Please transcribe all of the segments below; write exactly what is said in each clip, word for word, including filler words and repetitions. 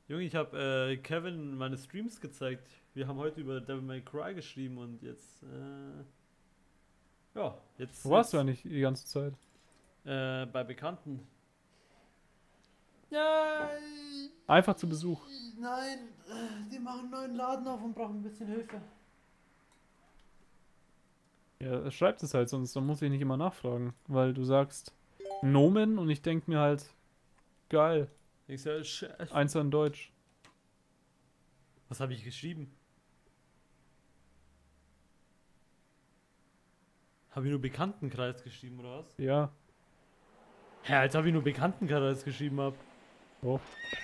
Junge, ich habe äh, Kevin meine Streams gezeigt. Wir haben heute über Devil May Cry geschrieben und jetzt, äh, ja, jetzt... Wo warst jetzt, du eigentlich die ganze Zeit? Äh, bei Bekannten. Ja, Einfach zu Besuch. nein, die machen einen neuen Laden auf und brauchen ein bisschen Hilfe. Ja, schreibt es halt, sonst dann muss ich nicht immer nachfragen. Weil du sagst Nomen und ich denke mir halt, geil. Ich sag, sch- Eins in Deutsch. Was habe ich geschrieben? Habe ich nur Bekanntenkreis geschrieben, oder was? Ja. Hä, als ob ich nur Bekanntenkreis geschrieben habe. Doch.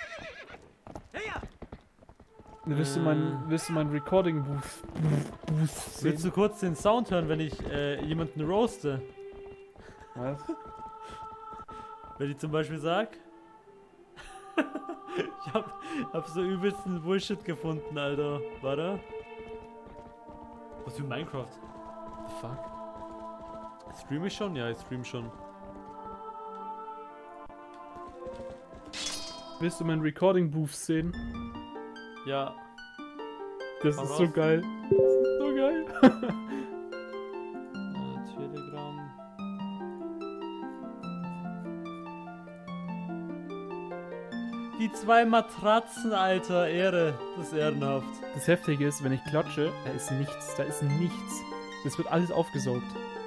Willst du mein, willst du mein Recording Booth, Booth sehen? Willst du kurz den Sound hören, wenn ich äh, jemanden roaste? Was? Wenn ich zum Beispiel sag... ich hab, hab so übelsten Bullshit gefunden, Alter. Warte. Was für Minecraft? The fuck? Stream ich schon? Ja, ich stream schon. Willst du mein Recording Booth sehen? Ja. Das Hau ist raus. so geil. Das ist so geil. Äh, Telegram. Die zwei Matratzen, Alter. Ehre. Das ist ehrenhaft. Das Heftige ist, wenn ich klatsche, da ist nichts. Da ist nichts. Das wird alles aufgesaugt.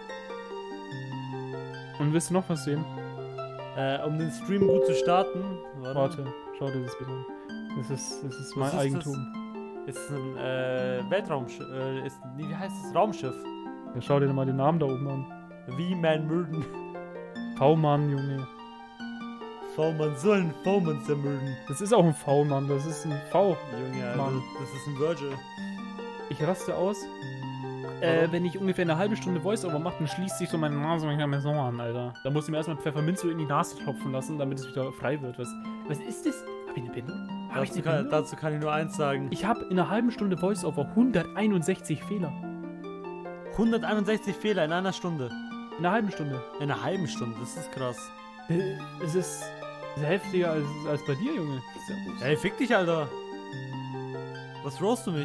Und willst du noch was sehen? Äh, um den Stream gut zu starten. Warte, schau dir das bitte an. Das ist, das ist mein ist Eigentum. Das? Ist ein äh, Weltraumschiff. Äh, ist, nee, wie heißt das? Raumschiff. Ja, schau dir mal den Namen da oben an. Wie man Mürden. V-Mann, Junge. V-Mann, so ein V-Mann zermürden. Das ist auch ein V-Mann, das ist ein V. Junge, Alter, Mann. das ist ein Virgil. Ich raste aus. Äh, Warum? wenn ich ungefähr eine halbe Stunde Voice-Over mache, dann schließt sich so meine Nase manchmal so an, Alter. Da muss ich mir erstmal Pfefferminz so in die Nase tropfen lassen, damit es wieder frei wird. Was, was ist das? Hab ich eine Bindung? Hab ich Dazu eine kann, Bindung? dazu kann ich nur eins sagen. Ich habe in einer halben Stunde Voice-Over hunderteinundsechzig Fehler. hunderteinundsechzig Fehler in einer Stunde. In einer halben Stunde. In einer halben Stunde, das ist krass. Äh, Es ist, es ist heftiger als, als bei dir, Junge. Servus. Ey, fick dich, Alter. Was roast du mich?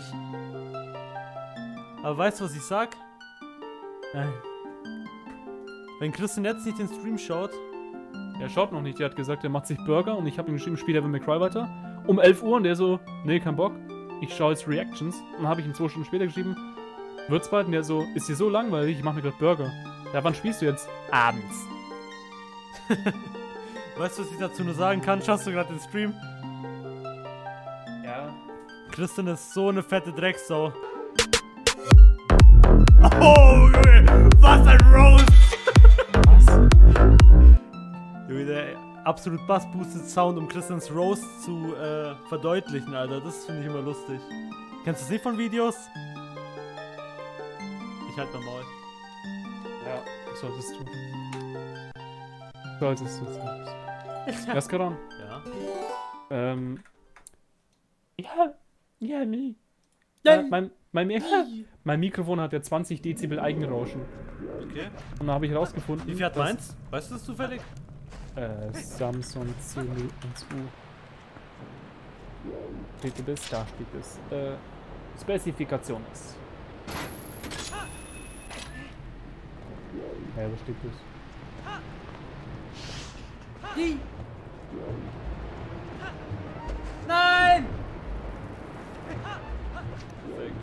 Aber weißt du, was ich sag? Nein. Wenn Christian jetzt nicht den Stream schaut, Er schaut noch nicht, der hat gesagt, er macht sich Burger und ich habe ihm geschrieben, spielt Devil May Cry weiter. Um elf Uhr und der so, nee, kein Bock. Ich schaue jetzt Reactions. Und dann habe ich ihm zwei Stunden später geschrieben, wird's bald? Und der so, ist dir so langweilig, ich mache mir gerade Burger. Ja, wann spielst du jetzt? Abends. weißt du, was ich dazu nur sagen kann? Schaust du gerade den Stream? Ja. Christian ist so eine fette Drecksau. Oh, Junge, was ein Roast! Was? Junge, der absolut bass-boosted Sound, um Christians Roast zu äh, verdeutlichen, Alter. Das finde ich immer lustig. Kennst du das nicht von Videos? Ich halt mein Maul. Ja, das solltest du. Solltest du. Erst gerade. Ja. Ähm. Ja. Ja, nee. Ja. Äh, mein, mein, Mi- mein Mikrofon hat ja zwanzig Dezibel Eigenrauschen. Okay. Und da habe ich rausgefunden. Wie viel hat dass- meins? Weißt du das zufällig? Äh, Samsung C null eins U. Steht es? Da steht es. Äh, Spezifikations. Ja, wo steht das? Nein! Perfekt.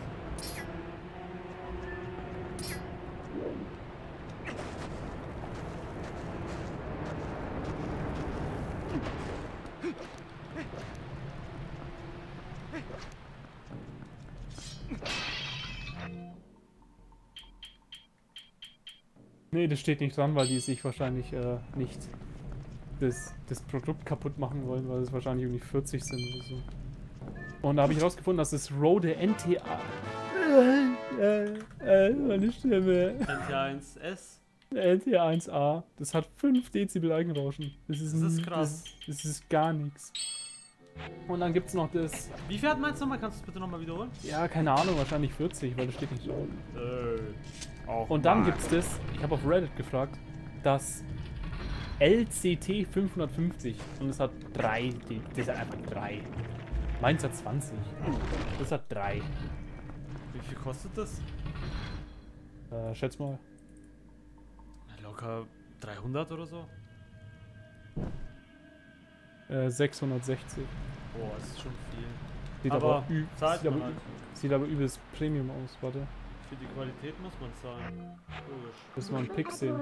Nee, das steht nicht dran, weil die sich wahrscheinlich äh, nicht das, das Produkt kaputt machen wollen, weil es wahrscheinlich irgendwie vierzig sind oder so. Und da habe ich rausgefunden, dass das Rode N T A... Äh, äh, meine Stimme. N T eins S. N T eins A. Das hat fünf Dezibel Eigenrauschen. Das ist, Das ist n- krass. Das, das ist gar nichts. Und dann gibt's noch das... Wie viel hat meins nochmal? Kannst du es bitte nochmal wiederholen? Ja, keine Ahnung, wahrscheinlich vierzig, weil das steht nicht drauf. Äh, auch Und dann gibt's das, ich habe auf Reddit gefragt, das L C T fünfhundertfünfzig und es hat drei, die- das hat einfach drei. Meins hat zwanzig. Das hat drei. Wie viel kostet das? Äh, schätz mal. Locker dreihundert oder so? Äh, sechshundertsechzig. Boah, das ist schon viel. Sieht aber aber, ü zahlt sieht, man aber halt. sieht aber übelst Premium aus, warte. Für die Qualität muss man zahlen. Logisch. Müssen wir einen Pick sehen.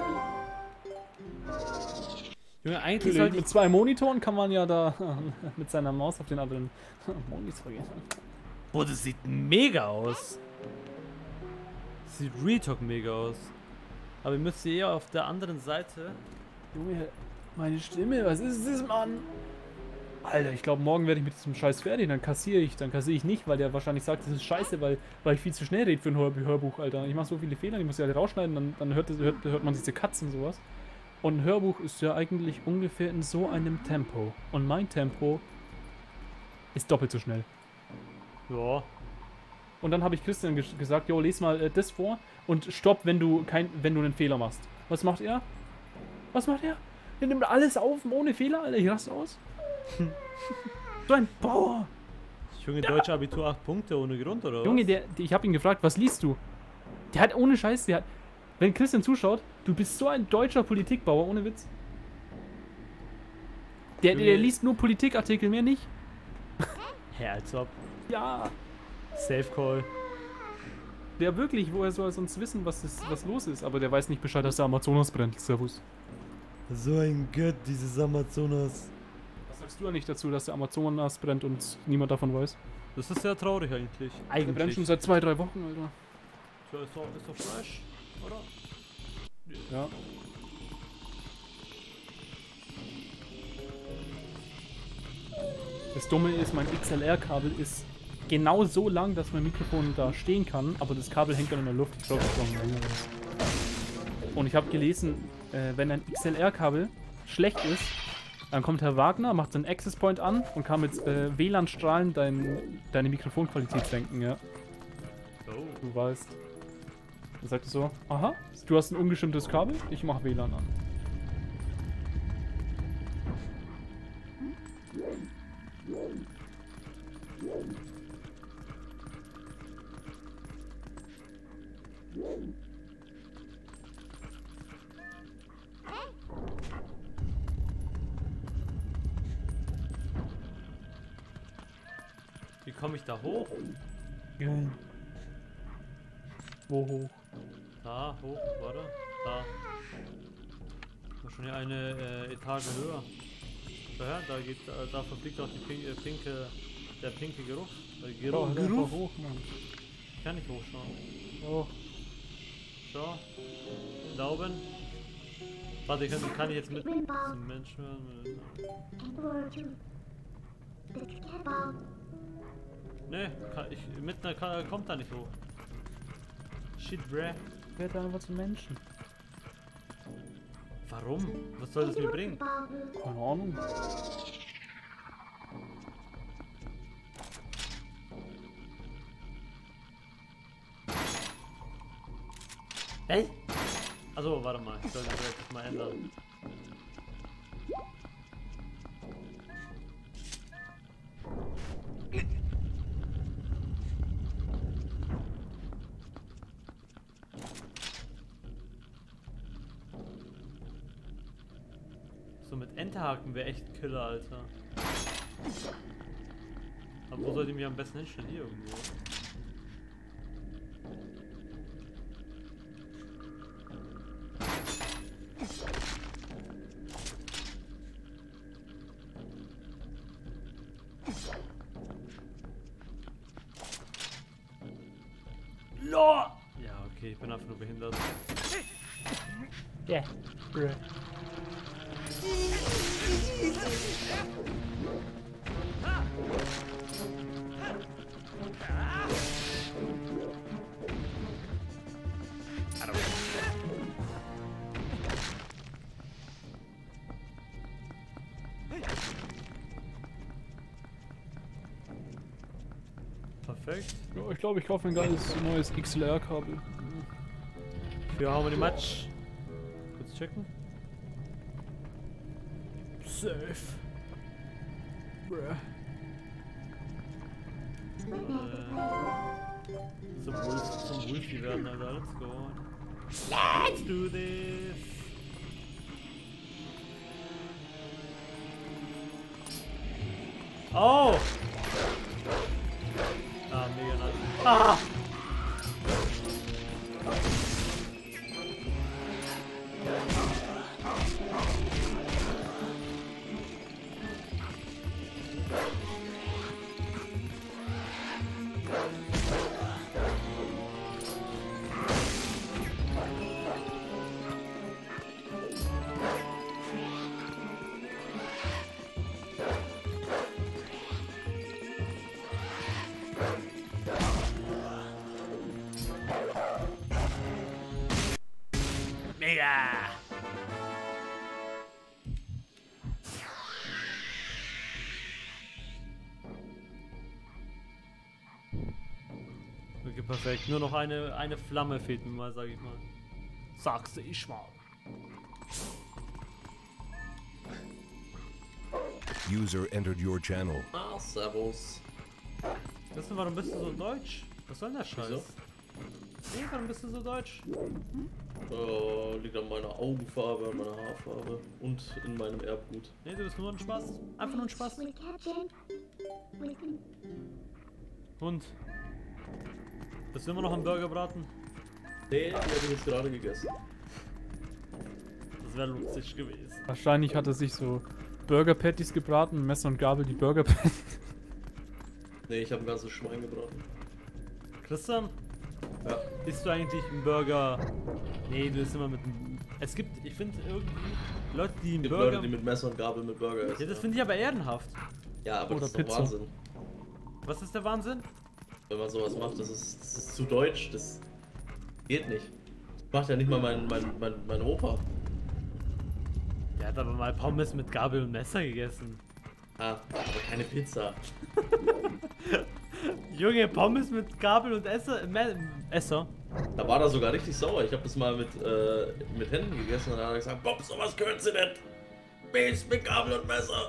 Junge, eigentlich Natürlich, sollte mit zwei Monitoren kann man ja da mit seiner Maus auf den anderen Monitor gehen. Boah, das sieht mega aus. Das sieht Real Talk mega aus. Aber ihr müsst eher auf der anderen Seite. Junge, meine Stimme, was ist das, Mann? Alter, ich glaube, morgen werde ich mit diesem Scheiß fertig, dann kassiere ich, dann kassiere ich nicht, weil der wahrscheinlich sagt, das ist scheiße, weil, weil ich viel zu schnell rede für ein Hör Hörbuch, Alter. Ich mache so viele Fehler, ich muss die alle rausschneiden, dann, dann hört, hört, hört man diese Cuts und sowas. Und ein Hörbuch ist ja eigentlich ungefähr in so einem Tempo. Und mein Tempo ist doppelt so schnell. Ja. Und dann habe ich Christian ges gesagt, jo, les mal äh, das vor und stopp, wenn du kein, wenn du einen Fehler machst. Was macht er? Was macht er? Er nimmt alles auf ohne Fehler, Alter, ich raste aus. So ein Bauer. Junge, deutsche Abitur acht Punkte ohne Grund, oder was? Junge, der, der, ich habe ihn gefragt, was liest du? Der hat ohne Scheiß, der hat, wenn Christian zuschaut, du bist so ein deutscher Politikbauer, ohne Witz. Der, der, der liest nur Politikartikel, mehr nicht. Hä, als ob. Ja. Safe Call. Der wirklich, woher soll er sonst wissen, was, ist, was los ist? Aber der weiß nicht Bescheid, dass der Amazonas brennt. Servus. So ein Gott, dieses Amazonas. Was sagst du eigentlich dazu, dass der Amazonas brennt und niemand davon weiß? Das ist sehr traurig eigentlich. Der brennt schon seit zwei, drei Wochen, Alter. Tja, ist doch, ist doch fresh, oder? Ja. Das Dumme ist, mein X L R-Kabel ist genau so lang, dass mein Mikrofon da stehen kann, aber das Kabel hängt dann in der Luft. Ich glaube, das braucht länger. Und ich habe gelesen, äh, wenn ein X L R-Kabel schlecht ist, dann kommt Herr Wagner, macht seinen Access Point an und kann mit äh, W L A N-Strahlen dein, deine Mikrofonqualität senken, ja. Oh. Du weißt. Dann sagt er so, aha, du hast ein ungeschirmtes Kabel, ich mach W L A N an. Wie komme ich da hoch? Geil. Wo hoch? Da, hoch, warte. Da. Da schon hier eine äh, Etage höher. Daher, da geht, äh, da verfliegt auch die pink, äh, pinke, der pinke Geruch. Der Geruch. Oh, Geruch. Hoch, Mann. Ich kann nicht hochschauen. Oh. Schau. Da oben. Warte, kann, kann ich jetzt mit zum Menschen hören? Ne, kann ich, mit einer kann, kommt da nicht hoch. Shit, bruh. Werd da einfach zum Menschen. Warum? Was soll das mir bringen? Keine Ahnung. Hey? Also, warte mal, ich soll das jetzt mal ändern. So mit Enterhaken wäre echt Killer, Alter. Aber wo soll ich mich am besten hinstellen? Hier irgendwo. LOL! Ja, okay, ich bin einfach nur behindert. Ja. Yeah. Perfekt. Ja, ich glaube, ich kaufe ein geiles neues X L R-Kabel. Für how many much? Kurz checken. Safe. Bruh. Äh, zum Wolf, zum Wolfie werden, Alter. Let's go. Let's do this! Oh! Ah, mega nice. Ah! Mega! Okay, perfekt. Nur noch eine, eine Flamme fehlt mir mal, sag ich mal. Sagst du ich mal. User entered your channel. Ah, servus. Weißt du, warum bist du so deutsch? Was soll denn der Scheiß? Wieso? Nee, warum bist du so deutsch? Äh, liegt an meiner Augenfarbe, an meiner Haarfarbe und in meinem Erbgut. Nee, du bist nur ein Spaß. Einfach nur ein Spaß. Und? Bist du immer noch am Burger braten? Nee, die habe ich jetzt gerade gegessen. Das wäre lustig gewesen. Wahrscheinlich hat er sich so Burger Patties gebraten, Messer und Gabel die Burger Patties. Nee, ich habe ein ganzes Schwein gebraten. Christian? Ja. Isst du eigentlich einen Burger? Nee, du isst immer mit einem... Es gibt, ich finde irgendwie Leute, die einen Es gibt Burger... Leute, die mit Messer und Gabel mit Burger essen. Ja, das finde ich aber ehrenhaft. Ja, aber Oder das ist Pizza. doch Wahnsinn. Was ist der Wahnsinn? Wenn man sowas macht, das ist, das ist zu deutsch, das geht nicht. Das macht ja nicht mal mein, mein, mein, mein Opa. Der hat aber mal Pommes mit Gabel und Messer gegessen. Ah, aber keine Pizza. Junge, Pommes mit Gabel und Esser... Me Esser? Da war er sogar richtig sauer. Ich habe das mal mit, äh, mit Händen gegessen und dann hat er gesagt, Bob, sowas gehört sie nicht. Base mit Gabel und Messer.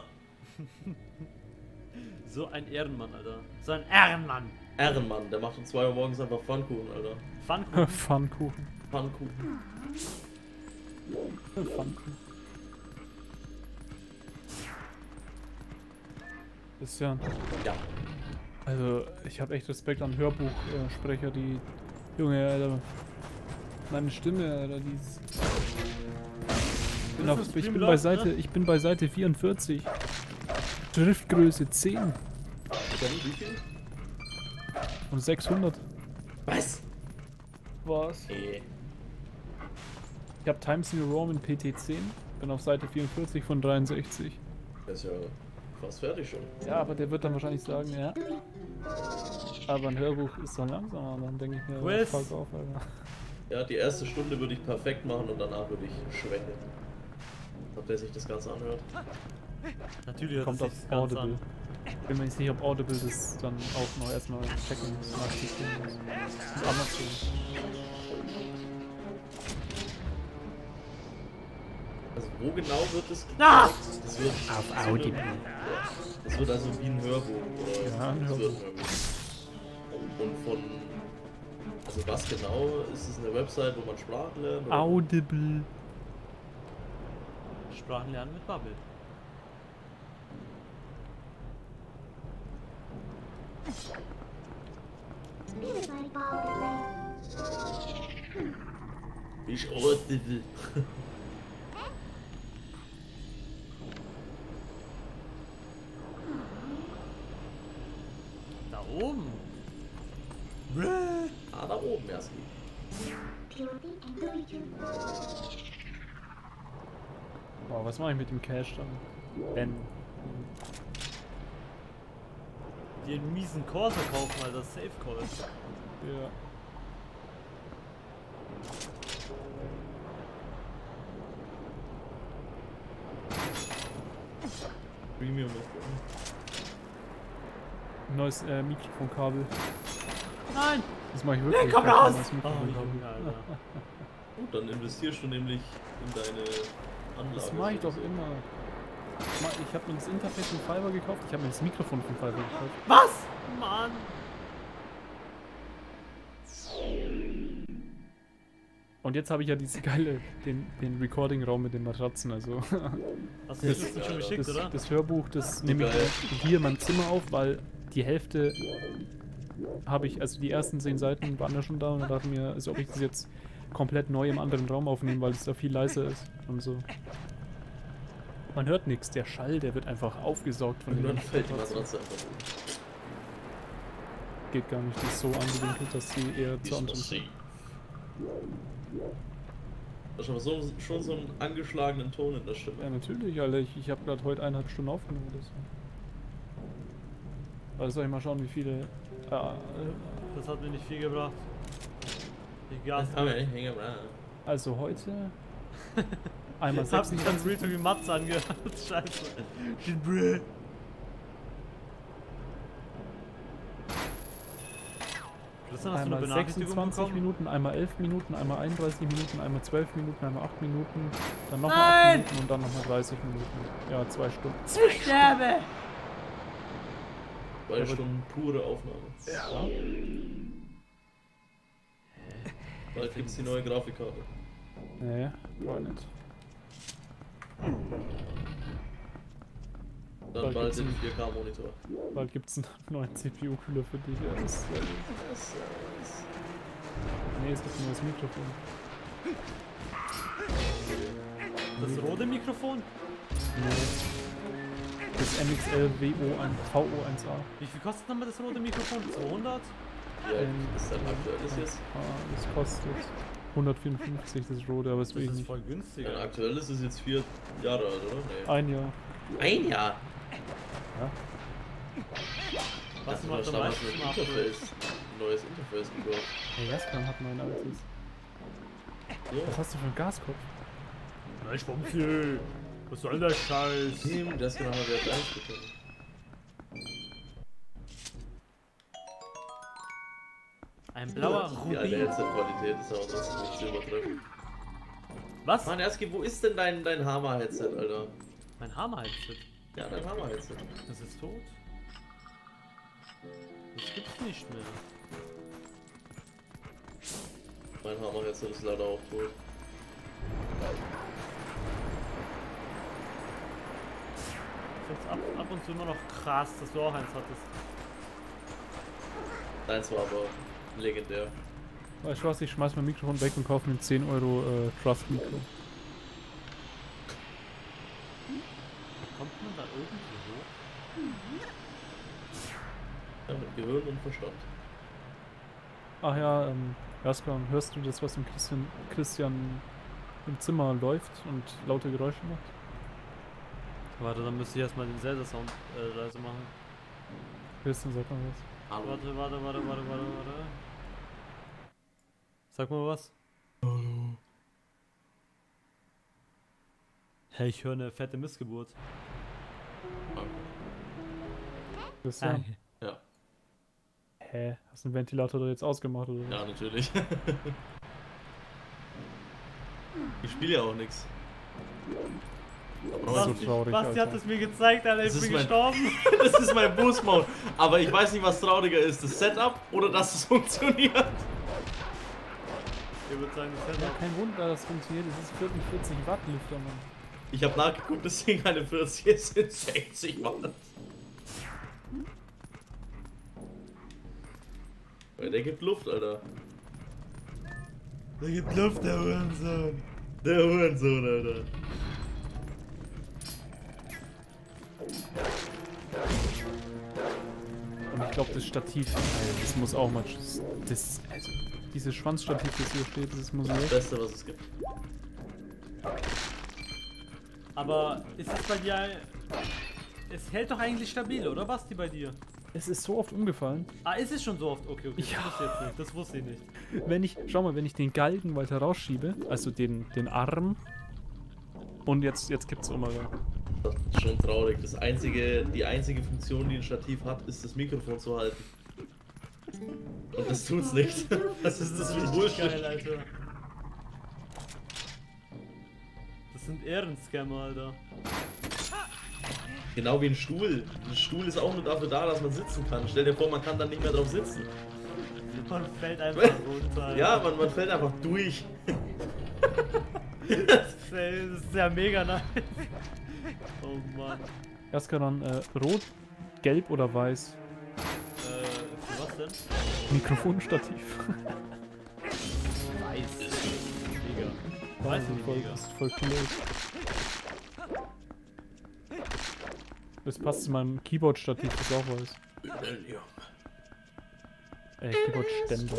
So ein Ehrenmann, Alter. So ein Ehrenmann. Ehrenmann, der macht um zwei Uhr morgens einfach Pfannkuchen, Alter. Pfannkuchen. Pfannkuchen. Pfannkuchen. Pfannkuchen. Christian, Ja. also ich habe echt Respekt an Hörbuchsprecher, die... Junge, Alter. Meine Stimme, Alter, die ist... Ich bin, auf, ich, bin bei Seite, ich bin bei Seite vierundvierzig. Schriftgröße zehn Wie viel? und sechshundert. Was? Was? Nee. Ich habe Times New Roman P T zehn. Bin auf Seite vierundvierzig von dreiundsechzig. Das ist ja fast fertig schon. Ja, aber der wird dann wahrscheinlich sagen, ja. Aber ein Hörbuch ist dann langsamer. Dann denke ich mir, Quiz. fuck auf, Alter. Ja, die erste Stunde würde ich perfekt machen und danach würde ich schwächeln. Ob der sich das Ganze anhört? Natürlich Kommt hört auf es sich das Ganze Audible. an. Bin mir nicht sicher, ob Audible das dann auch noch erstmal checken muss, nachziehen muss. Und Amazon. Also wo genau wird es Ah! Das wird Auf Audible. Das wird also wie ein Hörbuch. Oder Ja, ein es wird Hörbuch. Und von... Also was genau? Ist es eine Website, wo man Sprachen lernt? oder? Audible. Sprachen lernen mit Bubble. Ich ordne. Da oben. Ah, da oben erst. Boah, was mache ich mit dem Cash dann? Wenn. Die einen miesen Corsa kaufen, Alter. Safe Call. Ja. Premium ist Neues äh, Mikrofonkabel. Nein! Das mache ich wirklich. Nee, komm Ich hab raus! ein neues Oh, Mikrofonkabel. Junge, Alter. Gut, dann investierst du nämlich in deine Anlage. Das mache ich doch immer. Ich, mach, ich habe mir das Interface von Fiverr gekauft, ich habe mir das Mikrofon von Fiverr gekauft. Was? Mann! Und jetzt habe ich ja diese geile, den, den Recording-Raum mit den Matratzen, also Hast du das, das schon geschickt, das, oder? das Hörbuch, das nehme ich hier in meinem Zimmer auf, weil die Hälfte habe ich, also die ersten zehn Seiten waren ja schon da und da dachte ich mir, also ob ich das jetzt komplett neu im anderen Raum aufnehme, weil es da viel leiser ist und so. Man hört nichts, der Schall, der wird einfach aufgesaugt von Und den dann fällt die Matratzen. Matratze einfach um. Geht gar nicht, die ist so angewinkelt, dass sie eher Die zu ist anderen massiv. Das ist aber so, schon so einen angeschlagenen Ton in der Stimme. Ja, natürlich, Alter. Ich, ich habe gerade heute eineinhalb Stunden aufgenommen oder so. Also soll ich mal schauen, wie viele... Äh, Das hat mir nicht viel gebracht. Die Gas. Das haben wir nicht hingebracht. also heute... Einmal Jetzt hab ich sechsundzwanzig... ganz Reto wie Matze angehört. Scheiße. Brr. Christian, hast du eine Einmal Benachrichtigung sechsundzwanzig bekommen? Minuten, einmal elf Minuten, einmal einunddreißig Minuten, einmal zwölf Minuten, einmal acht Minuten, dann nochmal Nein! acht Minuten und dann nochmal dreißig Minuten. Ja, zwei Stunden. Ich sterbe! Zwei Stunden pure Aufnahme. Ja. Bald gibt's die neue Grafikkarte. Nee, war nicht. Dann Bald bald gibt's den einen- vier K Monitor. Bald gibt's einen neuen C P U-Kühler für dich. Ja, das ist, äh, nee, es gibt ein neues Mikrofon. Das rote Mikrofon? Nee. Das M X L V O eins A. Wie viel kostet nochmal das rote Mikrofon? zweihundert? Wie alt Ähm, ist dein aktuelles jetzt? Ah, das kostet hundertvierundfünfzig, das rote, aber es Das will ich ist nicht. voll günstiger. Dein aktuelles ist jetzt vier Jahre alt, oder? Nee. Ein Jahr. Ein Jahr? Ja. Was du macht hast am damals meisten ein ab? Interface, ein neues Interface gekauft. Hey, Jaskan hat mein altes. So. Was hast du für einen Gaskopf? Nein, Schwumpfi! Was soll der Scheiß? Team, das genau haben wir jetzt eins bekommen. Ein blauer Die alte Rubin. Headset-Qualität ist aber trotzdem nicht zu übertreffen. Was? Mann, Erski, wo ist denn dein, dein Hammer-Headset, Alter? Mein Hammer-Headset. Ja, dein Hammer-Headset. Das ist tot. Das gibt's nicht mehr. Mein Hammer-Headset ist leider auch tot. Ich find's ab, ab und zu immer noch krass, dass du auch eins hattest. Deins war aber legendär. Weißt du was, ich schmeiß mein Mikrofon weg und kaufe mir ein zehn Euro äh, Trust-Mikro. Kommt man da irgendwie hoch? Ja, mit Gehirn und Verstand. Ach ja, ähm, Jaskan, hörst du das, was im Christian, Christian im Zimmer läuft und laute Geräusche macht? Warte, dann müsste ich erstmal den Zelda-Sound äh, leise machen. Christian, sag mal was. Hallo. Warte, warte, warte, warte, warte, warte. Sag mal was. Hey, ich höre eine fette Missgeburt. Christian, Ja, hä? Hast du den Ventilator da jetzt ausgemacht oder was? ja, natürlich. Ich spiele ja auch nichts. Das ist so traurig, Basti hat Alter. es mir gezeigt, Alter, ich Das bin ist mein- gestorben. Das ist mein Boost-Mode. Aber ich weiß nicht, was trauriger ist. Das Setup oder dass es funktioniert. Ich würde sagen, das Ja, Setup. kein Wunder, das funktioniert. Das ist vierundvierzig Watt Lüfter, Mann. Ich habe nachgeguckt, das Ding eine vierzig, es sind sechzig Watt. Weil der gibt Luft, Alter. Da gibt Luft, der Hurensohn. Der Hurensohn, Alter. Und ich glaube, das Stativ, Alter, das muss auch mal. Das, also, dieses Schwanzstativ, das hier steht, das muss Das weg. Beste, was es gibt. Aber ist es bei dir... Es hält doch eigentlich stabil, oder Basti, bei dir? Es ist so oft umgefallen. Ah, ist es schon so oft? Okay, okay, Ja. das wusste ich jetzt nicht. Das wusste ich nicht. Wenn ich, schau mal, wenn ich den Galgen weiter rausschiebe, also den, den Arm, und jetzt, jetzt gibt's immer. Das ist schon traurig. Das einzige, die einzige Funktion, die ein Stativ hat, ist das Mikrofon zu halten. Und das tut's nicht. Das ist das für ein Bullshit. Geil, Alter. Das sind Ehrenscammer, Alter. Genau wie ein Stuhl. Ein Stuhl ist auch nur dafür da, dass man sitzen kann. Stell dir vor, man kann dann nicht mehr drauf sitzen. Man fällt einfach runter. Alter. Ja, man, man fällt einfach durch. Das ist ja mega nice. Oh Mann. Erstmal dann äh, rot, gelb oder weiß? Äh, für was denn? Mikrofonstativ. Weiß. Mega. Ja, Weiß das nicht ist voll, mega. das ist voll cool. Das passt zu meinem Keyboard-Stativ, das auch weiß. Äh, Keyboard-Ständer.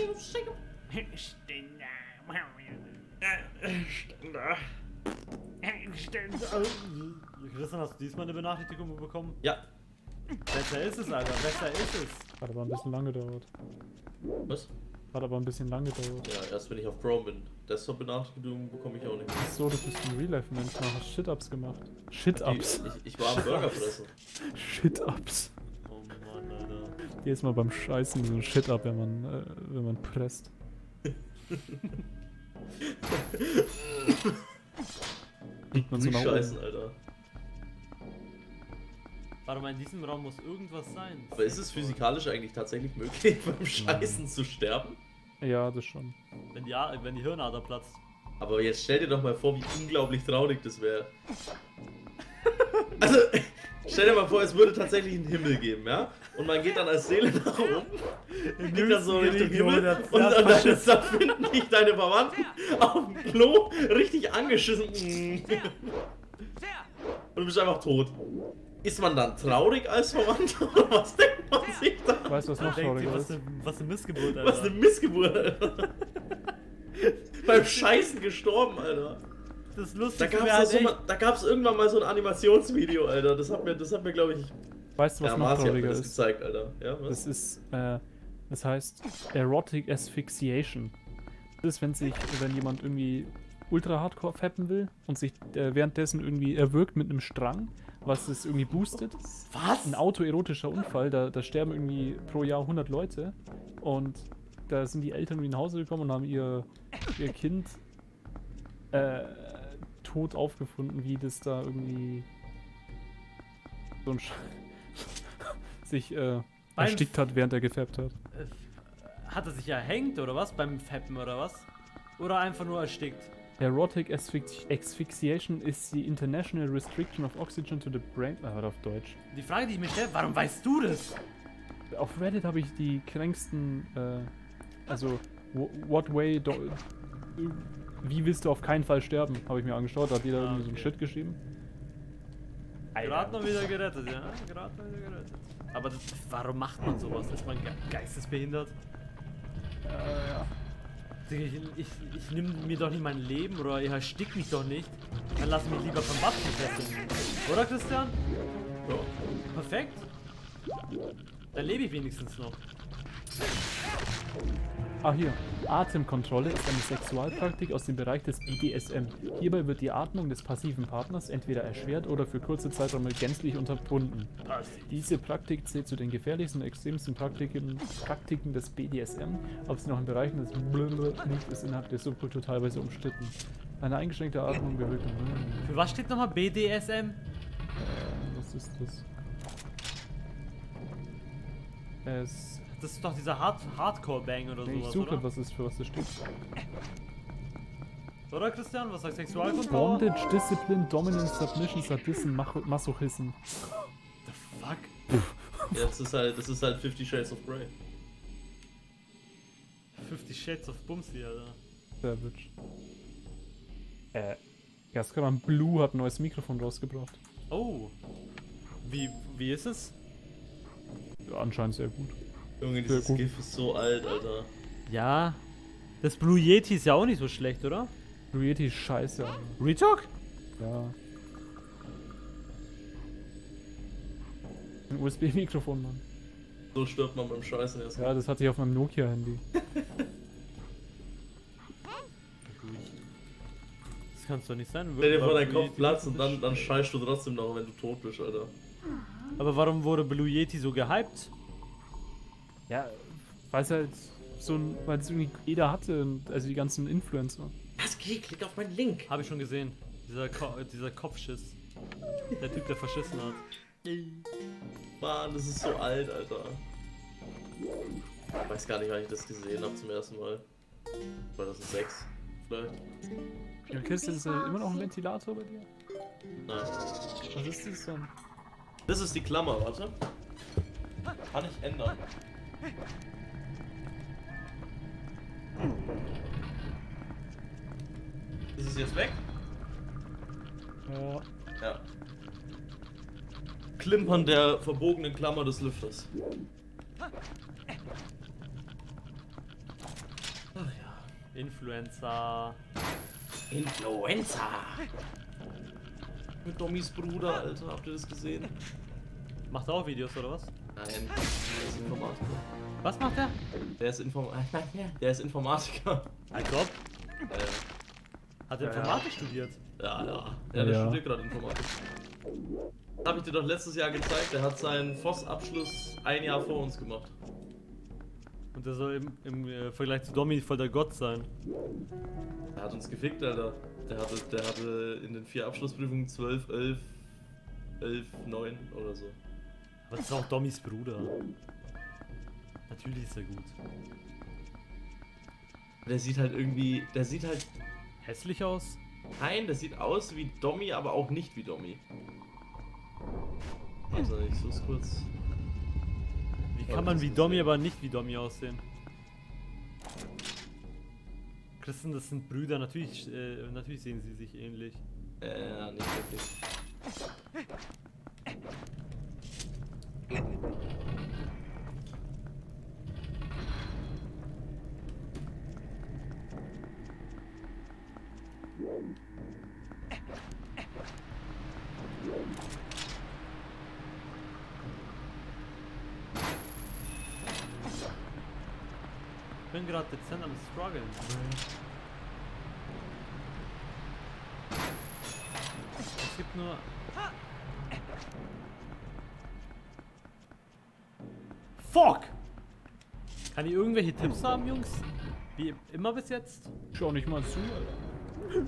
Christian, hast du diesmal eine Benachrichtigung bekommen? Ja. Besser ist es, Alter. Besser ist es. Hat aber ein bisschen lange gedauert. Was? Hat aber ein bisschen lange gedauert. Ja, erst wenn ich auf Chrome bin. Desktop-Benachrichtigungen bekomme ich auch nicht. Ach so, du bist ein Real-Life-Mensch, du hast Shit-Ups gemacht. Shit-Ups. Ich, ich war am Burger fressen. Shit-Ups. Oh Mann, Alter. Jedes Mal beim Scheißen so ein Shit-Up, wenn man, äh, wenn man presst. Liegt man so nach Scheißen, oben. Alter. Warte mal, in diesem Raum muss irgendwas sein. Aber ist es physikalisch eigentlich tatsächlich möglich, beim Scheißen zu sterben? Ja, das schon. Wenn die, A- wenn die Hirnader platzt. Aber jetzt stell dir doch mal vor, wie unglaublich traurig das wäre. Also, stell dir mal vor, es würde tatsächlich einen Himmel geben, ja? Und man geht dann als Seele nach oben, geht dann so Richtung Himmel und dann, dann, dann finden dich deine Verwandten auf dem Klo richtig angeschissen. Und du bist einfach tot. Ist man dann traurig als Verwandter oder was denkt man sich da? Weißt du, was noch Denkt trauriger ihr, was ist? eine, was eine Missgeburt, Alter. Was eine Missgeburt, Alter. Beim Scheißen gestorben, Alter. Das ist Da lustig. gab's, halt das so mal, da gab's irgendwann mal so ein Animationsvideo, Alter. Das hat mir, das hat mir glaube ich, Weißt du, was ja, noch Marci hat mir trauriger das ist? gezeigt, Alter. Ja, was? Das ist, äh, das heißt Erotic Asphyxiation. Das ist, wenn sich, wenn jemand irgendwie ultra hardcore fappen will und sich äh, währenddessen irgendwie erwürgt mit einem Strang, was es irgendwie boostet. Was? Ein autoerotischer Unfall, da, da sterben irgendwie pro Jahr hundert Leute und da sind die Eltern irgendwie nach Hause gekommen und haben ihr, ihr Kind äh, tot aufgefunden, wie das da irgendwie so ein Sch sich äh, Beim erstickt hat, während er gefappt hat. Hat er sich erhängt oder was? Beim Fappen oder was? Oder einfach nur erstickt? Erotic Asphyx Asphyxiation is the international restriction of oxygen to the brain. Ah, warte, auf Deutsch. Die Frage, die ich mir stelle, warum weißt du das? Auf Reddit habe ich die kränksten, äh, also, wh- what way, do, wie willst du auf keinen Fall sterben, habe ich mir angeschaut, da hat jeder Ah, irgendwie so einen okay. Shit geschrieben. Gerade noch wieder gerettet, ja? Gerade noch wieder gerettet. Aber das, warum macht man sowas? Ist man ge geistesbehindert? Äh, ja. Digga, Ich, ich, ich nehme mir doch nicht mein Leben oder ihr erstickt mich doch nicht. Dann lass mich lieber vom Waffen fesseln. Oder Christian? Ja. Perfekt. Dann lebe ich wenigstens noch. Ah, hier. Atemkontrolle ist eine Sexualpraktik aus dem Bereich des B D S M. Hierbei wird die Atmung des passiven Partners entweder erschwert oder für kurze Zeiträume gänzlich unterbunden. Diese Praktik zählt zu den gefährlichsten und extremsten Praktiken, Praktiken des B D S M. Ob sie noch in Bereichen des Blablabla liegt, ist innerhalb der Subkultur teilweise umstritten. Eine eingeschränkte Atmung gehört. Für was steht nochmal B D S M? Äh, was ist das? Es. Das ist doch dieser Hard Hardcore-Bang oder Nee, ich sowas, suche, oder? was ist für was das steht. Oder Christian? Was sagt Sexualkontrolle? Bondage, Discipline, Dominance, Submission, Sadism, Macho- Masochism. The fuck? Ja, das ist halt, das ist halt Fifty Shades of Grey. Fifty Shades of Bumsy, Alter. Savage. Äh, Gaskaran Blue hat ein neues Mikrofon rausgebracht. Oh. Wie, wie ist es? Ja, anscheinend sehr gut. Junge, Sehr dieses gut. GIF ist so alt, Alter. Ja. Das Blue Yeti ist ja auch nicht so schlecht, oder? Blue Yeti ist scheiße. Alter. Retalk? Ja. Ein U S B-Mikrofon, Mann. So stirbt man beim Scheißen erst. Ja, das hatte ich auf meinem Nokia-Handy. Das kannst doch nicht sein. Stell dir vor, dein Blue Kopf Yeti platzt und ist dann, dann schlecht. scheißt du trotzdem noch, wenn du tot bist, Alter. Aber warum wurde Blue Yeti so gehypt? Ja, weil es halt so ein, weil es irgendwie jeder hatte, und- also die ganzen Influencer. Was geht? Klick auf meinen Link. Habe ich schon gesehen. Dieser, Ko dieser Kopfschiss. Der Typ, der verschissen hat. Mann, das ist so alt, Alter. Ich weiß gar nicht, wann ich das gesehen habe zum ersten Mal. zweitausendsechs, Vielleicht. In der Kiste ist äh, immer noch ein Ventilator bei dir? Nein. Was ist das denn? Das ist die Klammer, warte. Kann ich ändern. Ist es jetzt weg? Ja. Ja. Klimpern der verbogenen Klammer des Lüfters. Ach ja. Influencer. Influencer! Mit Dommys Bruder, Alter, habt ihr das gesehen? Macht er auch Videos oder was? Nein, der ist Informatiker. Was macht er? Der ist, Inform der ist Informatiker. Als ob. Äh, Hat er Informatik studiert? ja, ja. Ja, der Ja. studiert gerade Informatik. Das habe ich dir doch letztes Jahr gezeigt. Der hat seinen Voss-Abschluss ein Jahr vor uns gemacht. Und der soll im, im äh, Vergleich zu Domi voll der Gott sein. Der hat uns gefickt, Alter. Der hatte, der hatte in den vier Abschlussprüfungen zwölf, elf, elf, neun oder so. Aber das ist auch Dommys Bruder. Natürlich ist er gut. Der sieht halt irgendwie, der sieht halt, Hässlich aus? nein, der sieht aus wie Dommy, aber auch nicht wie Dommy. Also ich such's kurz. Wie kann man wie Domi, aber nicht wie Domi aussehen? Christen, das sind Brüder, natürlich, äh, natürlich sehen sie sich ähnlich. Äh, nicht wirklich. Ich bin gerade dezent am struggeln. Es gibt nur... Fuck! Kann ich irgendwelche Tipps haben, Jungs? Wie immer bis jetzt? Schau nicht mal zu, Alter.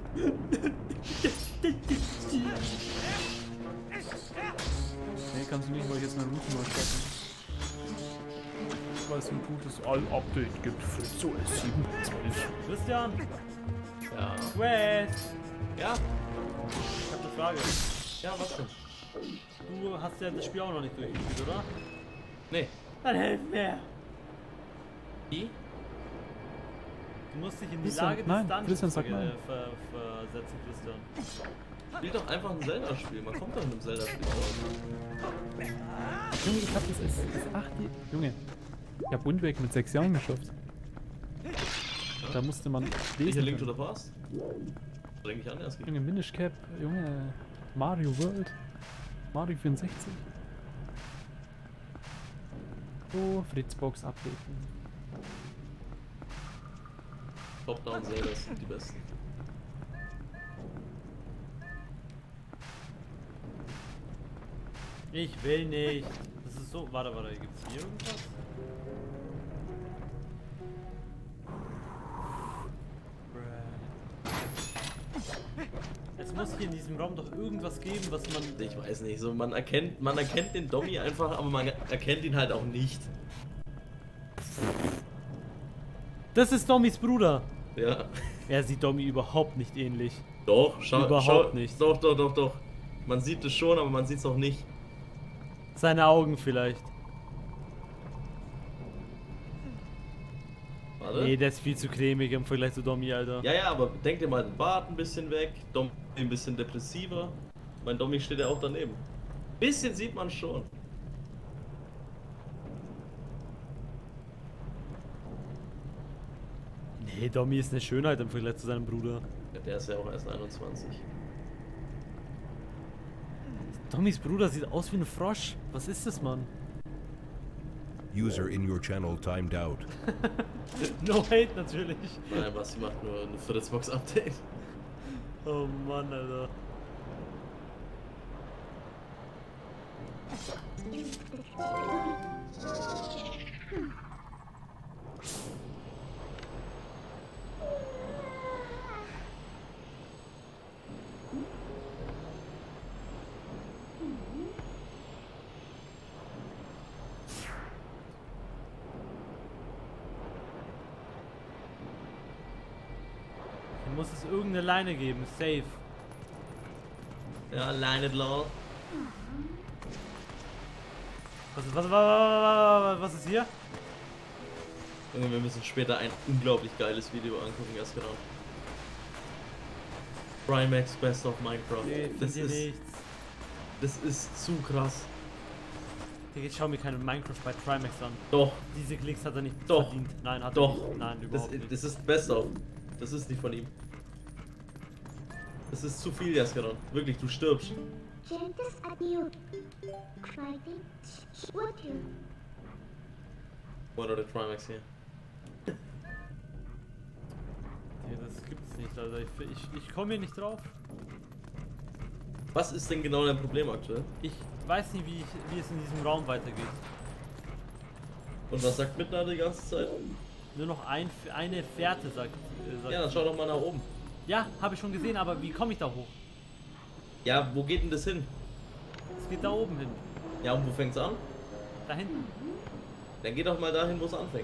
Nee, kannst du nicht, weil ich jetzt meine Route mal starten. Weil es ein gutes All-Update gibt für S O S sieben Punkt zwölf. Christian? Ja. Wes? Ja? Ich hab eine Frage. Ja, was denn? Du hast ja das Spiel auch noch nicht durchgespielt, oder? Nee. Dann helf mir! Wie? Du musst dich in die Christian, Lage des nein, Dungeons Christian, sag ver- nein. ver versetzen, Christian. Spiel doch einfach ein Zelda-Spiel. Man kommt doch in einem Zelda-Spiel raus. Junge, ich hab das als, als acht Junge, ich hab Wind Waker mit sechs Jahren geschafft. Da musste man Welcher lesen Link to können. the Past? Streng dich an, erst Junge, Minish Cap, Junge, Mario World, Mario vierundsechzig. So, Fritzbox updaten. Top-Down Zeldas sind die besten. Ich will nicht. Das ist so. Warte, warte, gibt's hier irgendwas? Jetzt muss hier in diesem Raum doch irgendwas geben, was man. Ich weiß nicht, so man erkennt, man erkennt den Dommy einfach, aber man erkennt ihn halt auch nicht. Das ist Dommys Bruder. Ja. Er sieht Dommy überhaupt nicht ähnlich. Doch, schau, Überhaupt schau, nicht. Doch, doch, doch, doch. Man sieht es schon, aber man sieht es auch nicht. Seine Augen vielleicht. Warte. Nee, der ist viel zu cremig im Vergleich zu Dommy, Alter. Ja, ja, aber denk dir mal den Bart ein bisschen weg, Dommy ein bisschen depressiver. Mein Dommy steht ja auch daneben. Bisschen sieht man schon. Nee, Dommy ist eine Schönheit im Vergleich zu seinem Bruder. Ja, der ist ja auch erst einundzwanzig. Dommys Bruder sieht aus wie ein Frosch. Was ist das, Mann? User in your channel timed out. No hate natürlich. Nein, Basti macht nur ein Fritzbox-Update. Oh Mann, Alter. Du musst es irgendeine Leine geben, safe. Ja, Line it low. Was ist, was, was, was, was ist hier? Junge, wir müssen später ein unglaublich geiles Video angucken, erst genau. Trimax Best of Minecraft. Nee, das hier ist, nichts. das ist zu krass. Digga, ich schau mir keine Minecraft bei Trimax an. Doch, Diese Klicks hat er nicht Doch. verdient. Nein, hat Doch. er nicht. Nein, das, überhaupt nicht. das ist Best of. Das ist nicht von ihm. Das ist zu viel, Jaskaron. Wirklich, du stirbst. What are the Trimax hier? Ja, das gibt's nicht, Alter. Ich, ich, ich komme hier nicht drauf. Was ist denn genau dein Problem aktuell? Ich weiß nicht, wie, ich, wie es in diesem Raum weitergeht. Und was sagt Midnight die ganze Zeit? Nur noch ein, eine Fährte, sagt, äh, sagt Ja, dann schau doch mal nach oben. Ja, habe ich schon gesehen, aber wie komme ich da hoch? Ja, wo geht denn das hin? Es geht da oben hin. Ja, und wo fängt's an? Da hinten. Dann geh doch mal dahin, wo es anfängt.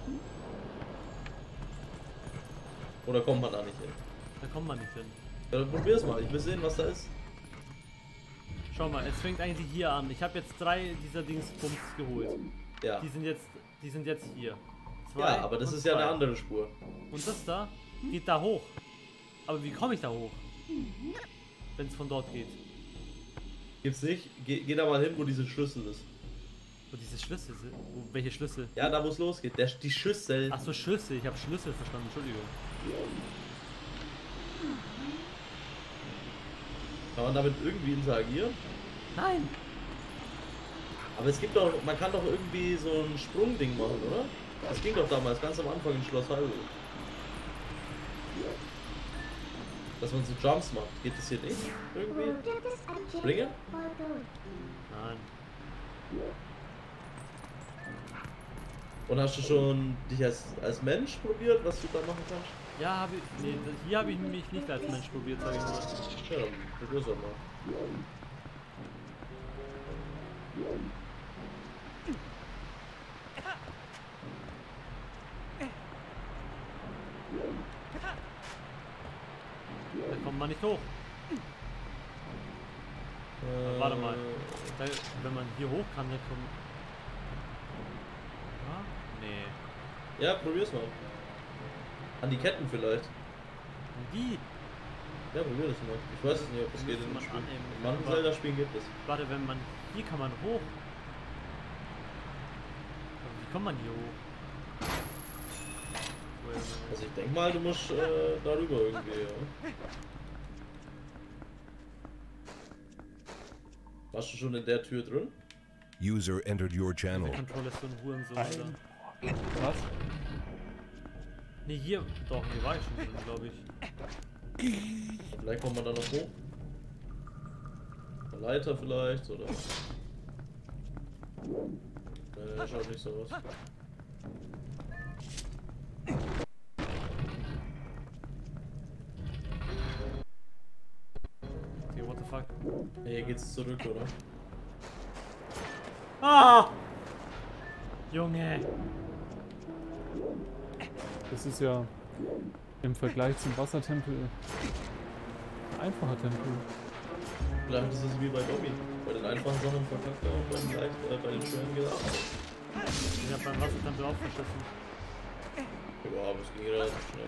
Oder kommt man da nicht hin? Da kommt man nicht hin. Ja, dann probier's mal. Ich will sehen, was da ist. Schau mal, es fängt eigentlich hier an. Ich habe jetzt drei dieser Dingsbums geholt. Ja. Die sind jetzt, die sind jetzt hier. Zwei Ja, aber das und ist ja zwei. eine andere Spur. Und das da geht da hoch. Aber wie komme ich da hoch? Wenn es von dort geht. Gibt's nicht? Geh, geh da mal hin, wo diese Schlüssel ist. Wo diese Schlüssel sind. Wo, welche Schlüssel? Ja, da wo es losgeht. Der, die Schüssel. Ach so, Schlüssel. Ich habe Schlüssel verstanden. Entschuldigung. Kann man damit irgendwie interagieren? Nein! Aber es gibt doch, man kann doch irgendwie so ein Sprungding machen, oder? Das ging doch damals ganz am Anfang in Schloss Hyrule. Dass man so Jumps macht. Geht das hier nicht? Irgendwie? Springen? Nein. Und hast du schon dich als, als Mensch probiert, was du da machen kannst? Ja, habe ich. Nee, hier habe ich mich nicht als Mensch probiert, sag ich mal. Ja, dann probier's doch mal. Da kommt man nicht hoch. Äh, Warte mal. Da, wenn man hier hoch kann, dann kommt. Ja? Nee. Ja, probier's mal. An die Ketten vielleicht. Die. Ja, probier das mal. Ich weiß es nicht, ob das Die geht in müsste dem man Spiel. annehmen. In manchen Aber- Zelda-Spielen gibt es. Warte, wenn man. Hier kann man hoch. Aber wie kommt man hier hoch? Wait a minute. Also ich denke mal, du musst äh, darüber irgendwie, ja. Warst du schon in der Tür drin? User entered your Der channel. Controller ist so ein Hurensohn, Alter. Was? Ne, hier. Doch, hier war ich schon drin, glaube ich. Vielleicht kommt man da noch hoch. Eine Leiter vielleicht, oder? Nee, schaut nicht so aus. Okay, what the fuck? Nee, hier geht's zurück, oder? Ah! Junge! Das ist ja im Vergleich zum Wassertempel ein einfacher Tempel. Vielleicht ist es wie bei Dobby. Bei den einfachen Sachen verkackt er und bei den, leicht, äh, bei den schweren gedacht. Ich hab beim Wassertempel auch verschissen. Ja, aber es ging relativ schnell.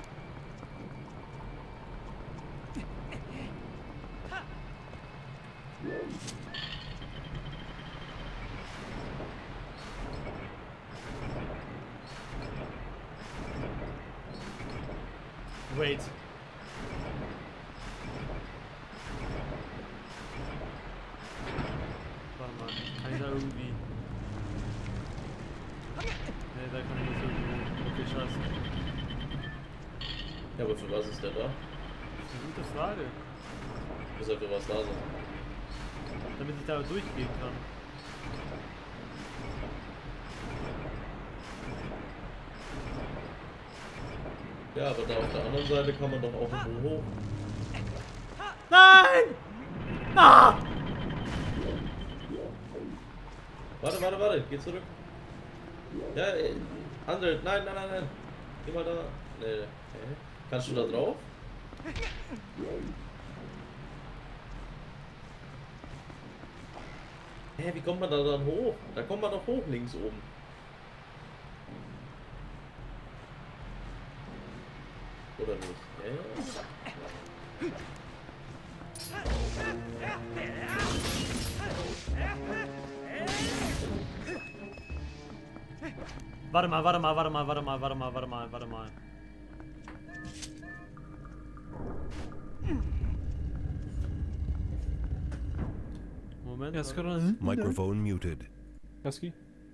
Wait. Warte mal, kann ich da irgendwie... Ne, da kann ich nicht irgendwie... Okay, scheiße. Ja, aber für was ist der da? Das ist eine gute Frage. Muss er für was da sein? Damit ich da durchgehen kann. Ja, aber da auf der anderen Seite kann man doch auch irgendwo hoch. Nein! Ah! Warte, warte, warte, geh zurück. Ja, äh, andere, nein, nein, nein, nein. Geh mal da. Nee, nee. Hä? Kannst du da drauf? Hä, wie kommt man da dann hoch? Da kommt man doch hoch links oben. Oder nicht? Hä? Warte mal, warte mal, warte mal, warte mal, warte mal, warte mal, warte mal. Moment. Ja, ist warte. gerade. Microphone muted. Husky?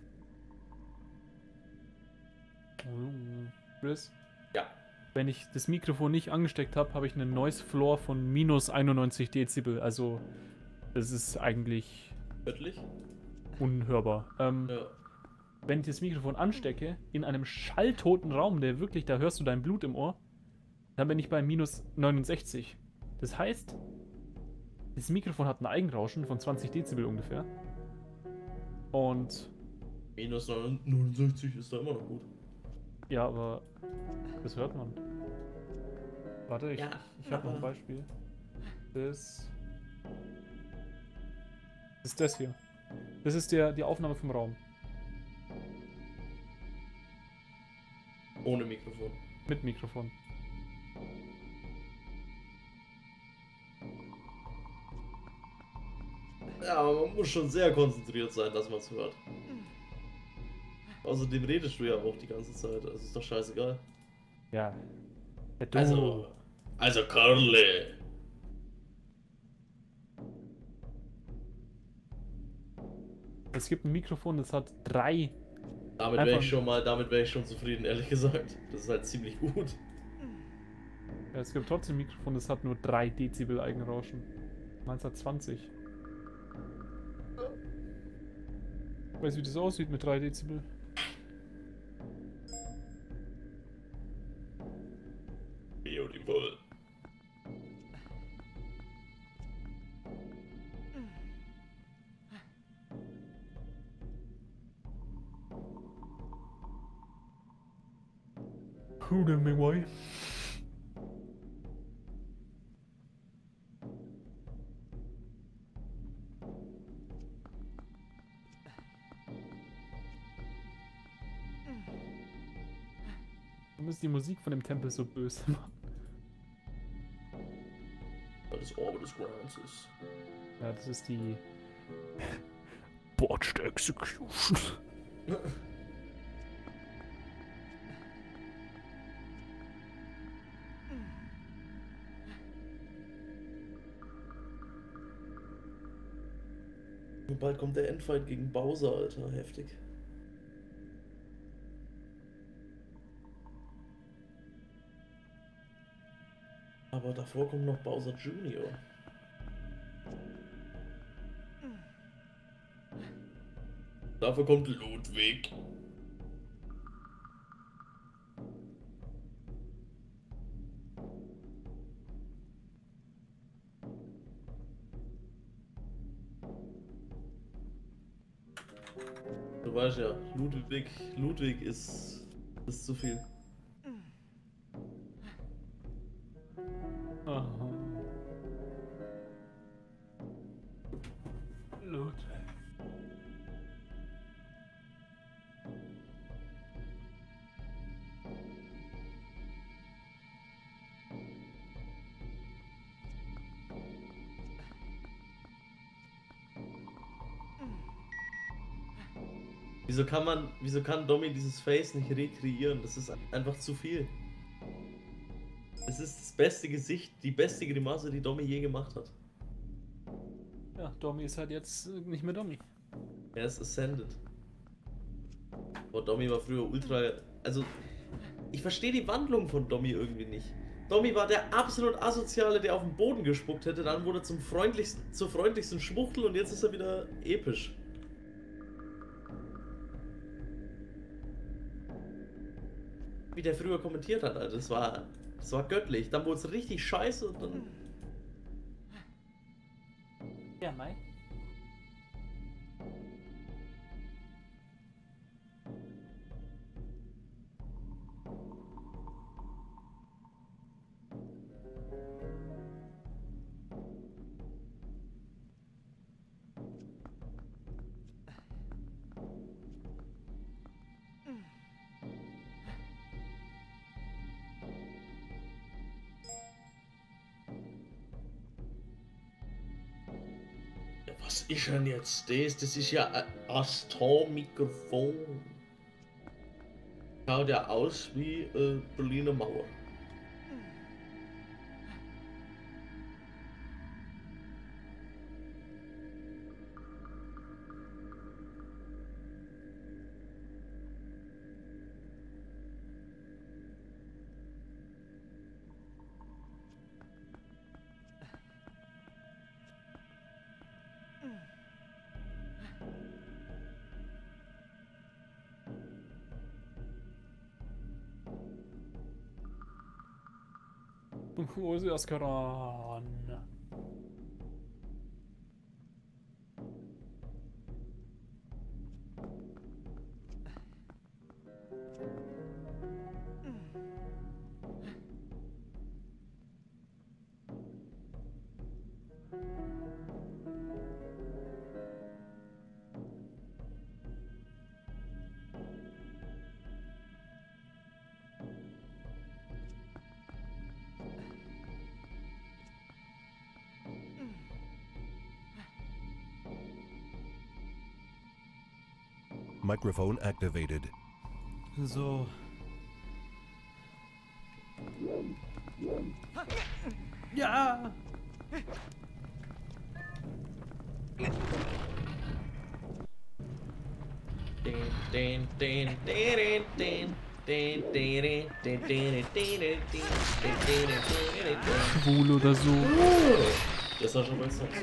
Chris? Ja. Wenn ich das Mikrofon nicht angesteckt habe, habe ich einen Noise Floor von minus einundneunzig Dezibel. Also, das ist eigentlich Göttlich? unhörbar. Ähm, Ja. Wenn ich das Mikrofon anstecke, in einem schalltoten Raum, der wirklich, da hörst du dein Blut im Ohr, dann bin ich bei minus neunundsechzig. Das heißt, das Mikrofon hat ein Eigenrauschen von zwanzig Dezibel ungefähr. Und Minus neunundsechzig ist da immer noch gut. ja, aber das hört man. Warte, ich, Ja, ich habe noch ein aber- Beispiel. Das ist das hier. Das ist der, die Aufnahme vom Raum. Ohne Mikrofon. Mit Mikrofon. Ja, aber man muss schon sehr konzentriert sein, dass man es hört. Außerdem redest du ja auch die ganze Zeit, also ist doch scheißegal. Ja. Ja, du. Also, also Karle. Es gibt ein Mikrofon, das hat drei. Damit wäre Einfach- ich schon mal, damit wäre ich schon zufrieden, ehrlich gesagt. Das ist halt ziemlich gut. Ja, es gibt trotzdem ein Mikrofon, das hat nur drei Dezibel Eigenrauschen. Meins hat zwanzig. Weißt du, wie das aussieht mit drei Dezibel? Beautiful. Who the me why? Warum ist die Musik von dem Tempel so böse? Weil das Orbit des Grounds ist. Ja, das ist die Botched Execution. Und bald kommt der Endfight gegen Bowser, Alter. Heftig. Aber davor kommt noch Bowser Junior Dafür kommt Ludwig. Du weißt ja, Ludwig, Ludwig ist, ist zu viel. Aha. Ludwig. Wieso kann man, wieso kann Domi dieses Face nicht rekreieren? Das ist einfach zu viel. Es ist das beste Gesicht, die beste Grimasse, die Domi je gemacht hat. Ja, Domi ist halt jetzt äh, nicht mehr Domi. Er ist Ascended. Boah, Domi war früher ultra. Also, ich verstehe die Wandlung von Domi irgendwie nicht. Domi war der absolut asoziale, der auf den Boden gespuckt hätte, dann wurde er zum freundlichsten, zur freundlichsten Schwuchtel und jetzt ist er wieder episch. Wie der früher kommentiert hat, Alter. Das war, das war göttlich. Dann wurde es richtig scheiße und dann. Ja, Mai. ist denn jetzt das? Das ist ja ein Aston-Mikrofon. Schaut ja aus wie äh, Berliner Mauer. Wo ist das Koran? Microphone activated. So. Ja! Den, den, den, den, den, den, den, den, den, den, den, Schwul oder so. das war schon mal so.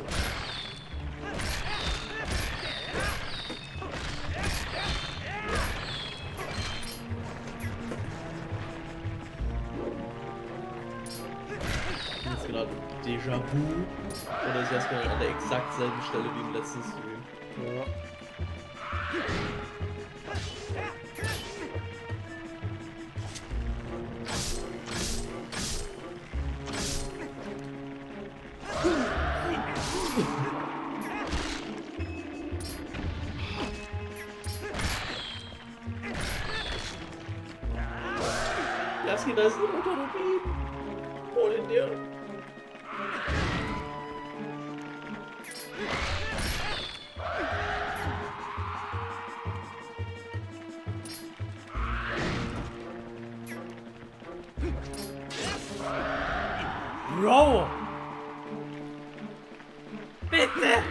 Jetzt gerade Déjà-vu oder ist erstmal an der exakt selben Stelle wie im letzten Stream. Ja. Das hier, da ist ein roter Rubin. Hol ihn dir. Bro! Bitte!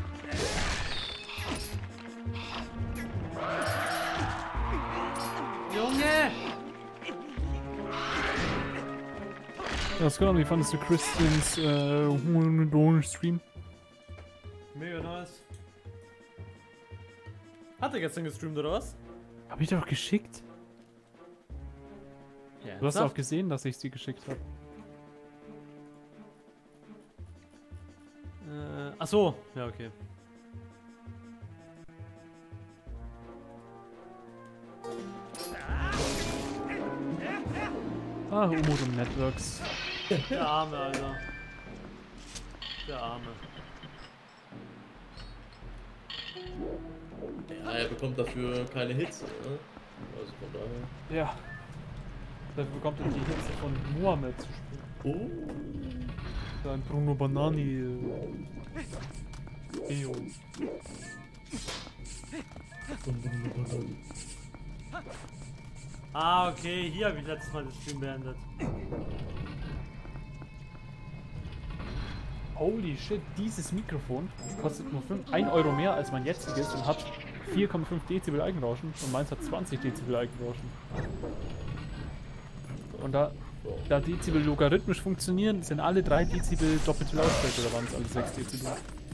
Junge! Das genau, wie fandest du Christians äh, Stream? Mega nice. Hat er gestern gestreamt oder was? Hab ich doch geschickt. Ja. Du hast auch gesehen, dass ich sie geschickt habe. Äh, ach so, ja, okay. Ah, Umodum Networks. Der Arme, Alter. Der Arme. Ja, er bekommt dafür keine Hits, ne? Also von daher. Ja. Dafür bekommt er die Hitze von Mohammed zu spielen. Oh. Sein Bruno Banani. Äh, Eo. Ah, okay, hier habe ich letztes Mal das Stream beendet. Holy shit, dieses Mikrofon kostet nur ein Euro mehr als mein jetziges und hat vier Komma fünf Dezibel Eigenrauschen und meins hat zwanzig Dezibel Eigenrauschen. Und da, da Dezibel logarithmisch funktionieren, sind alle drei Dezibel doppelte Lautstärke oder waren es alle sechs Dezibel?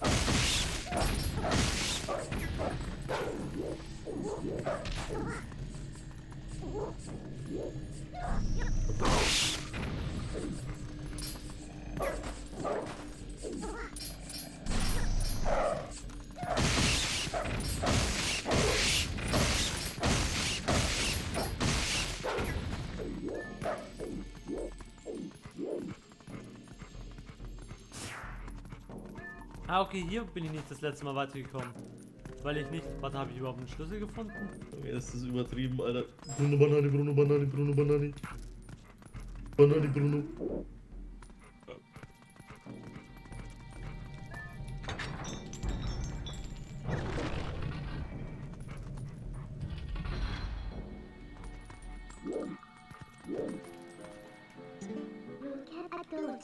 Ah, okay, hier bin ich nicht das letzte Mal weitergekommen. Weil ich nicht... Warte, habe ich überhaupt einen Schlüssel gefunden? Okay, das ist übertrieben, Alter. Bruno Banani, Bruno Banani, Bruno Banani. Banani, Bruno.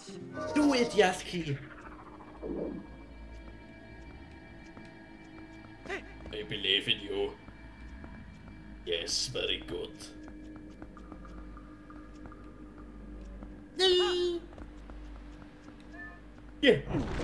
Do it, Yaski! I believe in you. Yes, very good. Yeah.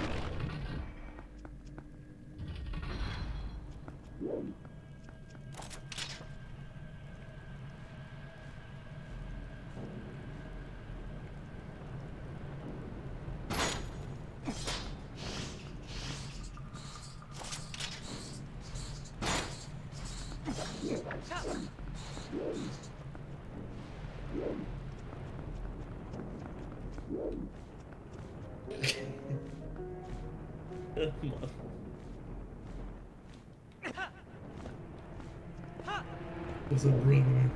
Mann. Was ein Run.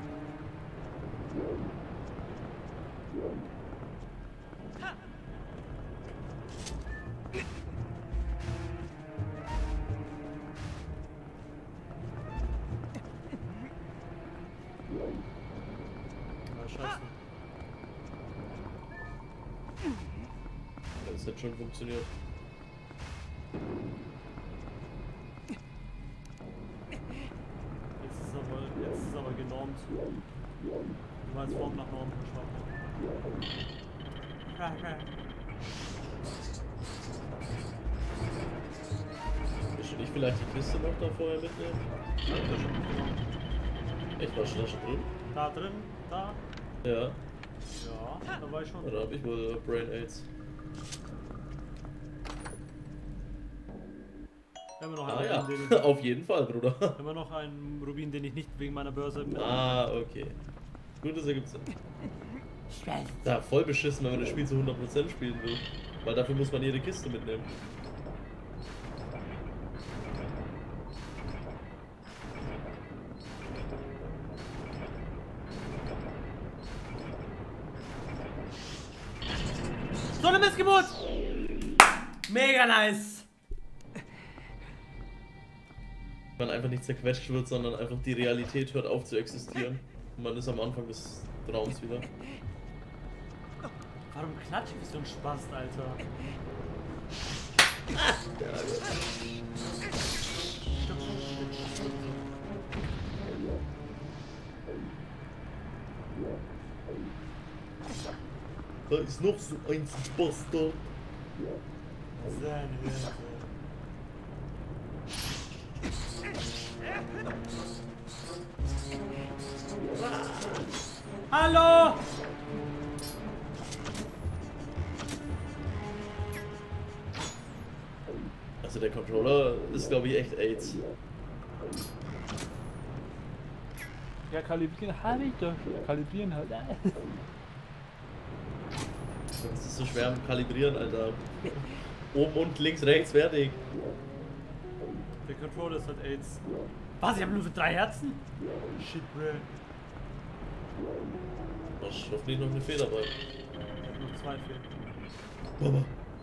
Ah, scheiße. Das hat schon funktioniert. Jetzt ist aber, jetzt ist aber genormt. Du meinst Form nach Norm verschwommen. Willst du nicht vielleicht die Kiste noch da vorher mitnehmen? Ja, das ist schon genormt. Echt, war schon da schon drin? Da drin, da. Ja. Ja, da war ich schon. Oder hab ich wohl Brain AIDS? Wir haben noch Ah einen, ja, den ich, auf jeden Fall, Bruder. wir haben noch einen Rubin, den ich nicht wegen meiner Börse mit. Ah, okay. Gut, das ergibt Sinn. Da, voll beschissen, wenn man das Spiel zu hundert Prozent spielen will. Weil dafür muss man jede Kiste mitnehmen. So eine Missgeburt! Mega nice! Man einfach nicht zerquetscht wird, sondern einfach die Realität hört auf zu existieren. Und man ist am Anfang des Traums wieder. Warum klatscht wie so ein Spast, Alter? Ja, da ist noch so ein Bastard. Seine Hilfe. Hallo! Also der Controller ist, glaube ich, echt AIDS. Ja, kalibrieren habe ich doch. Ja, kalibrieren halt. Das ist so schwer am Kalibrieren, Alter. Oben und links, rechts, fertig. Der Controller ist halt AIDS. Was? Ich habe nur für drei Herzen? Shit, bro. Ich hoffentlich noch eine Feder dabei. Ich hab noch zwei fehlen. Mama.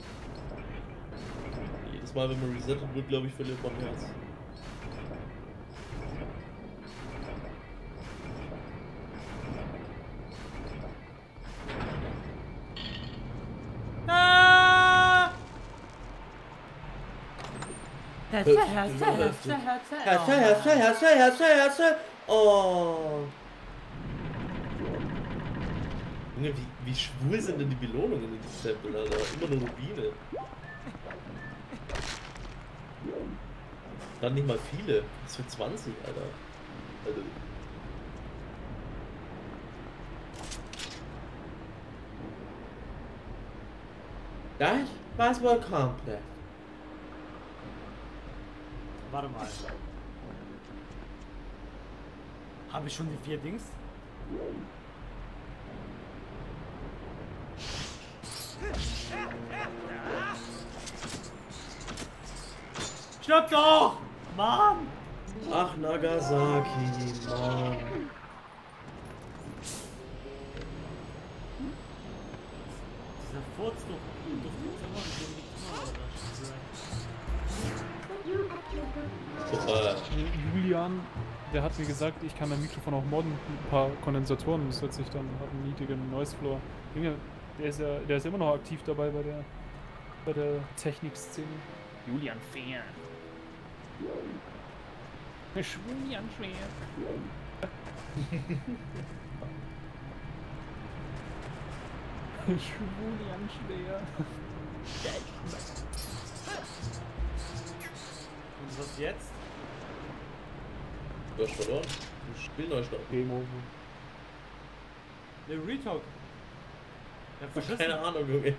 Jedes Mal, wenn man resettet wird, glaube ich, verliert man ein Herz. Ah! Herze, Herze, Herze, Herze, Herze, Herze, Herze, Herze. Oh. Junge, wie, wie schwul sind denn die Belohnungen in diesem Tempel, Alter? Immer nur Rubine. Dann nicht mal viele. Was für zwanzig, Alter. Alter. Das war's wohl komplett. Warte mal. Habe ich schon die vier Dings? Stopp doch! Mann! Ach, Nagasaki, Mann. Dieser Furz doch durch die Zimmer und durch die Zimmer oder? Super. Julian, der hat mir gesagt, ich kann mein Mikrofon auch modden. Ein paar Kondensatoren, das hört sich dann, hat einen niedrigen Noise Floor. Junge, Der ist ja, der ist immer noch aktiv dabei bei der, bei der Technikszene. Julian Fehr. Julian Fehr. Julian Schwer. Und was jetzt? Du hast verloren. Du Spiel neu starten. Game over. Der Retalk. Der hat verschissen. Keine Ahnung, Junge.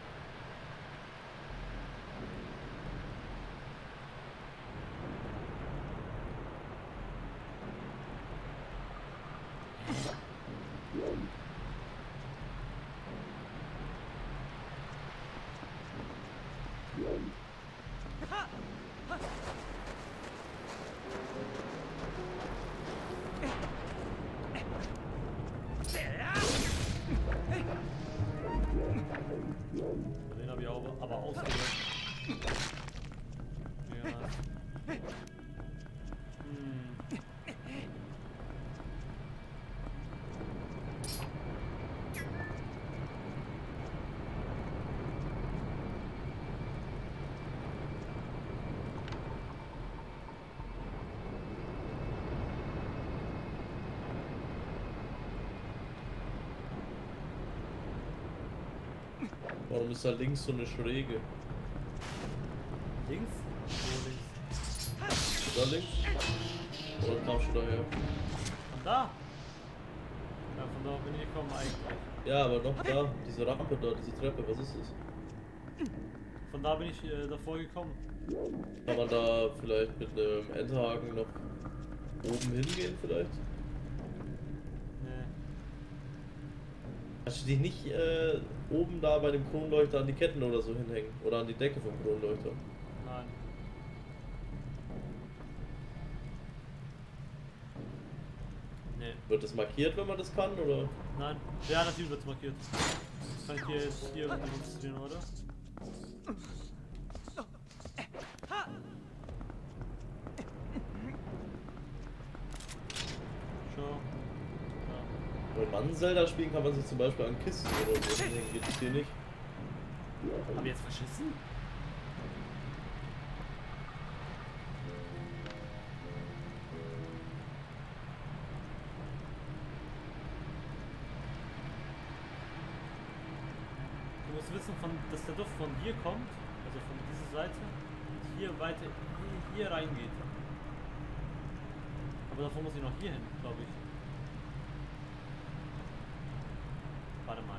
Den habe ich auch, aber ausgelöst. Ja. Hm. Warum ist da links so eine Schräge? Links? Wo links? Da links? Oder kamst du daher? Von da? Ja, von da bin ich gekommen eigentlich. Ja, aber noch da, diese Rampe da, diese Treppe, was ist das? Von da bin ich äh, davor gekommen. Kann man da vielleicht mit einem Endhaken noch oben hingehen vielleicht? Nee. Kannst du dich nicht äh, oben da bei dem Kronleuchter an die Ketten oder so hinhängen? Oder an die Decke vom Kronleuchter? Nein. Nee. Wird das markiert, wenn man das kann, oder? Nein. Ja, natürlich wird es markiert. Das kann ich dir jetzt hier demonstrieren, oder? Schau. Ja. Wenn man Zelda spielen kann man sich zum Beispiel an Kisten oder so hinhängen. Geht das hier nicht? Hab ich jetzt verschissen? Du musst wissen, von, dass der Duft von hier kommt, also von dieser Seite, und hier weiter hier, hier reingeht. Aber davor muss ich noch hier hin, glaube ich. Warte mal.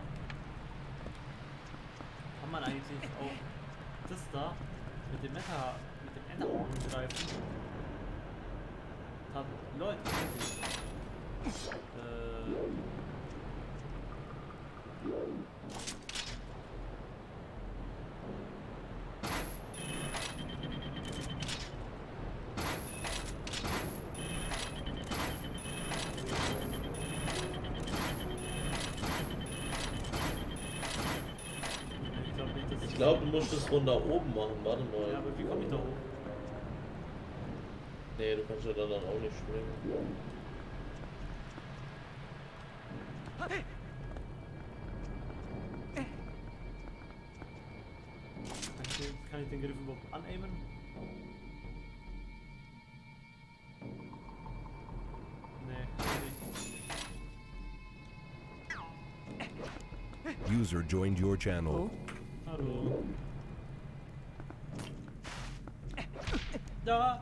Kann man eigentlich auch das da mit dem Meta, mit dem Enderhorn greifen? Tat, Leute, äh. Ich glaube, du musst das von da oben machen. Warte mal. Ja, aber wie komme ich da hoch? Nee, du kannst ja da dann auch nicht springen. Kann ich, den, kann ich den Griff überhaupt anaimen? Nee, kann ich. User joined your channel. Hallo. Da!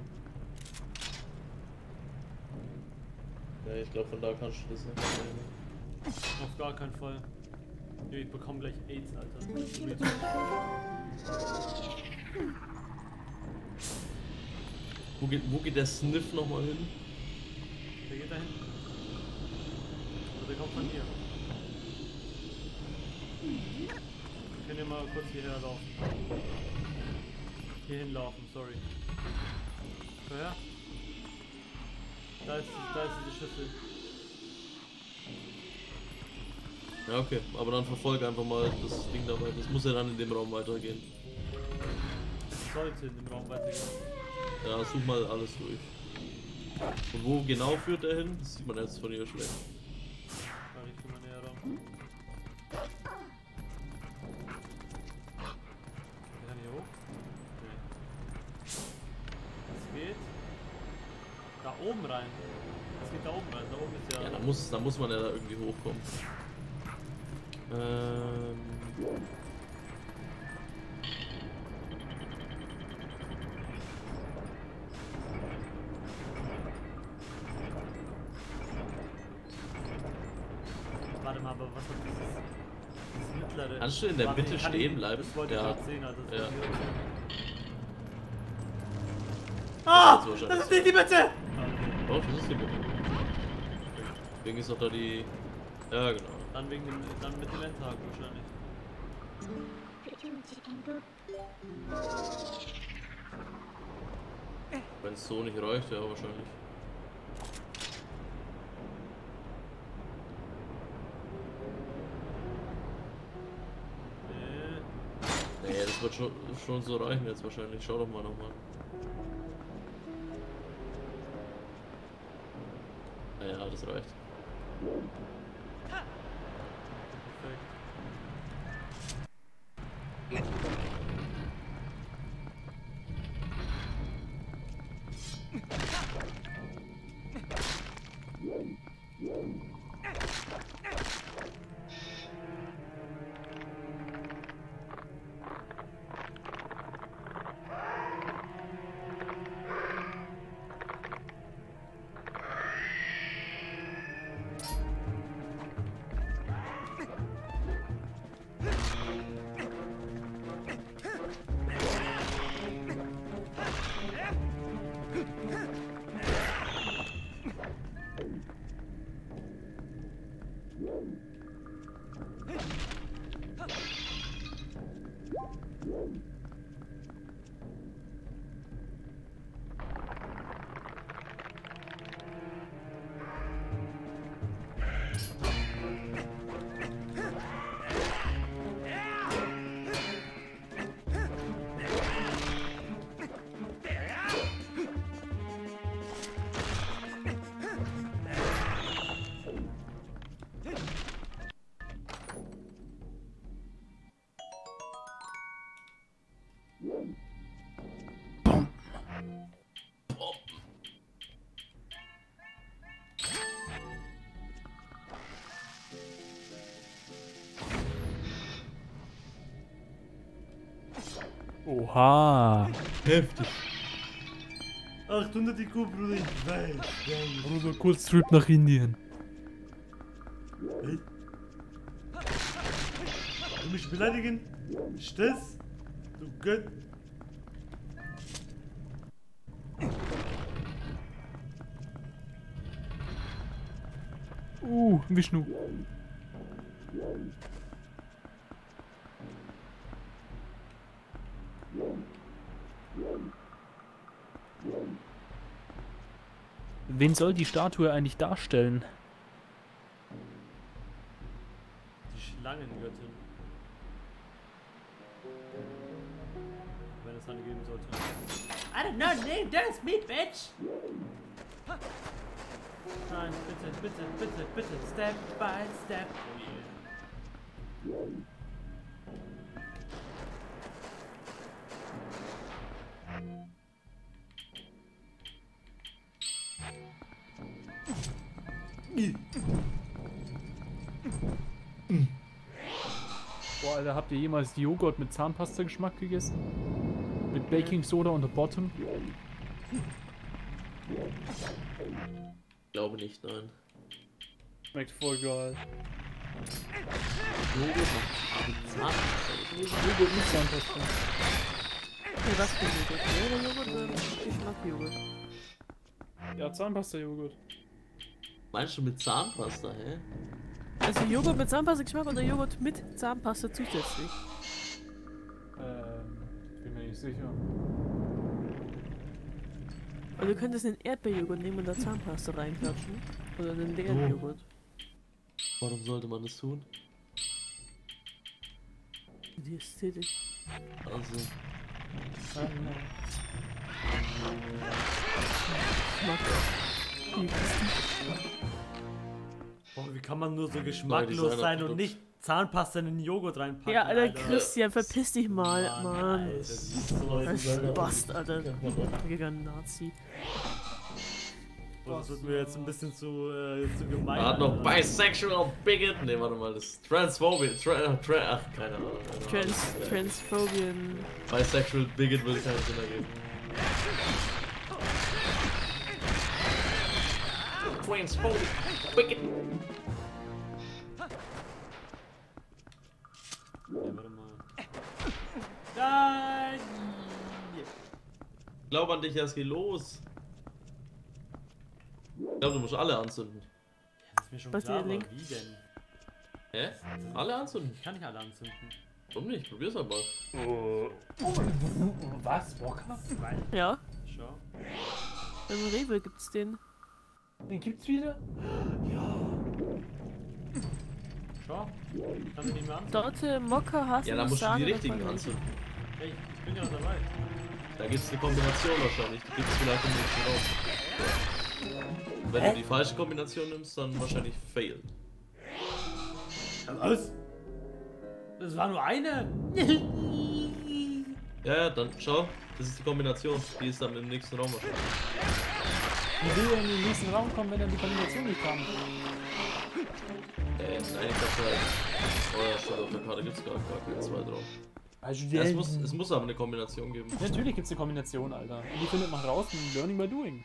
Ja, ich glaube, von da kannst du das nicht nehmen. Auf gar keinen Fall. Ich bekomme gleich AIDS, Alter. Wo geht, wo geht der Sniff nochmal hin? Der geht da hinten. Also der kommt von hier. Ich kann ja mal kurz hierher laufen. Hierhin laufen, sorry. Schau her. Da ist, da ist diese Schüssel. Ja, okay, aber dann verfolge einfach mal das Ding dabei. Das muss ja dann in dem Raum weitergehen. Es sollte in dem Raum weitergehen. Ja, such mal alles durch. Und wo genau führt er hin? Das sieht man jetzt von hier schlecht. Warte, ich geh mal näher ran. rein. Das geht da oben rein. Da oben ist ja... Ja, da muss, da muss man ja da irgendwie hochkommen. Ähm... Warte mal, aber was hat dieses, dieses mittlere... Kannst du in der Warte, Mitte ich kann stehen ihn- bleiben? Das wollte Ja. ich gerade sehen, also das Ja. wollte ich gerade sehen. Ah! Ah! Das ist nicht die Mitte! Oh, das ist die Mitte. Deswegen ist doch da die... Ja, genau. Dann wegen dem, dann mit dem Endtag wahrscheinlich. Wenn es so nicht reicht, ja, wahrscheinlich. Nee. Nee, das wird schon, schon so reichen jetzt wahrscheinlich. Schau doch mal nochmal. Naja, das reicht. Perfekt. Oha. Heftig. achthundert I Q, Bruder, ich weiß. Bruder, kurz Trip nach Indien. Hey. Du mich beleidigen? Stess? Du Gött. Uh, Vishnu. Wen soll die Statue eigentlich darstellen? Die Schlangengöttin. Wenn es eine geben sollte. I don't know, name, that's me, bitch! Nein, bitte, bitte, bitte, bitte, step by step. Oh yeah. Boah, Alter, habt ihr jemals Joghurt mit Zahnpasta-Geschmack gegessen? Mit Baking Soda und der Bottom? Ich glaube nicht, nein. Schmeckt voll geil. Joghurt mit Zahnpasta. Joghurt mit Zahnpasta. Okay, was für Joghurt? Ohne Joghurt oder Geschmack-Joghurt? Ja, Zahnpasta-Joghurt. Meinst du mit Zahnpasta, hä? Also Joghurt mit Zahnpasta-Geschmack oder Joghurt mit Zahnpasta zusätzlich? Ähm, bin mir nicht sicher. Also du könntest einen Erdbeerjoghurt nehmen und da Zahnpasta reinklatschen. Oder einen leeren Oh. Joghurt. Warum sollte man das tun? Die Ästhetik. Also, Geschmack. Boah, wie kann man nur so Nein, geschmacklos die sein Produkt. und nicht Zahnpasta in den Joghurt reinpacken? Ja, Alter, Christian, verpiss dich mal, Mann, Mann. Alter, so Als Bast, Alter. Richtiger Nazi. Das wird mir jetzt ein bisschen zu, äh, zu gemein. Er hat noch Bisexual Bigot. Ne, warte mal, das ist Transphobian. Tra tra ach, keine Ahnung. Keine Trans Ahnung. Transphobian. Bisexual Bigot würde keinen Sinn ergeben. Transphobian Bigot. Ja, warte mal. Nein! Glaub an dich, es geht los. Ich glaube, du musst alle anzünden. Ja, das ist mir schon Was klar, ist der aber Link? wie denn? Hä? Alle anzünden? Ich kann nicht alle anzünden. Warum nicht? Probier's halt mal. Was? Walker? Ja, Schau. im Rewe gibt's den. Den gibt's wieder? Schau. Kann ich nicht mehr anzünden. Dorte, Mokka, Hasen, Ja, dann musst du die Sahne, richtigen davon anzünden. Hey, ich bin ja dabei. Da gibt's eine Kombination wahrscheinlich. Die gibt's vielleicht im nächsten Raum. Wenn du die falsche Kombination nimmst, dann wahrscheinlich fail. Was? Das war nur eine? Ja, ja, dann schau. Das ist die Kombination. Die ist dann im nächsten Raum wahrscheinlich. Wie will er in den nächsten Raum kommen, wenn er die Kombination nicht kann? Äh, nein, ich dachte halt. Oh ja, stimmt, auf der Karte gibt's gar, gar keine zwei drauf. Also, Ja, es, muss, es muss aber eine Kombination geben. Natürlich gibt's eine Kombination, Alter. Und die findet man raus mit Learning by Doing.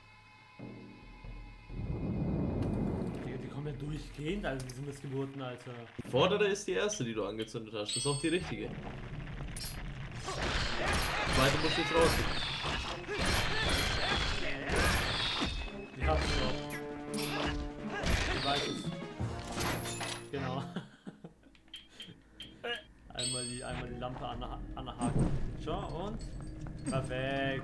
Die, die kommen ja durchgehend, also diese Missgeburten, Alter. Die vordere ist die erste, die du angezündet hast. Das ist auch die richtige. Die zweite musst du jetzt rausgehen. Die haben es noch. Ich weiß es. Genau. Einmal die, einmal die Lampe an der, an der Haken. Schau und. Perfekt.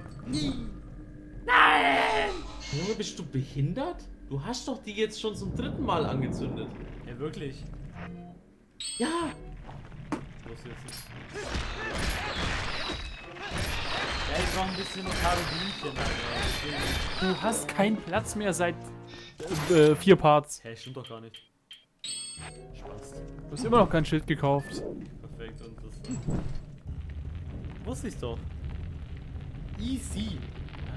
Junge, bist du behindert? Du hast doch die jetzt schon zum dritten Mal angezündet. Ja, wirklich. Ja! Los jetzt nicht. Ja, ich brauche ein bisschen Karabinchen, Alter. Du hast keinen Platz mehr seit äh, vier Parts. Hä, hey, stimmt doch gar nicht. Spaß. Du hast immer noch kein Schild gekauft. Perfekt und das. Wusste ich doch. Easy. Ja.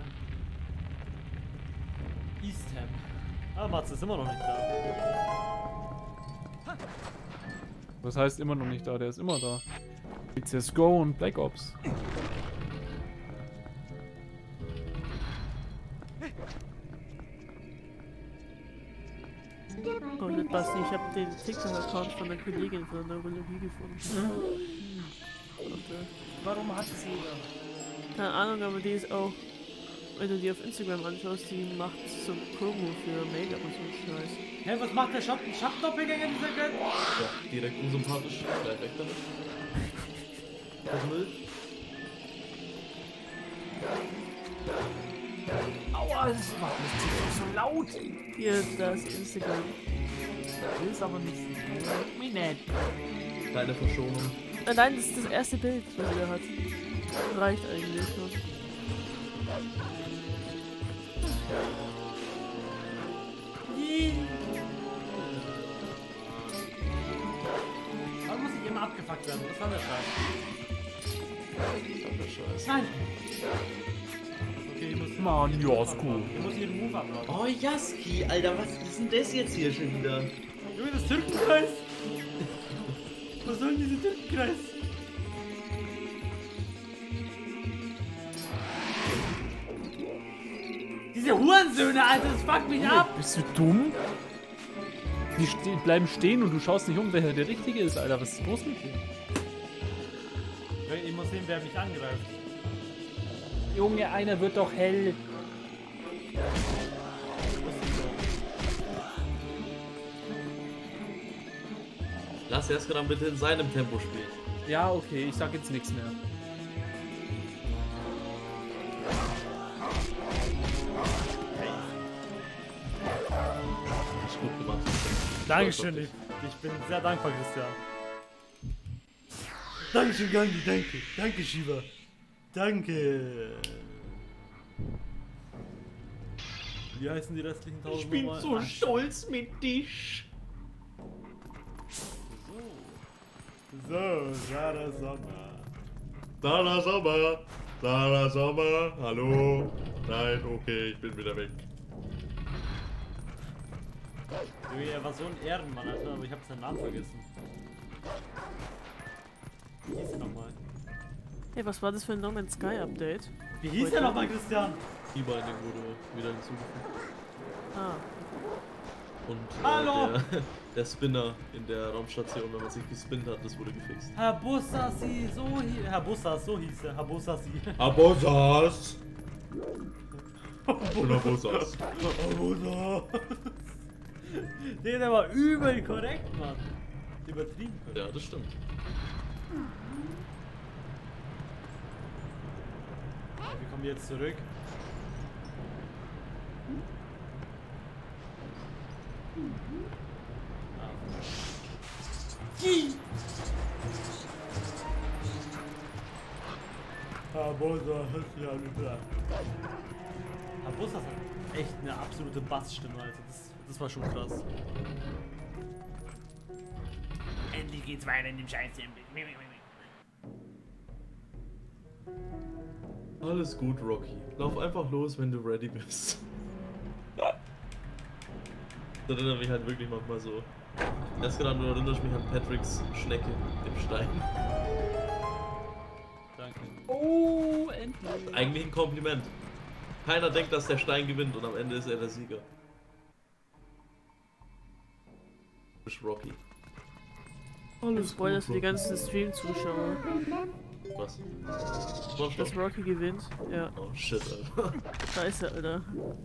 Eastham. Ah, Mats ist immer noch nicht da. Das heißt immer noch nicht da, der ist immer da. Wie C S G O und Black Ops. Oh, nicht Basti, ich habe den TikTok-Account von der Kollegin von der Neurologie gefunden. Und, äh, Warum hat es jeder? keine Ahnung, aber die ist auch, wenn du die auf Instagram anschaust, die macht so Promo für Make-up und so Scheiß. Hä, hey, was macht der Shop Shop-Doppelgänger dieser Geld? Ja, direkt unsympathisch. Gleich weg damit. Das Müll. Aua, das war so laut. Hier, das Instagram. Das ist aber nicht so nett. Kleine Verschonung. Allein das ist das erste Bild, was sie da hat. Reicht eigentlich schon. Warum muss ich immer abgefuckt werden? Was war der Scheiß? Der Scheiß. Nein! Okay, ich muss. Mann, ja, ist cool. Ich muss jeden Move abwarten. Oh, Jaski, Alter, was ist denn das jetzt hier schon wieder? Junge, das Türkenkreis! Was soll denn diese Türkenkreis? Diese Hurensöhne, Alter, das fuckt mich ab! Bist du dumm? Die ste bleiben stehen und du schaust nicht um, wer der Richtige ist, Alter. Was ist los mit dir? Ich muss sehen, wer mich angreift. Junge, einer wird doch hell. Lass erst dann bitte in seinem Tempo spielen. Ja, okay, ich sag jetzt nichts mehr. Hast gut gemacht. Dankeschön, ich, ich bin sehr dankbar, Christian. Dankeschön, Gandhi, danke. Danke, Shiva. Danke. Wie heißen die restlichen tausend? Ich bin nochmal? so Ach, stolz mit dich. So, Sarah Sommer. Sarah Sommer. Sarah Sommer. Hallo. Nein, okay, ich bin wieder weg. Junge, er war so ein Ehrenmann, Alter, aber ich hab seinen Namen vergessen. Wie hieß er nochmal? Hey, was war das für ein No Man's Sky Update? Wie hieß er nochmal, Christian? T-Binding wurde wieder hinzugefügt. Ah, Und äh, Hallo! Der, der Spinner in der Raumstation, wenn man sich gespinnt hat, das wurde gefixt. Herr Bussassi, so hieß Herr Bussas, so hieß er, Herr Bussassi. Abosas! Oder Abosas. Bussas! Nee, der war übel korrekt, Mann. Übertrieben korrekt. Ja, das stimmt. Wir kommen jetzt zurück. Herr Bussas ist ja gesagt. Herr Bussas hat echt eine absolute Bassstimme, also das, das war schon krass. Endlich geht's weiter in dem Scheiß-Tempel. Alles gut, Rocky. Lauf einfach los, wenn du ready bist. Das erinnert mich halt wirklich manchmal so. Erst gerade du erinnerst mich an Patricks Schnecke im Stein. Danke. Oh, endlich. Eigentlich ein Kompliment. Keiner denkt, dass der Stein gewinnt und am Ende ist er der Sieger. Du bist Rocky. du spoilerst die ganzen Stream-Zuschauer, Was? dass Rocky gewinnt. Ja, Oh shit, Alter. scheiße, Alter.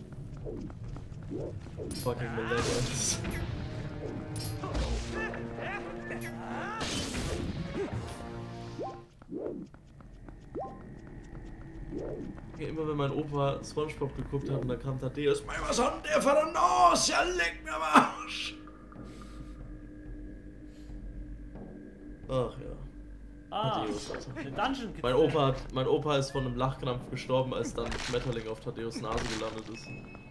Fucking Millennials. Ja, immer wenn mein Opa SpongeBob geguckt hat und da kam Thaddeus, mein, was hat denn der für eine Nase? Ja, leck mir am Arsch! Ach ja. Ah, Thaddeus, also. eine Dungeon Mein Opa, hat, mein Opa ist von einem Lachkrampf gestorben, als dann ein Schmetterling auf Thaddeus Nase gelandet ist.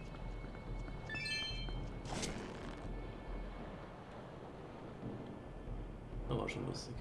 Das war schon lustig.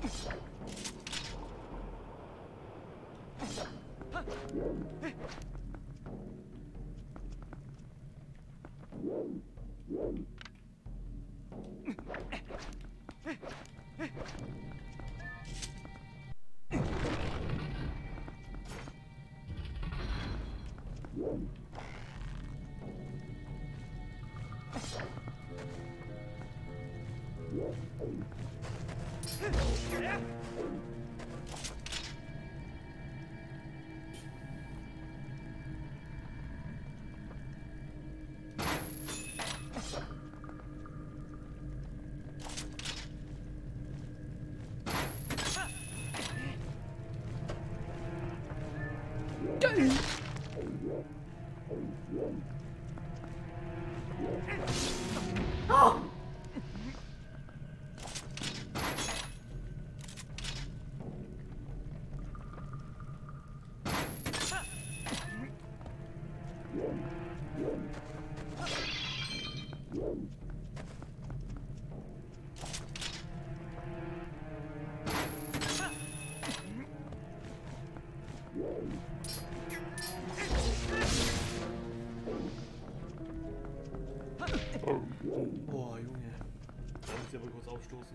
Boah, Junge. Da muss ich aber kurz aufstoßen.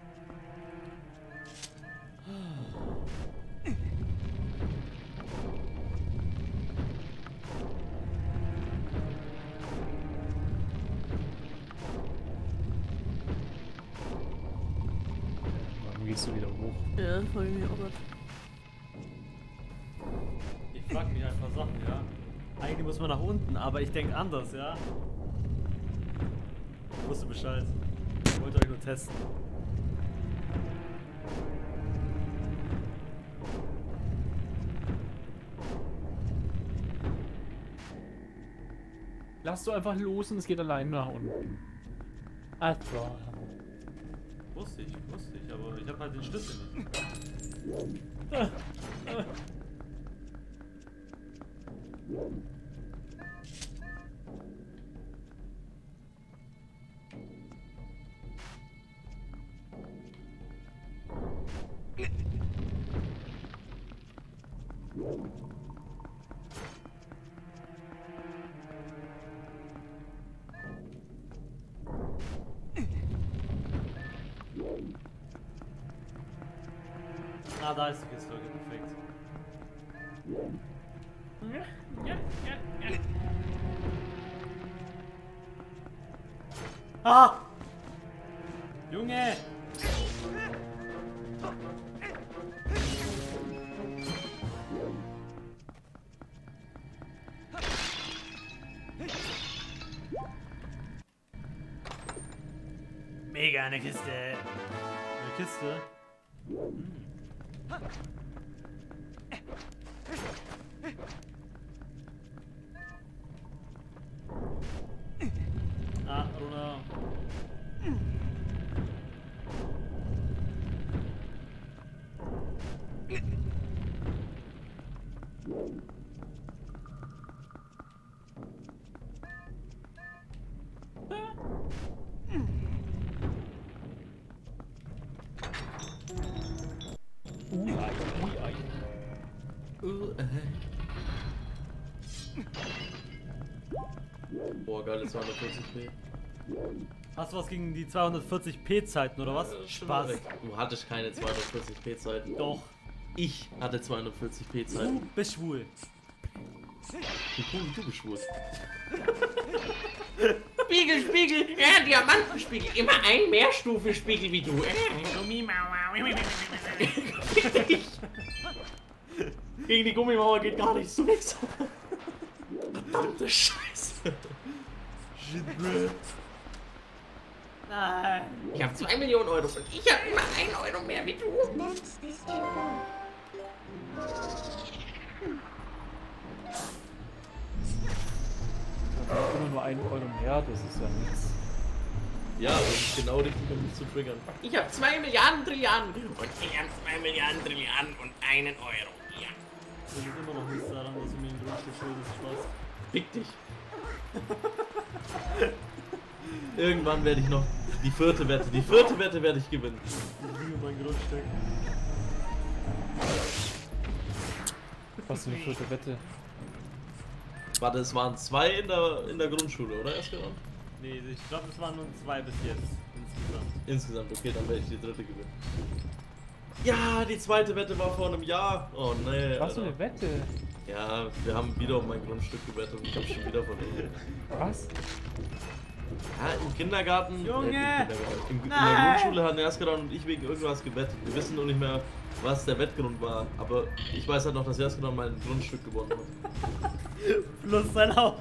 Warum gehst du wieder hoch? Ja, das frag ich mich auch grad. Ich frag mich einfach Sachen, ja. Eigentlich muss man nach unten, aber ich denke anders, ja. Ich wusste Bescheid. Ich wollte euch nur testen. Lass du einfach los und es geht allein nach unten. Abraham. Wusste ich, wusste ich, aber ich habe halt den Schlüssel nicht. Ah, da ist die Kiste, okay, perfekt. Ah! Junge! Mega eine Kiste. Eine Kiste? Hm. Ah, runter. Boah, geile zweihundertvierzig p. Hast du was gegen die zweihundertvierzig p Zeiten oder was? Spaß. Du hattest keine zweihundertvierzig p Zeiten. Doch. Ich hatte zweihundertvierzig p Zeiten. Du bist schwul. Du, du bist schwul. Spiegel, Spiegel, ja, Diamantenspiegel, immer ein Mehrstufenspiegel wie du. Gegen die Gummimauer geht gar nichts, du Wichser. Verdammte Scheiße. Shit, bro. Nein. Ich habe zwei Millionen Euro und ich habe immer einen Euro mehr wie du. Immer nur ein Euro mehr, das ist ja nichts. Ja, das ist genau richtig, um mich zu triggern. Ich habe zwei Milliarden Trilliarden und ich habe zwei Milliarden Trilliarden und einen Euro. Ja. Das ist immer noch nichts daran, dass du mir ein Grundstück schuldest, Spaß. Fick dich. Irgendwann werde ich noch die vierte Wette, die vierte Wette werde ich gewinnen. Ich liebe mein Grundstück. Was für eine vierte Wette? Warte, es waren zwei in der, in der Grundschule, oder? Erst genannt? Nee, ich glaube, es waren nur zwei bis jetzt insgesamt. Insgesamt, okay, dann werde ich die dritte gewinnen. Ja, die zweite Wette war vor einem Jahr. Oh nee. Was für Alter. eine Wette? Ja, wir haben wieder um mein Grundstück gewettet und ich habe schon wieder verloren. Was? Ja, im Kindergarten. Junge! Äh, im Kindergarten. Im, in der Nein! Grundschule hatten Jaskeran und ich wegen irgendwas gewettet. Wir wissen nur nicht mehr, was der Wettgrund war. Aber ich weiß halt noch, dass Jaskeran mein Grundstück gewonnen hat. Plus sein Haus.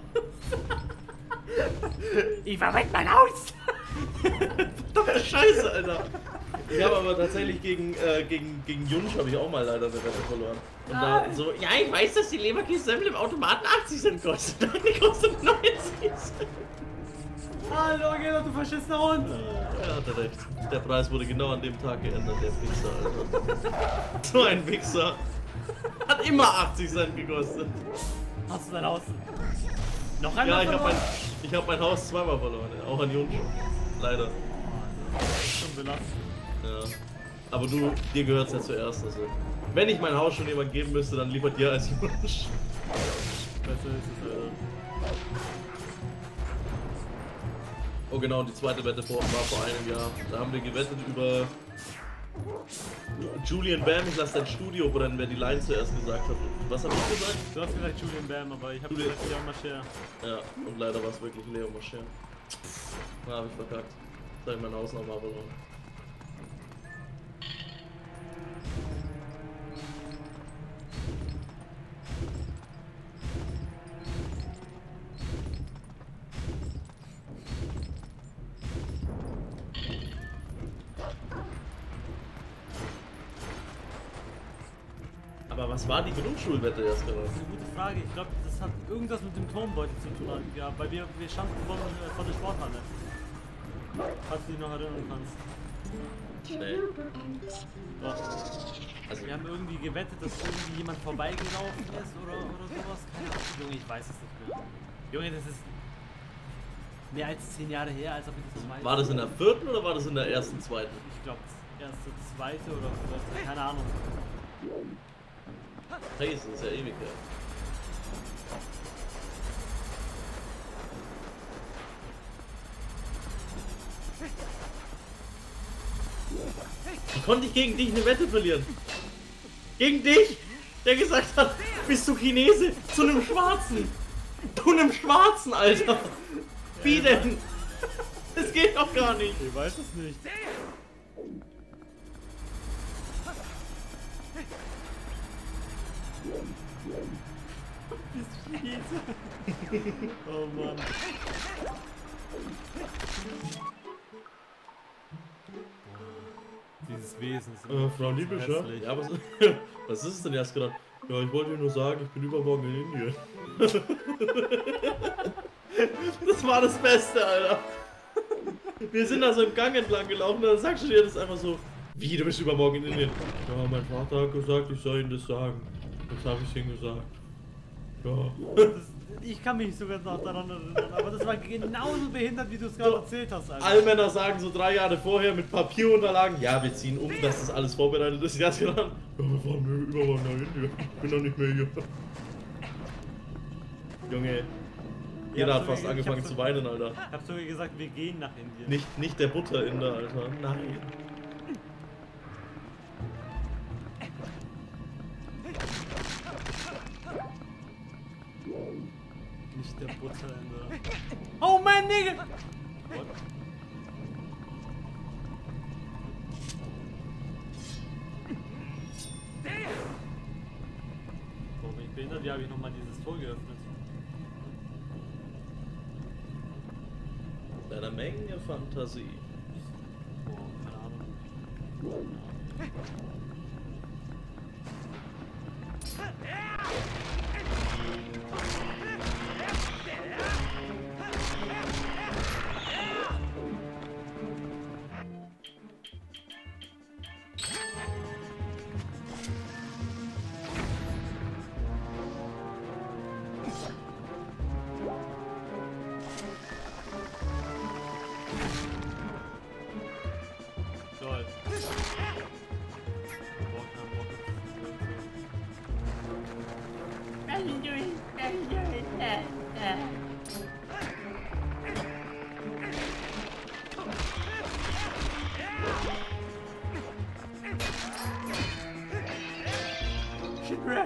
Ich verwende mein Haus. Verdammte Scheiße, Alter. Ich habe aber tatsächlich gegen, äh, gegen, gegen Junsch habe ich auch mal leider eine Wette verloren. Und da so, Ja, ich weiß, dass die Leberkäse-Semmel im Automaten achtzig Cent kostet. Die kostet neunzig Cent. Hallo, Gelo, du verschissener Hund. er hatte recht. Der Preis wurde genau an dem Tag geändert, der Wichser, Alter. So ein Wichser. Hat immer achtzig Cent gekostet. Hast du dein Haus? Noch einmal Ja, ich habe verloren? mein, ich hab mein Haus zweimal verloren, ja. Auch an Junsch. Leider. Das ist schon belastend. Ja. Aber du, dir gehört's ja zuerst. Also. Wenn ich mein Haus schon jemand geben müsste, dann lieber dir als Junsch. Besser ist es, Alter. Oh genau, und die zweite Wette vor, war vor einem Jahr. Da haben wir gewettet über Julian Bam, ich lasse dein Studio brennen, wer die Line zuerst gesagt hat. Was hab ich gesagt? Du hast gesagt Julian Bam, aber ich habe Julian- gesagt Leon Mascher. Ja, und leider war es wirklich Leo Mascher. Da hab ich verkackt. Da hab ich mein Haus nochmal verloren. Aber was war die Grundschulwette erst gerade? Das ist eine gute Frage. Ich glaube, das hat irgendwas mit dem Turmbeutel zu tun. Ja, weil wir, wir standen vor, äh, vor der Sporthalle. Falls du dich noch erinnern kannst. Schnell. Doch. Also, Wir haben irgendwie gewettet, dass irgendwie jemand vorbeigelaufen ist oder, oder sowas. Keine Ahnung, Junge, ich weiß es nicht mehr. Junge, das ist mehr als zehn Jahre her, als ob ich das noch weiß. war das in der vierten oder war das in der ersten, zweiten? Ich glaube, erste, zweite oder vielleicht, keine Ahnung. Hey, das ist ja ewig her. Wie konnte ich gegen dich eine Wette verlieren? Gegen dich, der gesagt hat, bist du Chinese? Zu einem Schwarzen. Zu einem Schwarzen, Alter. Wie denn? Das geht doch gar nicht. Ich weiß es nicht. Oh Mann. Dieses Wesen ist Äh, Frau so Liebischer? hässlich. Ja, was, was ist es denn erst gerade? Ja, ich wollte dir nur sagen, ich bin übermorgen in Indien. Das war das Beste, Alter. Wir sind da so im Gang entlang gelaufen und dann sagst du dir das einfach so, wie, du bist übermorgen in Indien? Ja, mein Vater hat gesagt, ich soll ihm das sagen. Jetzt habe ich ihm gesagt. Ja. Das, ich kann mich sogar noch daran erinnern, aber das war genauso behindert, wie du es gerade So, erzählt hast, Alter. Alle Männer sagen so drei Jahre vorher mit Papierunterlagen, ja, wir ziehen um, dass das alles vorbereitet ist. Ja, wir fahren übermorgen nach Indien. Ich bin doch nicht mehr hier. Junge, jeder hat sogar- fast ich angefangen hab zu so- weinen, Alter. Ich hab sogar gesagt, wir gehen nach Indien. Nicht, nicht der Butterinder, Alter. Nein. Nicht der Butterinder. Oh mein Nigga! What? Warum bin ich behindert? Ja, habe ich nochmal dieses Tor geöffnet. Eine Menge Fantasie. Oh, keine Ahnung. Toll. Boah, kein Bock. Shipwreck!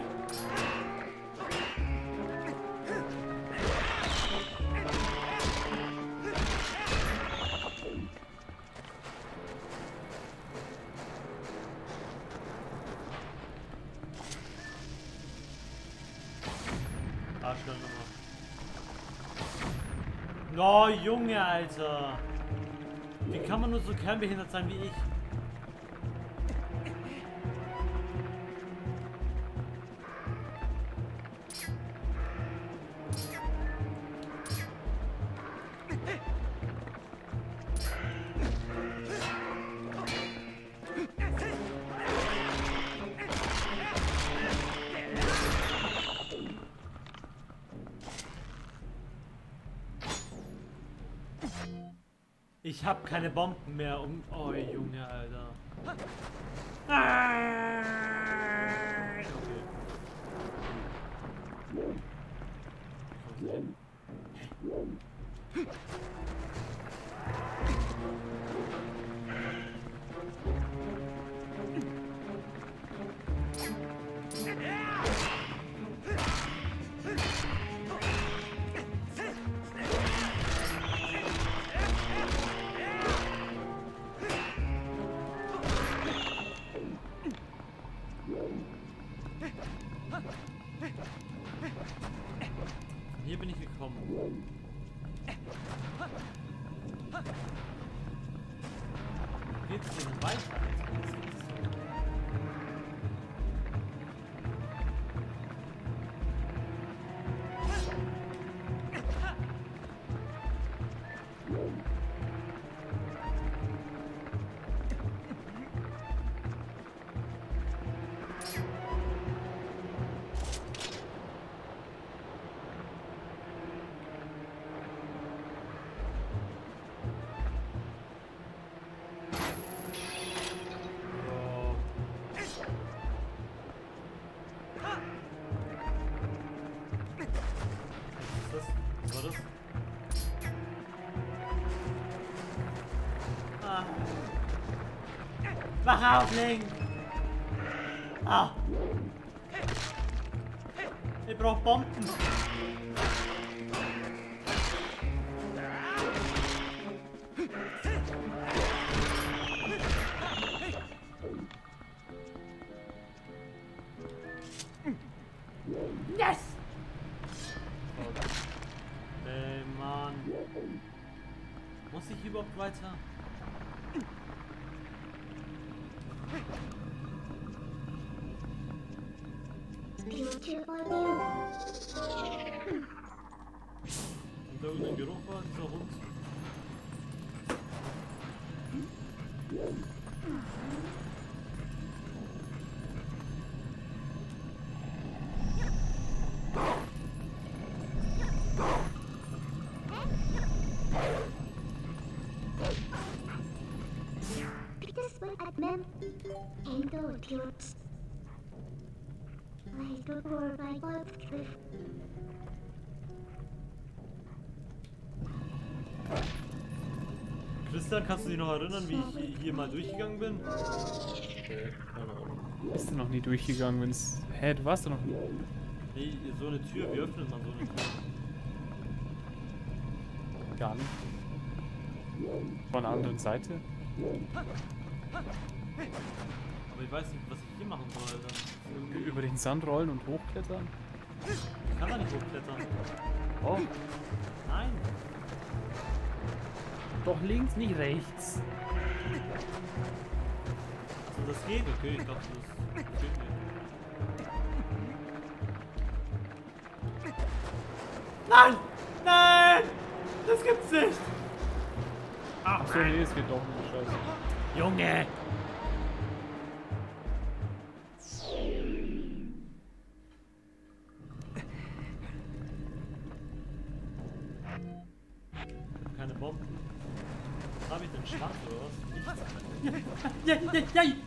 Arschlöcher. Oh, Junge, Alter. Wie kann man nur so kernbehindert sein wie ich? Ich hab keine Bomben mehr um. Oh, Junge, Alter. Ah! Okay. Kommt sie hin? Hier bin ich gekommen. Geht es denn weiter? Was war das? Ah. Wach auf, Link! Ah! Ich brauch Bomben! Yes! Ey, Mann. Muss ich überhaupt weiter? Und da irgendein Geruch war, dieser Hund. Christian, kannst du dich noch erinnern, wie ich hier mal durchgegangen bin? Okay, keine Ahnung. Bist du noch nie durchgegangen, wenn es... Hä, du warst doch noch nie... Nee, so eine Tür, wie öffnet man so eine Tür? Gar nicht. Von der anderen Seite? Aber ich weiß nicht, was ich hier machen soll. Dann Über den Sand rollen und hochklettern? ich kann da nicht hochklettern. Oh, Nein! doch links, nicht rechts. Also das geht? Okay, ich dachte, das, das geht nicht. Nein! Nein! Das gibt's nicht! Ach so, nee, es geht doch nicht, scheiße. Junge! Keine Bomben. Was hab ich denn? Schwach oder was? Nichts. Ja, ja, ja, ja.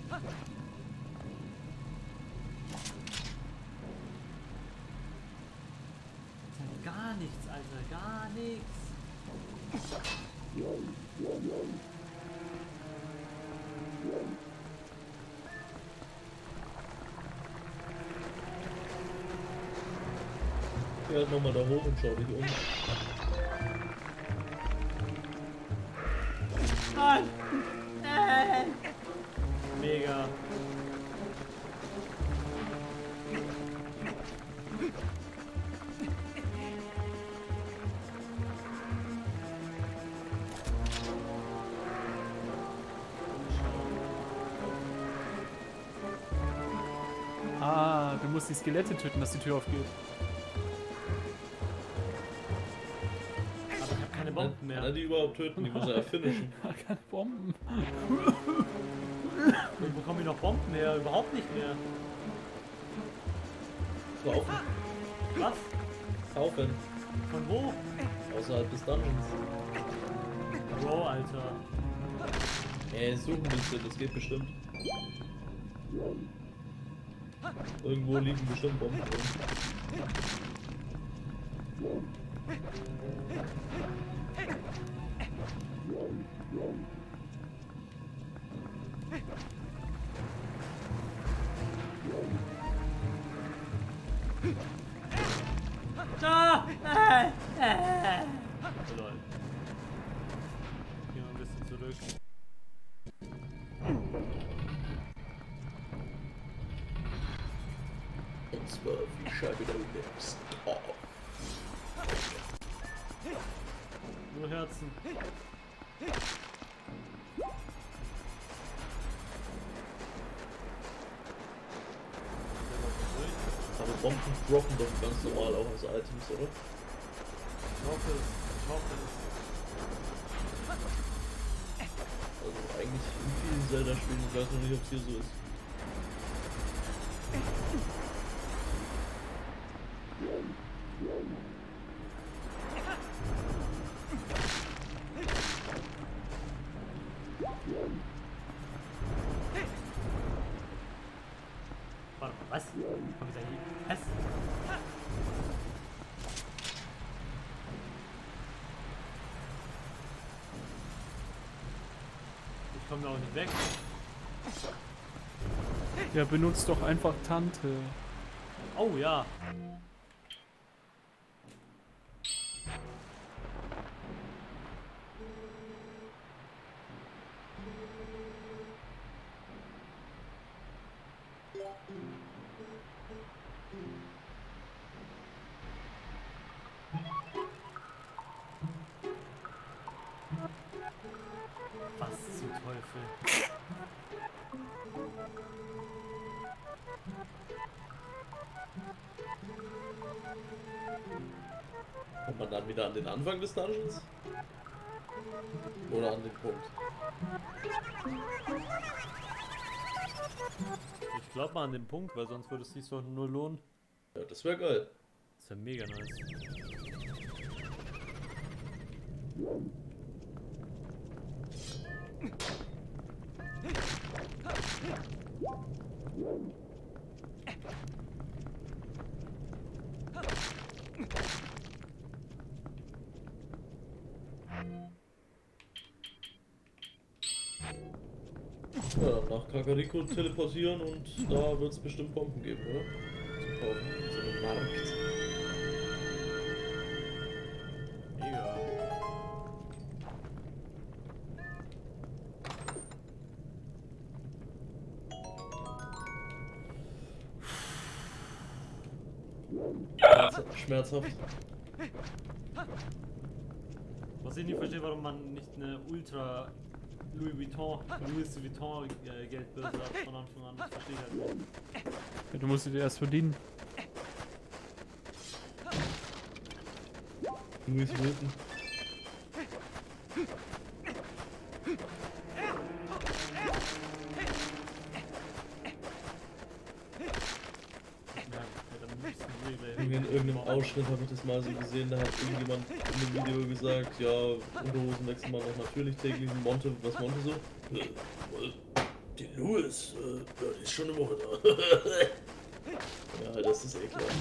Gar nichts, Alter, gar nichts. Geh halt nochmal da hoch und schau dich um. Nein! Nein! Mega. Ah, du musst die Skelette töten, dass die Tür aufgeht. Aber ich hab keine Bomben Kann er mehr. die überhaupt töten? Die muss er ja finishen. Keine Bomben. Wo bekomme ich noch Bomben her? Überhaupt nicht mehr. Laufen. Was? Kaufen. Von wo? Außerhalb des Dungeons. Bro, Alter. Ey, suchen müsste, das geht bestimmt. Irgendwo liegen bestimmt Bomben drin. Ah! Äh, äh. Lol. Gehen wir ein bisschen zurück. Jetzt war die Scheibe da unten. Oh. Nur Herzen. Aber Bomben droppen doch ganz normal auch als Items, oder? Ich hoffe es. Ich hoffe es. Also eigentlich in vielen Zelda-Spielen, ich weiß noch nicht, ob es hier so ist. Warte mal, was? Komm ich da hier? Was? Ich komme da auch nicht weg. Ja, benutzt doch einfach Tante. Oh ja. Was zum Teufel? Kommt man dann wieder an den Anfang des Dungeons? Oder an den Punkt? Ich glaube mal an den Punkt, weil sonst würde es sich so nur lohnen. Ja, das wäre geil. Das wäre mega nice. Ja, dann nach Kakariko teleportieren und da wird es bestimmt Bomben geben, oder? Zu kaufen. In so einem Markt. Mega. Schmerz- Schmerzhaft. Was ich nicht verstehe, warum man nicht eine Ultra Louis Vuitton, Louis Vuitton äh, Geldbörse hat von Anfang an. Das verstehe ich halt nicht. Ja, du musst sie dir erst verdienen. Louis Vuitton. Ja, dann müssen wir gleich. In irgendeinem Ausschnitt habe ich das mal so gesehen, da hat irgendjemand in dem Video gesagt, ja, Unterhosen wechseln man auch natürlich täglich. Und Monte, was Monte so? Äh, äh, die Louis, äh, ja, die ist schon eine Woche da. Ja, das ist ekelhaft.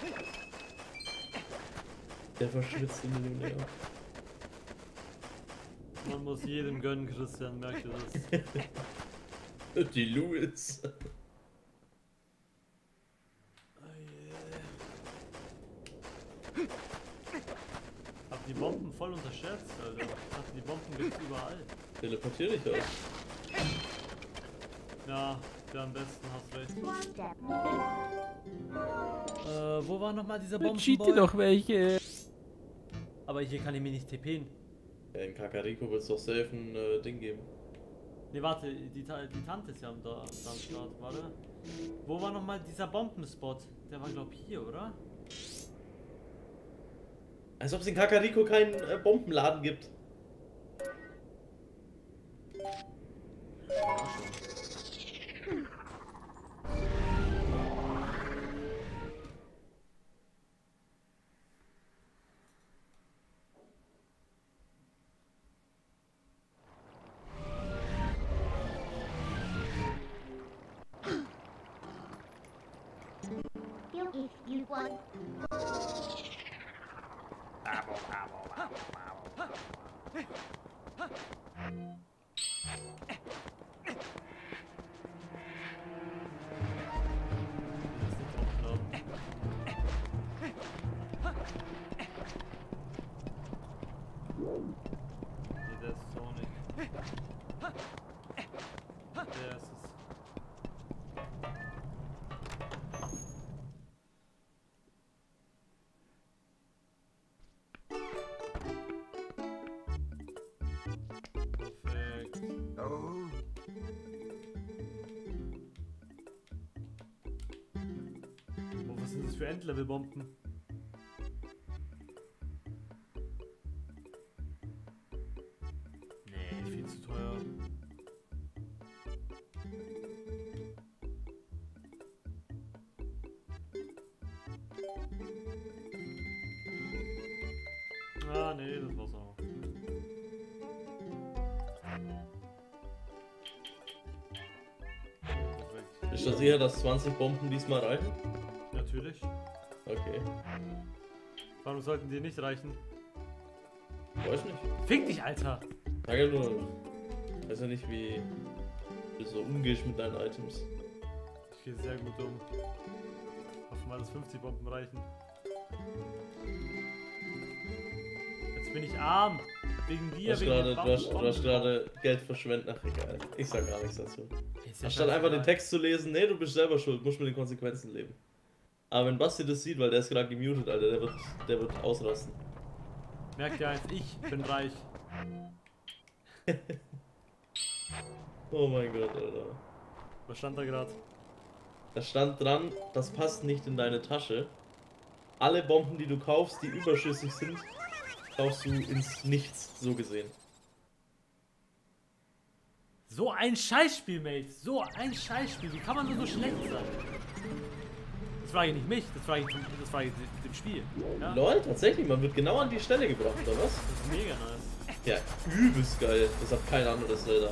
Der verschwitzte Millionär. Man muss jedem gönnen, Christian, merkt ihr das? Die Louis. Hab die Bomben voll unterschätzt, Alter. Ich dachte, die Bomben gibt's überall. Teleportier dich halt. Ja, der am besten, hast recht. Äh, wo war nochmal dieser Cheat Bombenboy? dir doch welche. Aber hier kann ich mir nicht TPen. Ja, in Kakariko wird es doch safe ein äh, Ding geben. Ne, warte, die, Ta die Tante ist ja am, da, da am Start, warte. Wo war nochmal dieser Bombenspot? Der war, glaub ich, hier, oder? Als ob es in Kakariko keinen äh, Bombenladen gibt. Ja, schon. If you want. Nee, der ist es auch nicht. Der ist es. Perfekt. Oh, was sind das für Endlevel-Bomben? Nee, viel zu teuer. Ah, nee, das war's auch. Perfekt. Bist du sicher, dass zwanzig Bomben diesmal reichen? Natürlich. Okay. Warum sollten die nicht reichen? Weiß nicht. Fick dich, Alter! Sag ja nur. Weiß ja nicht, wie du so umgehst mit deinen Items. gehe sehr gut um. Hoffen wir, dass fünfzig Bomben reichen. Jetzt bin ich arm. Wegen Du dir, hast wegen gerade, den du hast, Bomben- du hast gerade Geld verschwendet. Ach egal. Ich sag gar nichts dazu. Ist ja Anstatt einfach den scheißegal. Text zu lesen, nee, du bist selber schuld, musst mit den Konsequenzen leben. Aber wenn Basti das sieht, weil der ist gerade gemutet, Alter, der wird, der wird ausrasten. Merkt ihr eins, ich bin reich. Oh mein Gott, Alter. Was stand da gerade? Da stand dran, das passt nicht in deine Tasche. Alle Bomben, die du kaufst, die überschüssig sind, kaufst du ins Nichts, so gesehen. So ein Scheißspiel, Mate. So ein Scheißspiel. Wie kann man nur so schlecht sein? Das frage ich nicht mich, das frage ich, zum- das frage ich dem Spiel. Ja? Lol, tatsächlich, man wird genau an die Stelle gebracht, oder was? Das ist mega nice. Ja, übelst geil. Das hat kein anderes Zelda.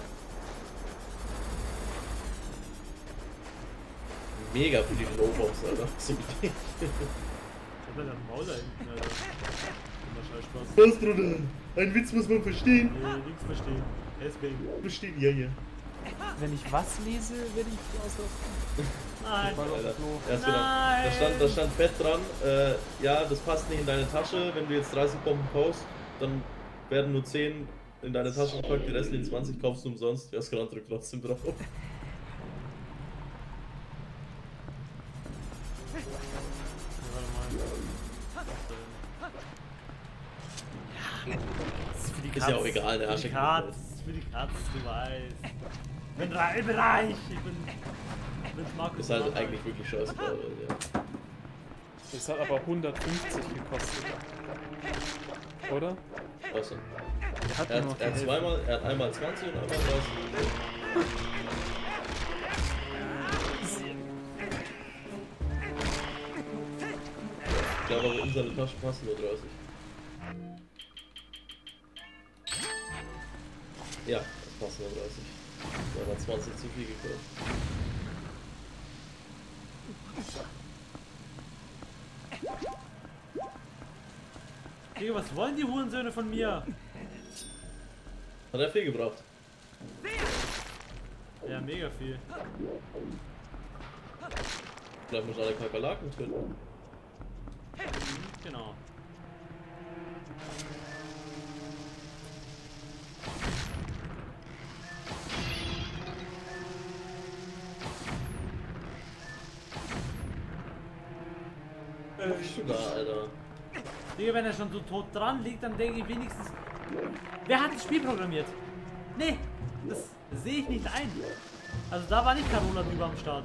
Mega für die Low-Box, Alter. So Ich hab da einen Maul da hinten, Alter. Immer scheiß Spaß. Was, Bruder? Ein Witz muss man verstehen. Nee, nichts verstehen. Deswegen. Verstehen, ja, ja. Wenn ich was lese, werde ich ausrasten. Nein. Voll auf Alter. das Klo. Ja, ist genau. Da stand, da stand fett dran, äh, ja, das passt nicht in deine Tasche. Wenn du jetzt dreißig Bomben kaufst, dann werden nur zehn in deine Tasche gepackt, die restlichen zwanzig kaufst du umsonst. Ja, Skran drückt trotzdem drauf. Das ist für die Ist ja auch egal, der Für Arsch die kriegt Katz, das. für die Katz, du weißt. Ich bin reich, ich bin reich. Ich bin, ich bin Markus. Ist halt Mann. eigentlich wirklich scheiße. Ja. Das hat aber hundertfünfzig gekostet. Oder? Also, Der hat er, nur hat, noch er hat die Hälfte. zweimal, er hat einmal zwanzig und einmal dreißig. Ich glaube, aber in seine Tasche passen nur dreißig. Ja, das passt nur dreißig. Da war zwanzig zu viel gekauft. Digga, was wollen die Hurensöhne von mir? Hat er viel gebraucht. Ja, mega viel. Vielleicht muss alle Kakerlaken töten. Genau. Da, Alter. Digga, wenn er schon so tot dran liegt, dann denke ich wenigstens... Wer hat das Spiel programmiert? Nee, das sehe ich nicht ein. Also da war nicht Carola drüber am Start.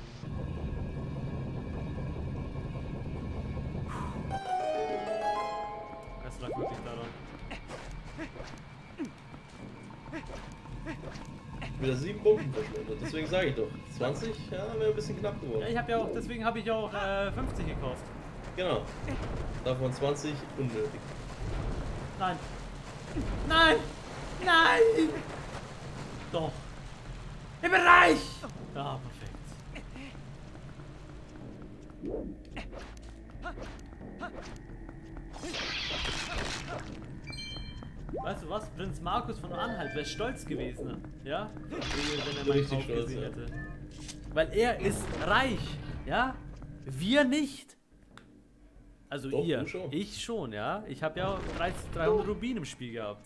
Das lag wirklich daran. Wieder sieben Bomben verschwendet. Deswegen sage ich doch. zwanzig, ja, wäre ein bisschen knapp Ja, geworden. ich habe ja auch, deswegen habe ich auch äh, fünfzig gekauft. Genau. Davon zwanzig unnötig. Nein. Nein! Nein! Doch. Ich bin reich! Ja, perfekt. Weißt du was? Prinz Markus von Anhalt wäre stolz gewesen, ja? Wenn er meinen Richtig Kauf stolz, gesehen ja. hätte. Weil er ist reich, ja? Wir nicht. Also Doch, ihr. du schon. Ich schon, ja? Ich habe ja dreihundert Rubin im Spiel gehabt.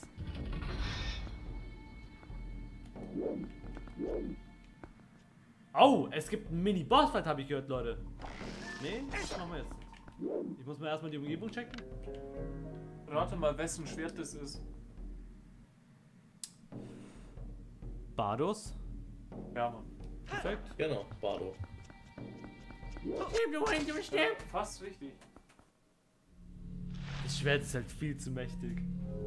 Oh, es gibt einen Mini-Bossfight, habe ich gehört, Leute. Nee, das machen wir jetzt nicht. Ich muss mir erstmal die Umgebung checken. Rate mal, wessen Schwert das ist. Bardos. Ja, Mann. Perfekt. Genau, Bardo. Fast richtig. Das Schwert ist halt viel zu mächtig.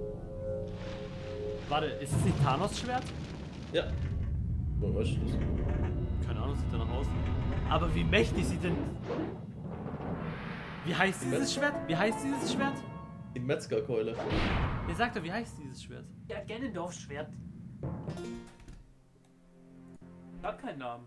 Warte, ist es nicht Thanos Schwert? Ja. Woher weißt du das? Keine Ahnung, sieht danach aus. Aber wie mächtig sieht denn... Wie heißt dieses Schwert? Wie heißt dieses Schwert? Die Metzgerkeule. Ihr sagt doch, wie heißt dieses Schwert? Ja, Ganondorfs Schwert. Hat keinen Namen.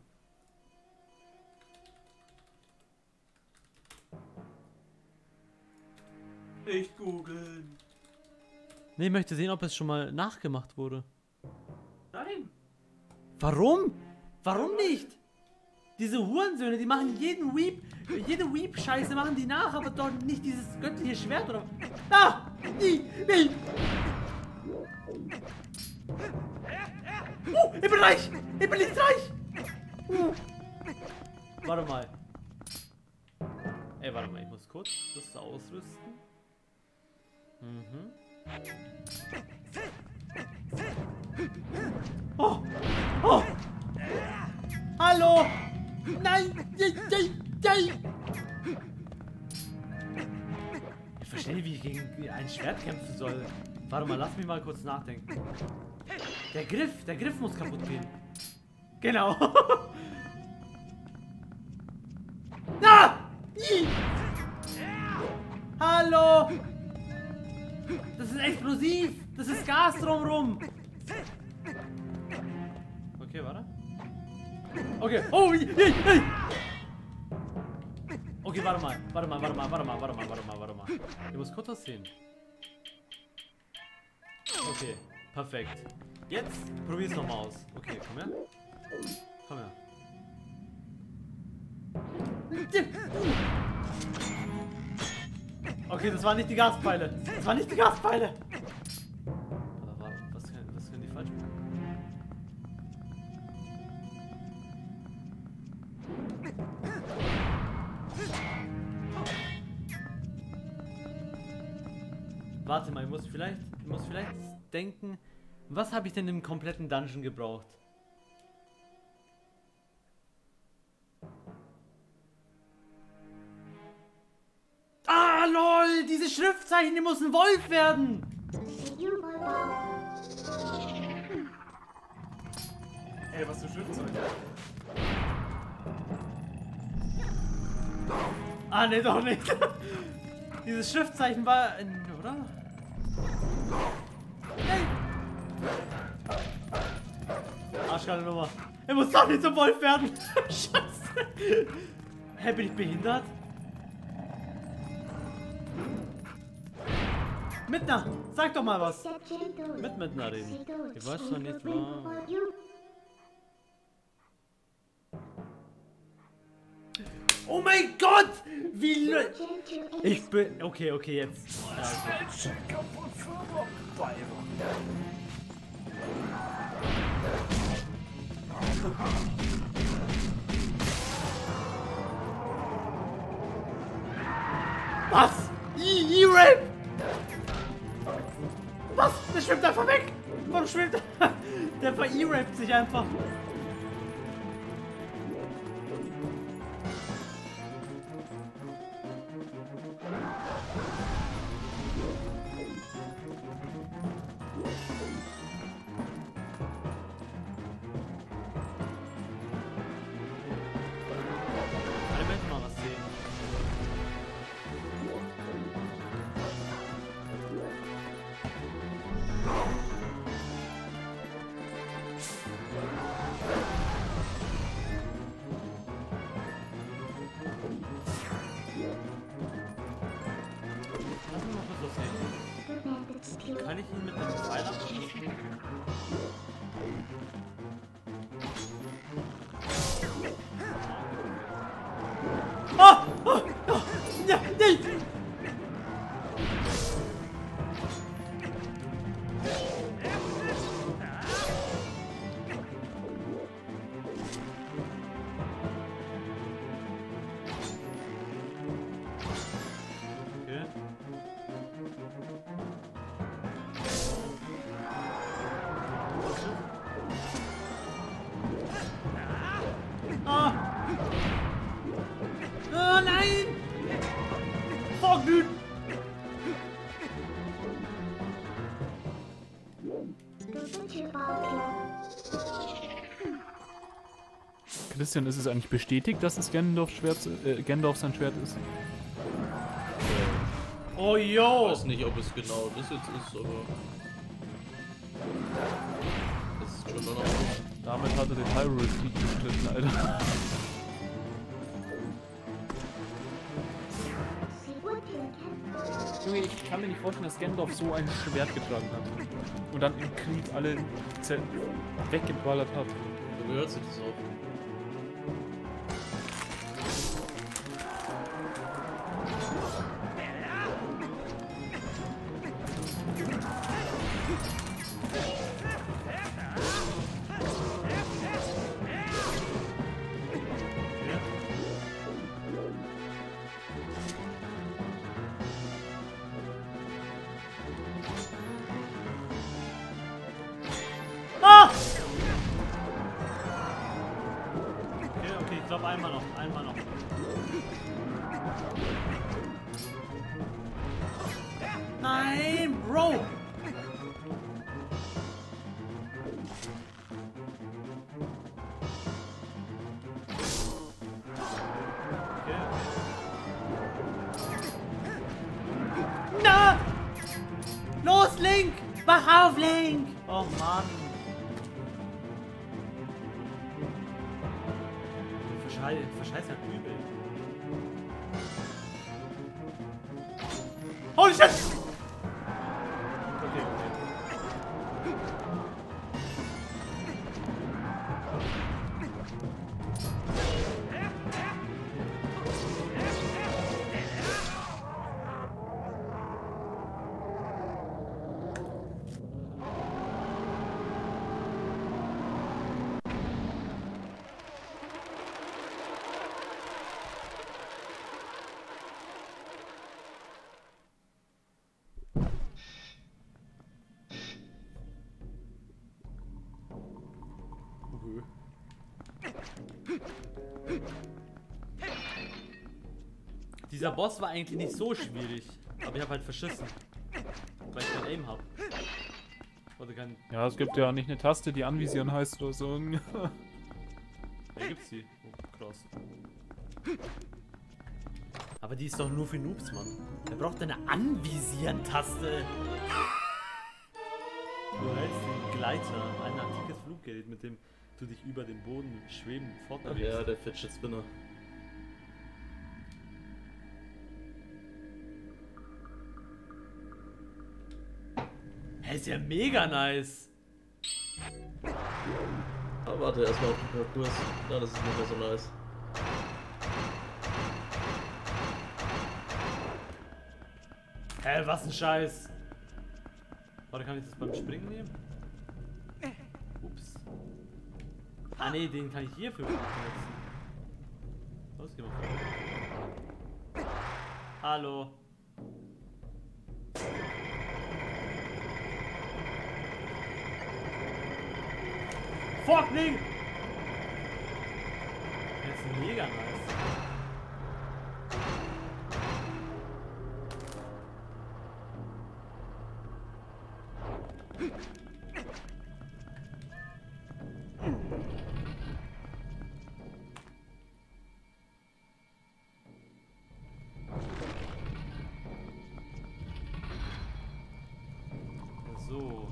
Nicht googeln. Nee, ich möchte sehen, ob es schon mal nachgemacht wurde. Nein. Warum? Warum nicht? Diese Hurensöhne, die machen jeden Weep, jede Weep-Scheiße machen die nach, aber doch nicht dieses göttliche Schwert oder... Ah! Nie! Nie! Uh, ich bin reich! Ich bin nicht reich! Uh. Warte mal. Ey, warte mal, ich muss kurz das da ausrüsten. Mhm. Oh! Oh! Hallo! Nein! Ich verstehe nicht, wie ich gegen ein Schwert kämpfen soll. Warte mal, lass mich mal kurz nachdenken. Der Griff, der Griff muss kaputt gehen. Genau. Ah! Hallo! Das ist explosiv! Das ist Gas drumrum! Okay, warte. Okay. Oh! Hey, hey. Okay, warte mal. Warte mal, warte mal, warte mal, warte mal, warte mal, warte mal. Ich muss kurz was sehen. Okay, perfekt. Jetzt probier's nochmal aus. Okay, komm her. Komm her. Okay, das waren nicht die Gaspfeile. Das waren nicht die Gaspfeile. Aber warte, was können, was können die falsch machen? Warte mal, ich muss vielleicht, ich muss vielleicht denken, was habe ich denn im kompletten Dungeon gebraucht? Ah, lol, diese Schriftzeichen, die muss ein Wolf werden. Ey, was für Schriftzeichen? Ah, ne, doch nicht. Dieses Schriftzeichen war, äh, oder? Nein. Arschgeile Nummer. Er muss doch nicht zum Wolf werden. Scheiße. Hä, bin ich behindert? Midna, sag doch mal was. Mit Midna reden. Ich weiß noch nicht, was... Oh mein Gott! Wie... Ich bin... Okay, okay, jetzt. Also. Was? E-Rape? Was? Der schwimmt einfach weg! Warum schwimmt er? Der ver-E-Raped sich einfach. Kann ich ihn mit einem Pfeil abschießen? Oh! Oh! Oh! Ja! Nee! Ah! Oh nein! Vorglühen! Christian, ist es eigentlich bestätigt, dass es Gandalf, Schwert, äh, Gandalf sein Schwert ist? Oh yo! Ich weiß nicht, ob es genau das jetzt ist, aber... Das ist schon noch... Damit hat er den Hyrule-Krieg bestritten, Alter. Junge, ich kann mir nicht vorstellen, dass Gandalf so ein Schwert getragen hat. Und dann im Krieg alle weggeballert hat. Da gehört sich das auch. Ich glaube einmal noch, einmal noch. Nein, Bro! Okay. Na! Los, Link! Wach auf, Link! Oh Mann! Verschei verscheiß halt übel. Holy shit! Okay, okay. Dieser Boss war eigentlich nicht so schwierig, aber ich habe halt verschissen, weil ich kein Aim habe. Oder kein... Ja, es gibt ja nicht eine Taste, die anvisieren heißt oder so. Da gibt's die. Oh, krass. Aber die ist doch nur für Noobs, Mann. Wer braucht eine Anvisieren-Taste? Du hältst den Gleiter, ein antikes Fluggerät, mit dem du dich über den Boden schweben fortbewegst. Ja, der Fidget Spinner. Hey, ist ja mega nice. Aber warte erstmal auf den Parcours. Ja, das ist nicht mehr so nice. Hä, was ein Scheiß. Warte, kann ich das beim Springen nehmen? Ups. Ah ne, den kann ich hierfür benutzen. Los, geh mal vor. Hallo. Fuck, Link! Das ist mega nice. So.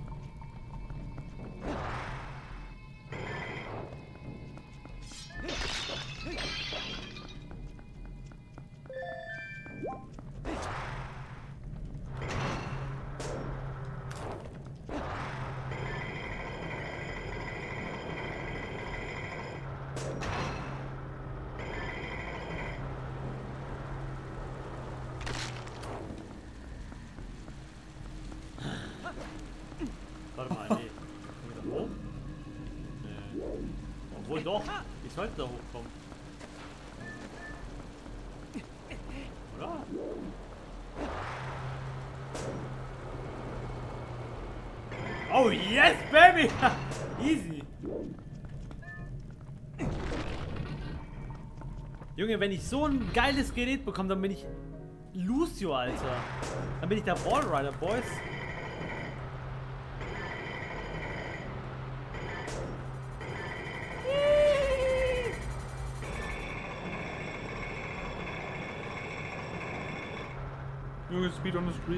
Warte mal, nee. Kommen wir da hoch? Nee. Obwohl doch. Ich sollte da hochkommen. Oder? Oh yes, baby! Easy. Junge, wenn ich so ein geiles Gerät bekomme, dann bin ich Lucio, Alter. Dann bin ich der Ballrider, Boys. Junge, Speed on the Street.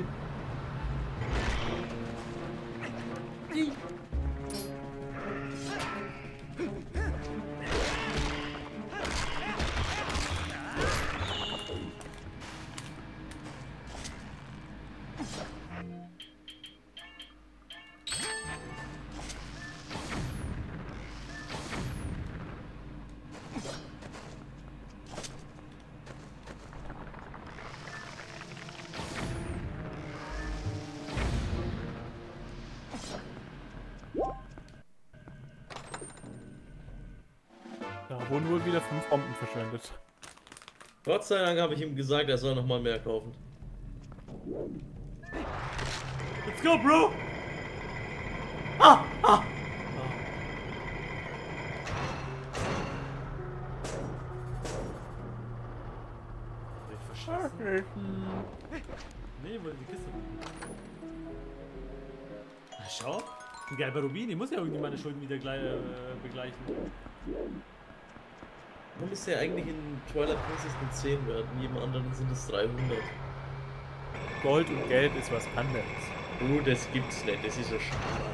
Da wurden wohl wieder fünf Bomben verschwendet. Gott sei Dank habe ich ihm gesagt, er soll noch mal mehr kaufen. Let's go, bro! Ah! Ah! Schau. Ein gelber Rubin, ich muss ja irgendwie meine Schulden wieder gleich, äh, begleichen. Man müsste ja eigentlich in Twilight Princess mit zehn werden, in jedem anderen sind es dreihundert. Gold und Geld ist was anderes. Oh, das gibt's nicht, das ist ja schade.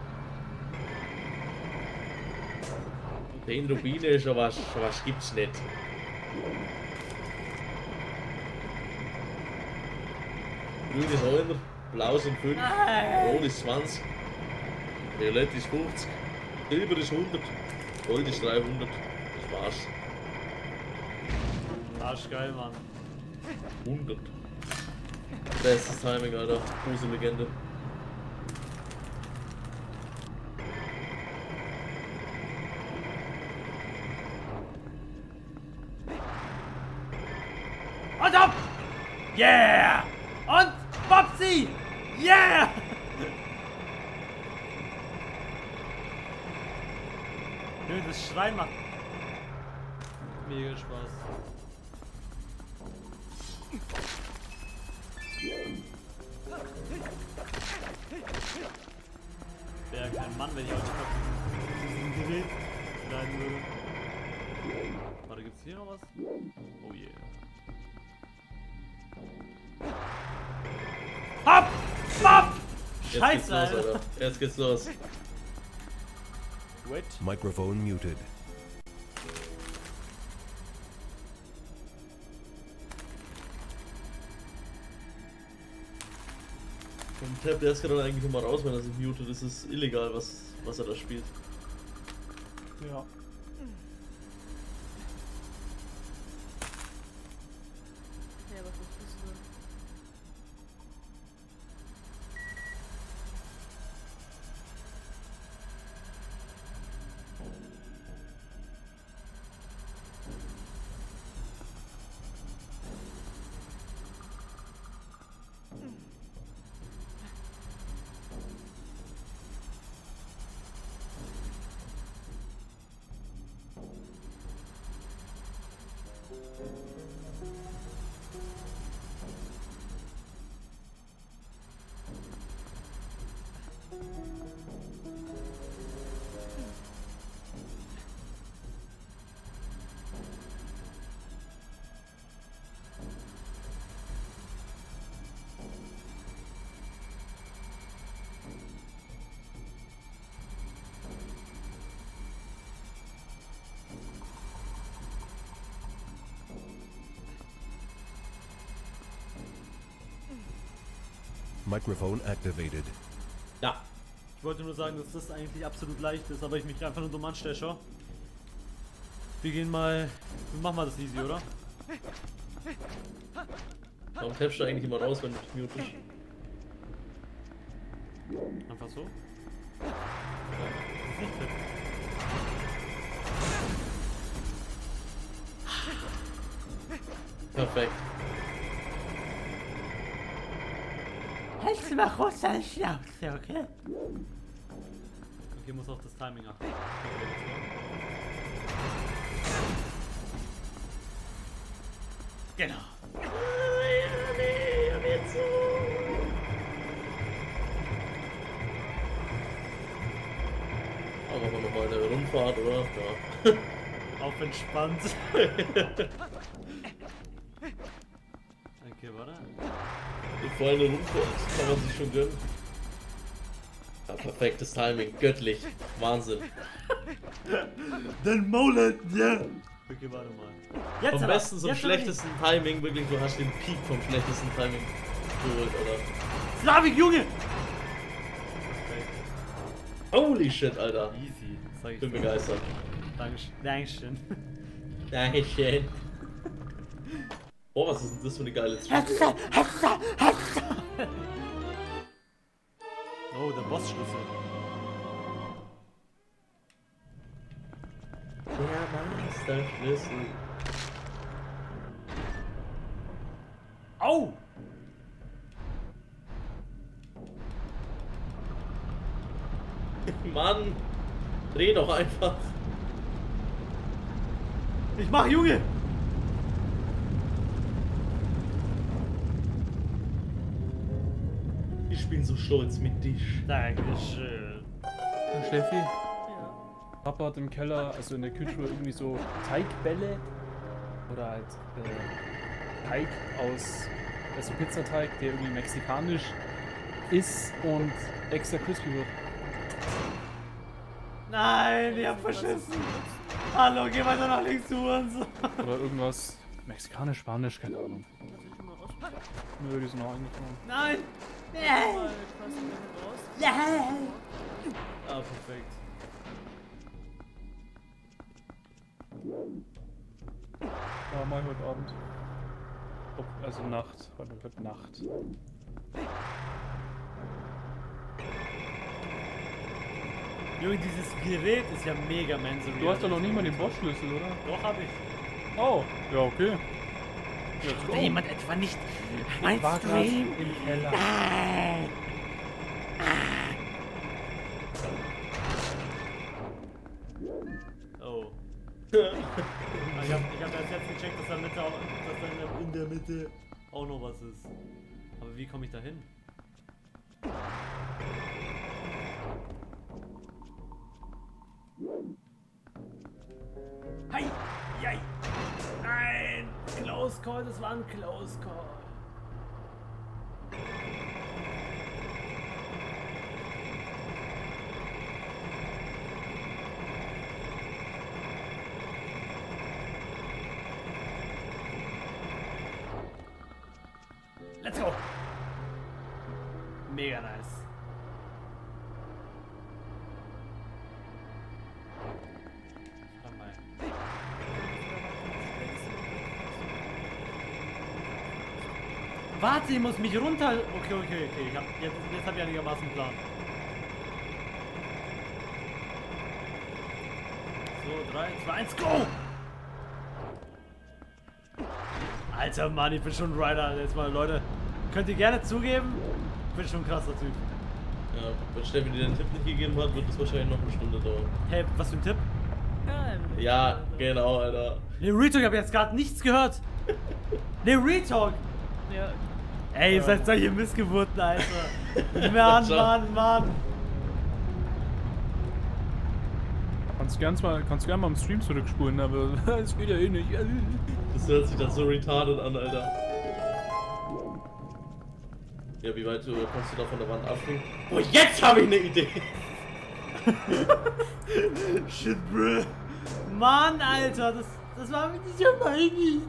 zehn Rubine ist schon was, schon was gibt's nicht. Grün ist einer, blau sind fünf, rot ist zwanzig, violett ist fünfzig, silber ist hundert, gold ist dreihundert. Das war's. Arschgeil, Mann. hundert. Bestes Timing, Alter. Große Legende. Und ab! Yeah! Und Babsi! Yeah! Nö, das Schreien macht mega Spaß. Wäre kein Mann, wenn ich heute noch diesen Gerät schneiden würde. Warte, gibt's hier noch was? Oh yeah. Hopp! Hopp! Jetzt Scheiße, geht's los, Alter. Alter. Jetzt geht's los. Wait. Microphone muted. Und Tab, der ist gerade eigentlich immer raus, wenn er sich mutet. Das ist illegal, was, was er da spielt. Ja. Ja, was ist das denn? Microphone activated. Ja. Ich wollte nur sagen, dass das eigentlich absolut leicht ist, aber ich mich einfach nur dumm anstelle, schau. Wir gehen mal... Wir machen mal das easy, oder? Warum tappst du eigentlich immer raus, wenn du dich mutest? Einfach so? Perfekt. Hältst du mal kurz deine Schnauze, okay? Okay, muss auf das Timing achten. Genau. Aber machen wir nochmal eine Rundfahrt, oder? Ja. Auf entspannt. Okay, warte. Vor allem eine Rundfahrt kann man sich schon gönnen. Ja, perfektes Timing, göttlich. Wahnsinn. Den Mullet, ja! Okay, warte mal. Jetzt Vom aber, besten zum jetzt schlechtesten Timing, wirklich, du hast den Peak vom schlechtesten Timing geholt, oder? Slavik, Junge! Holy shit, Alter. Easy, sag ich Bin dir. begeistert. Dankeschön. Dankeschön. Dankeschön. Oh, was ist denn das für eine geile Zwiebel? Oh, der Bossschlüssel. Der Meisterschlüssel. Au! Mann! Dreh doch einfach. Ich mach, Junge! Die bin so stolz mit dich. Dankeschön. Steffi, Ja. Papa hat im Keller, also in der Kühltruhe, irgendwie so Teigbälle oder halt äh, Teig aus, also Pizzateig, der irgendwie mexikanisch ist und extra crispy wird. Nein, ich hab verschissen. Hallo, geh weiter nach links, du Hurensohn. Oder irgendwas mexikanisch, spanisch, keine Ahnung. Hast du schon mal ausprobiert? Nö, die sind noch eingefallen. Nein. Mal quasi raus. Ah, perfekt. Ja, mal heute Abend. Ob, also Nacht, heute, heute Nacht. Junge, dieses Gerät ist ja mega mensurial. Du hast doch noch nicht mal den Boss-Schlüssel, oder? Doch, hab ich. Oh, ja, okay. Jetzt Will jemand etwa nicht mein Stream? im Keller. Oh. ich hab, ich hab erst jetzt gecheckt, dass da, Mitte auch, dass da in der Mitte auch noch was ist. Aber wie komme ich da hin? Hi! Jai! Nein! Close Call, das war ein Close Call. Let's go! Mega nice. Warte mal. Warte, ich muss mich runter. Okay, okay, okay. Ich hab, jetzt jetzt habe ich einigermaßen einen Plan. So, drei, zwei, eins, go! Alter Mann, ich bin schon ein Rider. Jetzt mal, Leute. Könnt ihr gerne zugeben? Ich bin schon ein krasser Typ. Ja, wenn Steffi dir den Tipp nicht gegeben hat, wird es wahrscheinlich noch eine Stunde dauern. Hey, was für ein Tipp? Ja, Ja, genau, Alter. Ne, Retalk, ich hab jetzt gerade nichts gehört. Ne, Retalk. Ja, Ey, ihr seid solche Missgeburten, Alter. Mann, Mann, Mann. Kannst gern mal, kannst gern mal im Stream zurückspulen, aber es geht ja eh nicht. Das hört sich dann so retarded an, Alter. Ja, wie weit äh, kannst du da von der Wand abspringen? Oh, jetzt habe ich eine Idee! Shit, bro. Mann, Alter, das, das war nicht ja meine Idee.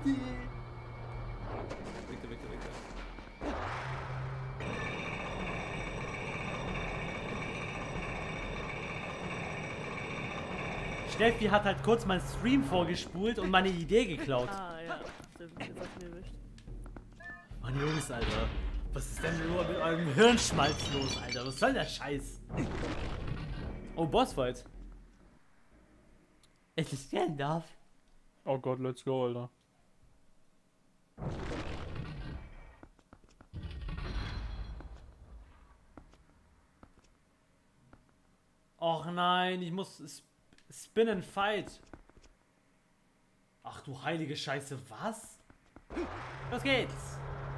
Weg, weg, weg, weg. Steffi hat halt kurz meinen Stream vorgespult und meine Idee geklaut. ah, ja. Stimmt, jetzt hast du mir erwischt. Mann, Jungs, Alter. Was ist denn nur mit eurem Hirnschmalz los, Alter? Was soll der Scheiß? Oh, Bossfight. Es ist Gandalf. Oh Gott, let's go, Alter. Och nein, ich muss sp Spin and Fight. Ach du heilige Scheiße, was? Los geht's.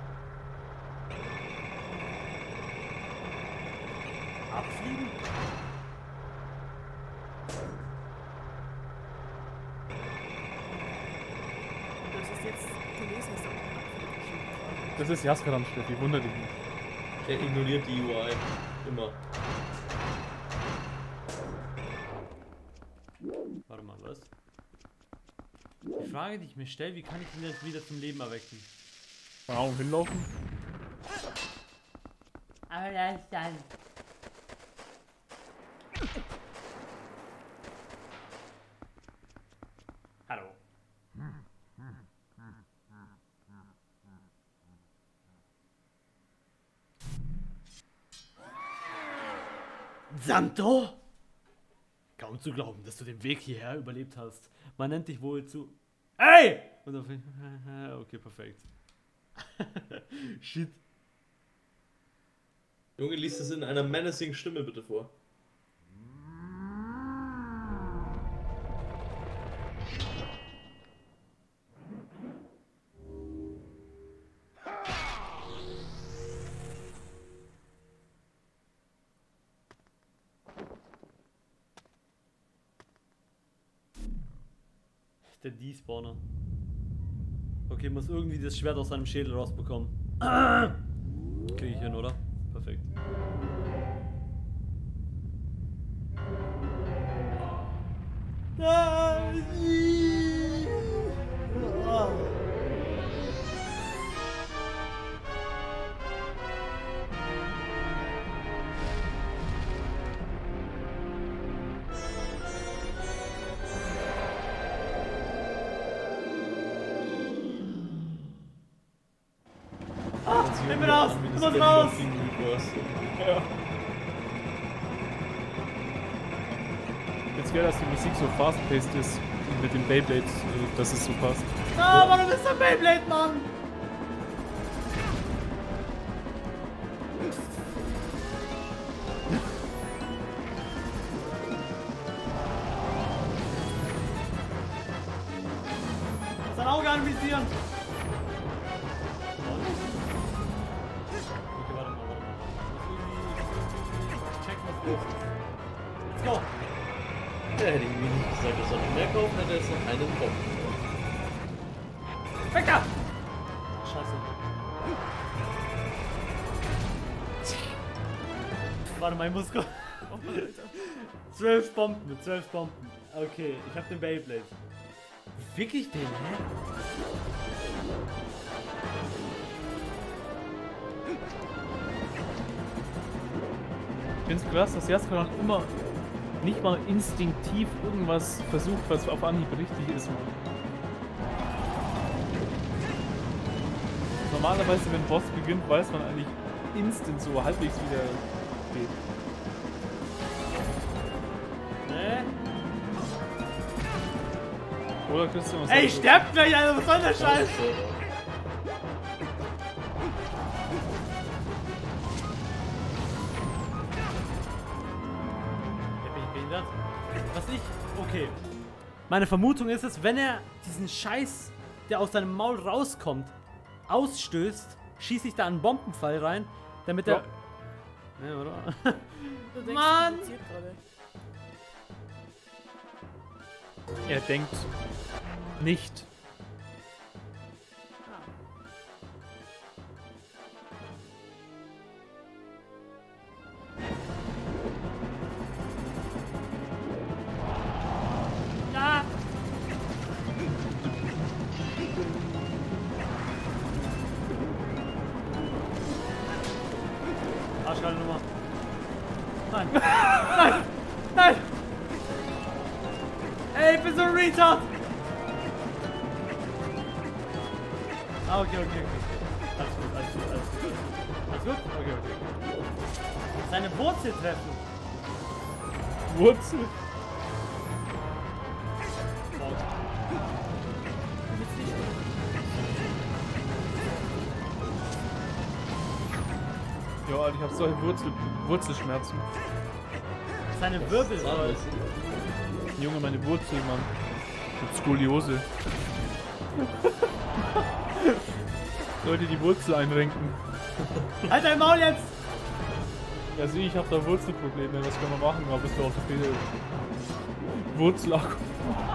Abfliegen? Das ist jetzt gelesen, dass auch Das ist Jaskaran, Steffi, wunder dich nicht. Der ignoriert die U I. Immer. Warte mal, was? Die Frage, die ich mir stelle, wie kann ich ihn jetzt wieder zum Leben erwecken? Keine Ahnung, hinlaufen? Aber das ist dann. Hallo. Santo? Kaum zu glauben, dass du den Weg hierher überlebt hast. Man nennt dich wohl zu... Ey! Und auf... Okay, perfekt. Shit. Junge, liest es in einer menacing Stimme bitte vor. Der Despawner. Okay, muss irgendwie das Schwert aus seinem Schädel rausbekommen. Krieg ich hin, oder? Perfekt. Nimm mir raus! Du musst raus! Ja. Jetzt wäre, dass die Musik so fast-paced ist mit dem Beyblade, äh, dass es so passt. Ah, warum ist der Beyblade, Mann? Sein Auge anvisieren! Okay, warte mal, warte mal. Ich check, was los ist. Let's go! Ja, hätte ich mir nicht gesagt, dass er noch mehr kauft, hätte er jetzt noch einen Bock. Weg da! Scheiße. Warte mal, ich muss kurz. Zwölf Bomben, mit zwölf Bomben. Okay, ich hab den Beyblade. Wirklich den, hä? Ich find's krass, dass Jaskar immer nicht mal instinktiv irgendwas versucht, was auf Anhieb richtig ist. Normalerweise, wenn ein Boss beginnt, weiß man eigentlich instant so halbwegs wieder geht. Ne? Oder Christian, was Ey, sagst du? sterbt gleich, Alter, was soll der Scheiß? Was ich. Okay. Meine Vermutung ist es, wenn er diesen Scheiß, der aus seinem Maul rauskommt, ausstößt, schieße ich da einen Bombenpfeil rein, damit er. Ja, ja oder? Du denkst, Mann! kompliziert gerade. Er denkt nicht. Ja! Arschgeile Nummer. Nein! Nein! Nein! Ey, ich bin so ein Retard! Ah, okay, okay, okay. Alles gut, alles gut, alles gut. Alles gut? Okay, okay. Seine Wurzel treffen. Wurzel? Ja, Alter, ich hab solche Wurzel Wurzelschmerzen. Seine Wirbelsäule. Junge, meine Wurzel, Mann. Mit Skoliose. Leute, die Wurzel einrenken. Halt dein Maul jetzt! Ja, sieh, ich hab da Wurzelprobleme. Was kann man machen? Aber bist du Orthopäde? Wurzelakku.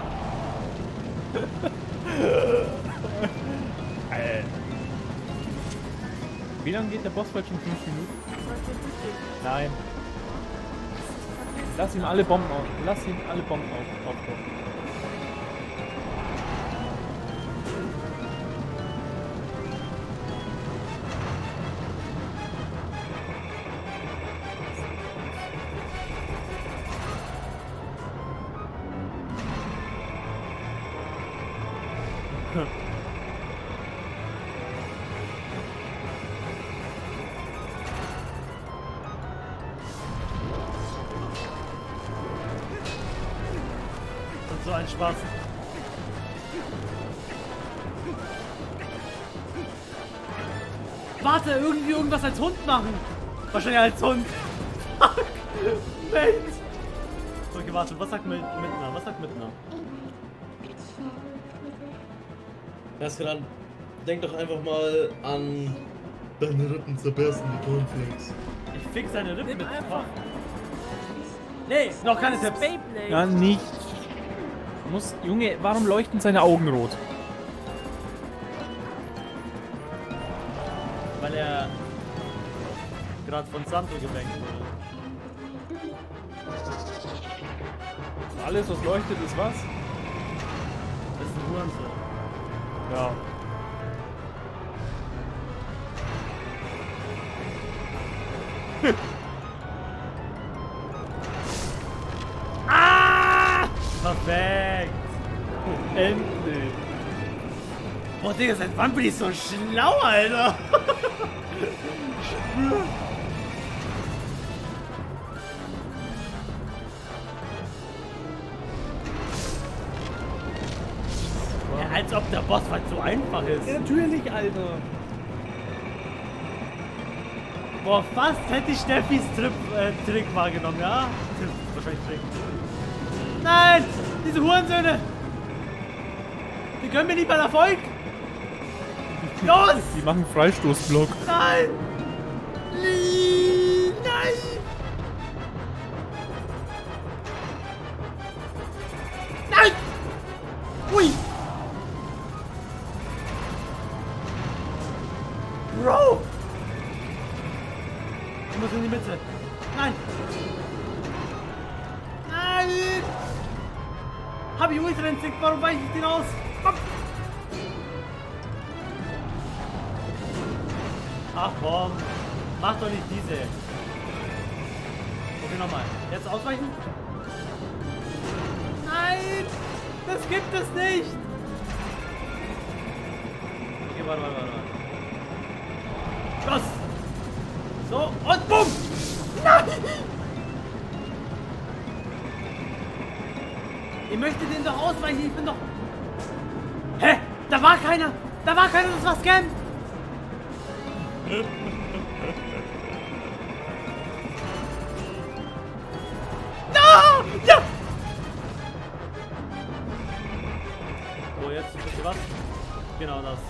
Wie lange geht der Bossfight schon? fünf Minuten? Nein. Lass ihm alle Bomben auf. Lass ihm alle Bomben auf. Aufbauen. Und so ein Spaß. Warte, irgendwie irgendwas als Hund machen. Wahrscheinlich als Hund. Fuck. Mensch. Okay, warte, was sagt mit, Mittner? Was sagt Mittner? Erstmal, denk doch einfach mal an deine Rippen zerbersten wie Cornflakes. Ich fix seine Rippen Nimm mit. einfach. Nee, noch keine Das Tipps. Beyblade. Ja, nicht. Muss, Junge, warum leuchten seine Augen rot? Weil er gerade von Santo gelenkt wurde. Alles, was leuchtet, ist was? Das ist ein Hurensohn. Ja. Ah! Perfekt! Endlich! Boah, Digga, seit wann bin ich so schlau, Alter? Ja, als ob der Bossfight so einfach ist. Ja, natürlich, Alter! Boah, fast hätte ich Steffis Trip, äh, Trick wahrgenommen, ja? Wahrscheinlich Trick. Nein! Diese Hurensöhne! Die können mir nicht mal Erfolg! Los! Die machen Freistoßblock. Nein! Lie- Nein! Nein! Ui! Bro! Ich muss in die Mitte. Nein! Nein! Hab ich Ultra Instinct, warum weiche ich den aus? Komm! Ach komm, mach doch nicht diese. Okay, nochmal. Jetzt ausweichen? Nein! Das gibt es nicht! Okay, warte, warte, warte. Los! So, und bumm! Nein! Ihr möchtet den doch ausweichen, ich bin doch... Hä? Da war keiner! Da war keiner, das war Scam! No! Ja! So, jetzt, wisst ihr was? Genau das.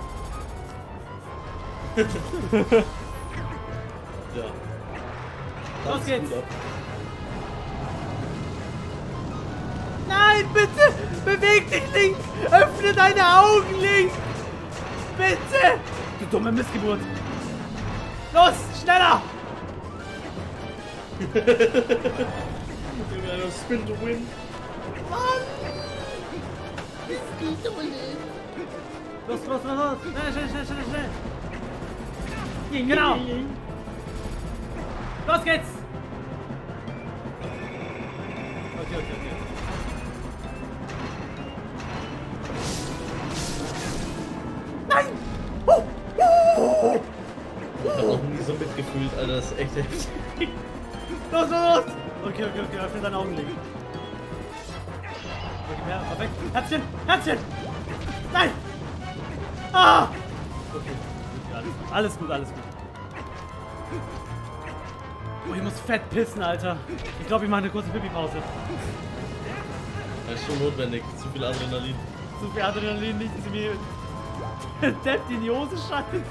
Ja. Los geht's! Nein, bitte! Beweg dich links! Öffne deine Augen links! Bitte! Du dumme Missgeburt! Los, schneller! Spin to win. Mann! Los, los, los, los! Schnell, schnell, schnell, schnell, schnell! Genau! Los geht's! Okay, okay, okay. Nein! Oh! Oh! Ich hab noch nie so mitgefühlt, Alter, das ist echt heftig. Los, los, los! Okay, okay, okay, öffne deine Augen links. Okay, ja, perfekt. Herzchen! Herzchen! Nein! Ah! Okay, okay, alles, alles gut, alles gut. Oh, ich muss fett pissen, Alter. Ich glaube, ich mache eine kurze Pipi-Pause. Das ist schon notwendig, zu viel Adrenalin. Zu viel Adrenalin, nicht zu mir. Depp in die Hose scheißt.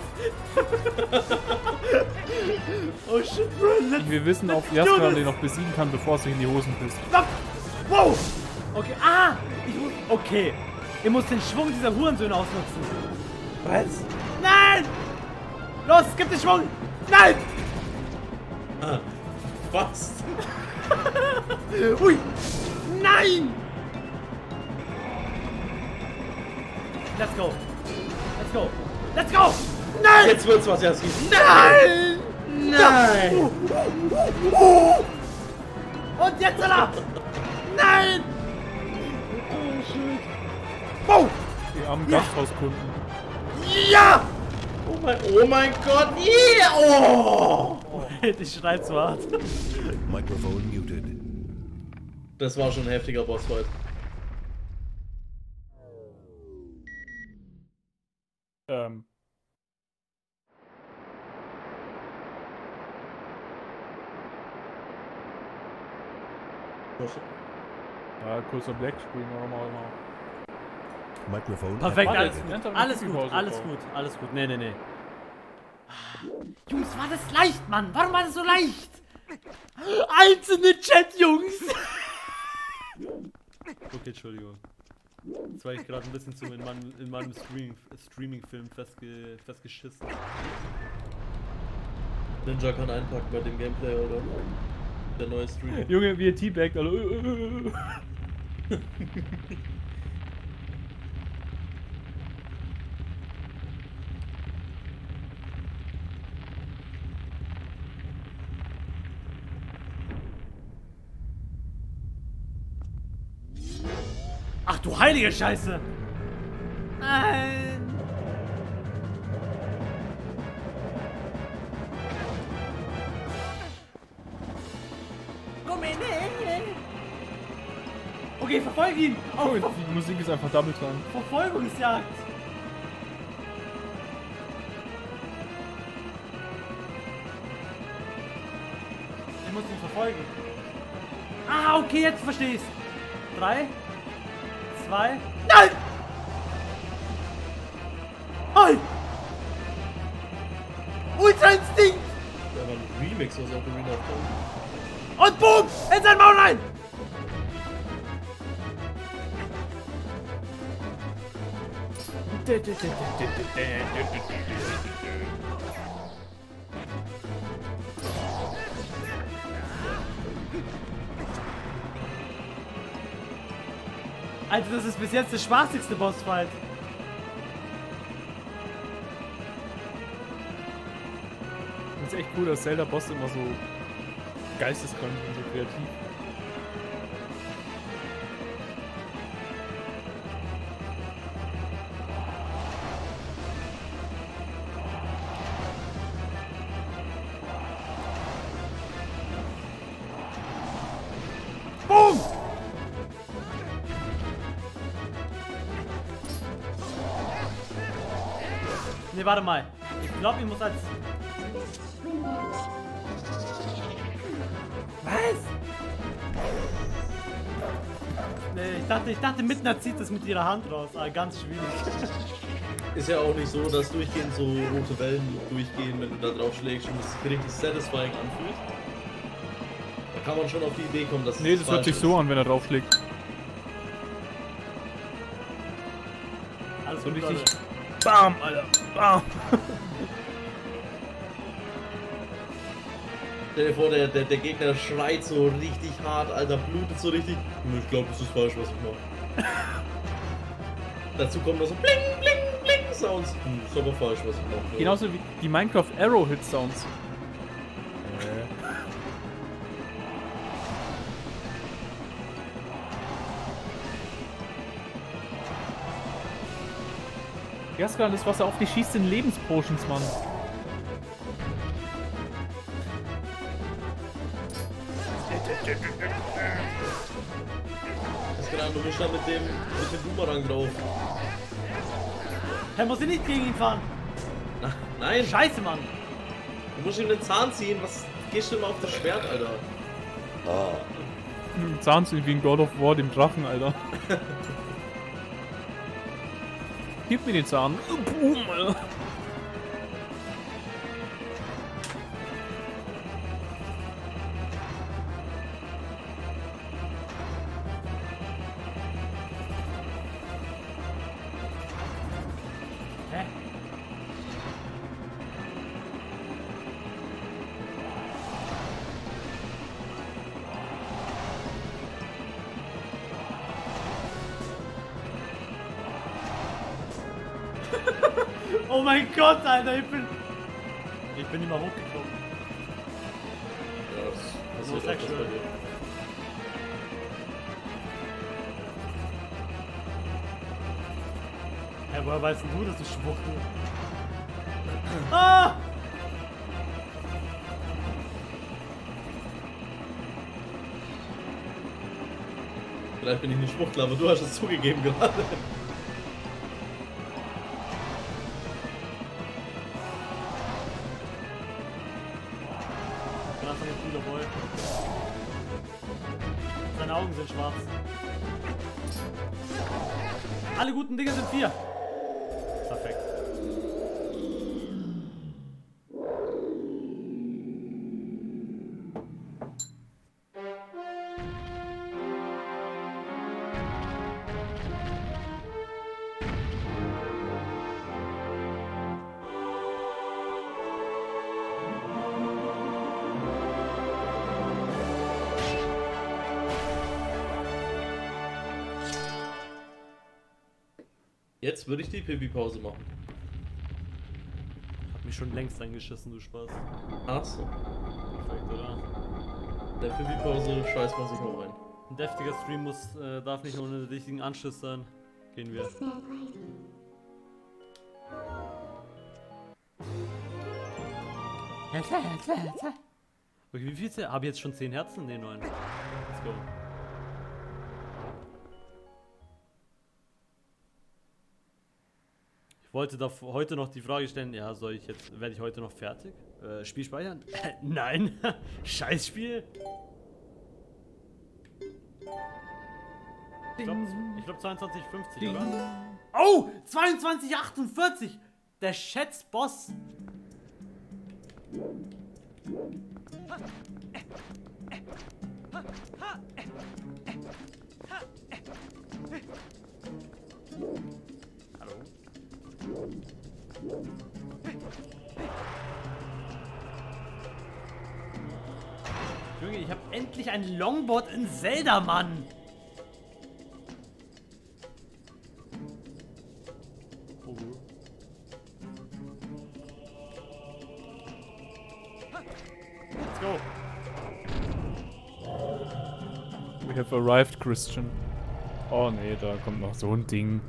Oh shit, bro. Wir wissen auch erst, wer den noch besiegen kann, bevor es sich in die Hosen pisst. Wow! Okay, ah! Ich muss. Okay. Ich muss den Schwung dieser Hurensöhne ausnutzen. Was? Nein! Los, gib den Schwung! Nein! Ah, fast. Ui! Nein! Let's go! Let's go! Let's go! Nein! Jetzt wird's was, Jaski. Nein! Nein! Und jetzt, Alter! Nein! Oh! Die armen Gasthauskunden. Ja! Oh mein, oh mein Gott! Yeah! Oh! Ich schrei zu hart. Microphone muted. Das war schon ein heftiger Bossfight. Ähm. Ja, kurzer Blackscreen, warum auch immer. Microphone Perfekt, Warte, alles jetzt gut. lernt er Alles eine gut, Pipi-Pause alles vor. gut, alles gut. Nee, nee, nee. Jungs, war das leicht, Mann? Warum war das so leicht? Einzelne Chat, Jungs! Okay, Entschuldigung. Jetzt war ich gerade ein bisschen zu in meinem, in meinem Streaming, Streaming-Film festge, festgeschissen. Ninja kann einpacken bei dem Gameplay, oder? Der neue Stream. Junge, wie er teabaggt, Alter. Ach du heilige Scheiße! Nein! Komm in, okay, verfolge ihn! Oh, die Musik ist einfach Double Time. Verfolgungsjagd! Ich muss ihn verfolgen. Ah, okay, jetzt verstehe ich's. Drei, zwei, nein! Hi! Ultra Instinct! Da war ein Remix aus Ocarina of Time. Und boom! In sein Maul rein! Alter, das ist bis jetzt der spaßigste Bossfight. Das ist echt cool, dass Zelda-Boss immer so geisteskrank und so kreativ. Boom! Ne, warte mal. Ich glaube, ich muss als... Was? Nee, ich dachte, ich dachte, Midna zieht das mit ihrer Hand raus. Aber ganz schwierig. Ist ja auch nicht so, dass durchgehend so rote Wellen durchgehen, wenn du da drauf schlägst und es sich richtig satisfying anfühlt. Da kann man schon auf die Idee kommen, dass Nee, das hört sich so an, wenn er draufschlägt. Alles So gut, richtig. Leute. Bam, Alter. Bam. Stell dir vor, der, der, der Gegner schreit so richtig hart, Alter, blutet so richtig. Ich glaube, das ist falsch, was ich mache. Dazu kommen noch so bling, bling, bling Sounds. Hm, ist aber falsch, was ich mache. Genauso wie die Minecraft Arrow Hit Sounds. Jaska, das, was er auf dich schießt, sind Lebenspotions, Mann. Das ist gerade, du musst da mit dem, mit dem Boomerang drauf. Hey, muss ich nicht gegen ihn fahren? Na, nein, Scheiße, Mann. du musst ihm den Zahn ziehen. Was gehst du immer auf das Schwert, Alter? Mit dem Zahn sind wie in God of War, dem Drachen, Alter. Gib mir den Zahn. Boom, Alter. Hä? Oh mein Gott, Alter, ich bin... Ich bin nicht mal hochgekommen. Ja, das So passiert öfters sexual. bei dir. Hä, woher weißt denn du, dass du Schwuchtel? Ah! Vielleicht bin ich nicht Schwuchtler, aber du hast es zugegeben gerade. Ich bin einfach ein cooler Boy. Seine Augen sind schwarz. Alle guten Dinge sind vier. Perfekt. Jetzt würde ich die Pipi-Pause machen. Hab mich schon längst eingeschissen, du Spaß. Achso. Perfekt, oder? Der Pipi-Pause scheißt man sich noch rein. Ein deftiger Stream muss, äh, darf nicht ohne den richtigen Anschluss sein. Gehen wir. Ja klar, ja klar, ja klar. Okay, wie viel? Habe ich jetzt schon zehn Herzen? Ne, neun. Let's go. Ich wollte da heute noch die Frage stellen, ja, soll ich jetzt, werde ich heute noch fertig? Äh, Spiel speichern? Nein! Scheißspiel! Ich glaube glaub zweiundzwanzig fünfzig, oder? Oh! zweiundzwanzig achtundvierzig! Der Schätzboss! Hallo? Junge, ich habe endlich ein Longboard in Zelda, Mann! Oh. Let's go! We have arrived, Christian. Oh nee, da kommt noch so ein Ding.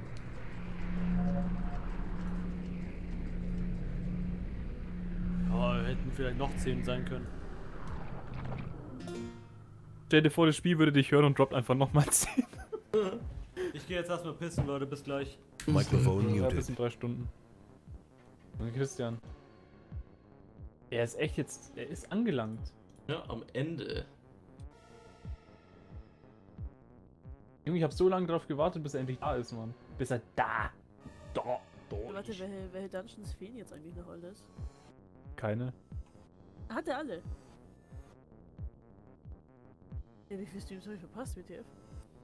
Oh, hätten vielleicht noch zehn sein können. Stell dir vor, das Spiel würde dich hören und droppt einfach nochmal zehn. Ich gehe jetzt erstmal pissen, Leute, bis gleich. Microphone Ja, bis muted. in drei Stunden. Und Christian. Er ist echt jetzt, er ist angelangt. Ja, am Ende. Junge, ich habe so lange drauf gewartet, bis er endlich da ist, Mann. Bis er da. Da. da Warte, ist. welche, welche Dungeons fehlen jetzt eigentlich noch alles? Keine. Hat er alle? Ja, wie viele Streams habe ich verpasst, W T F?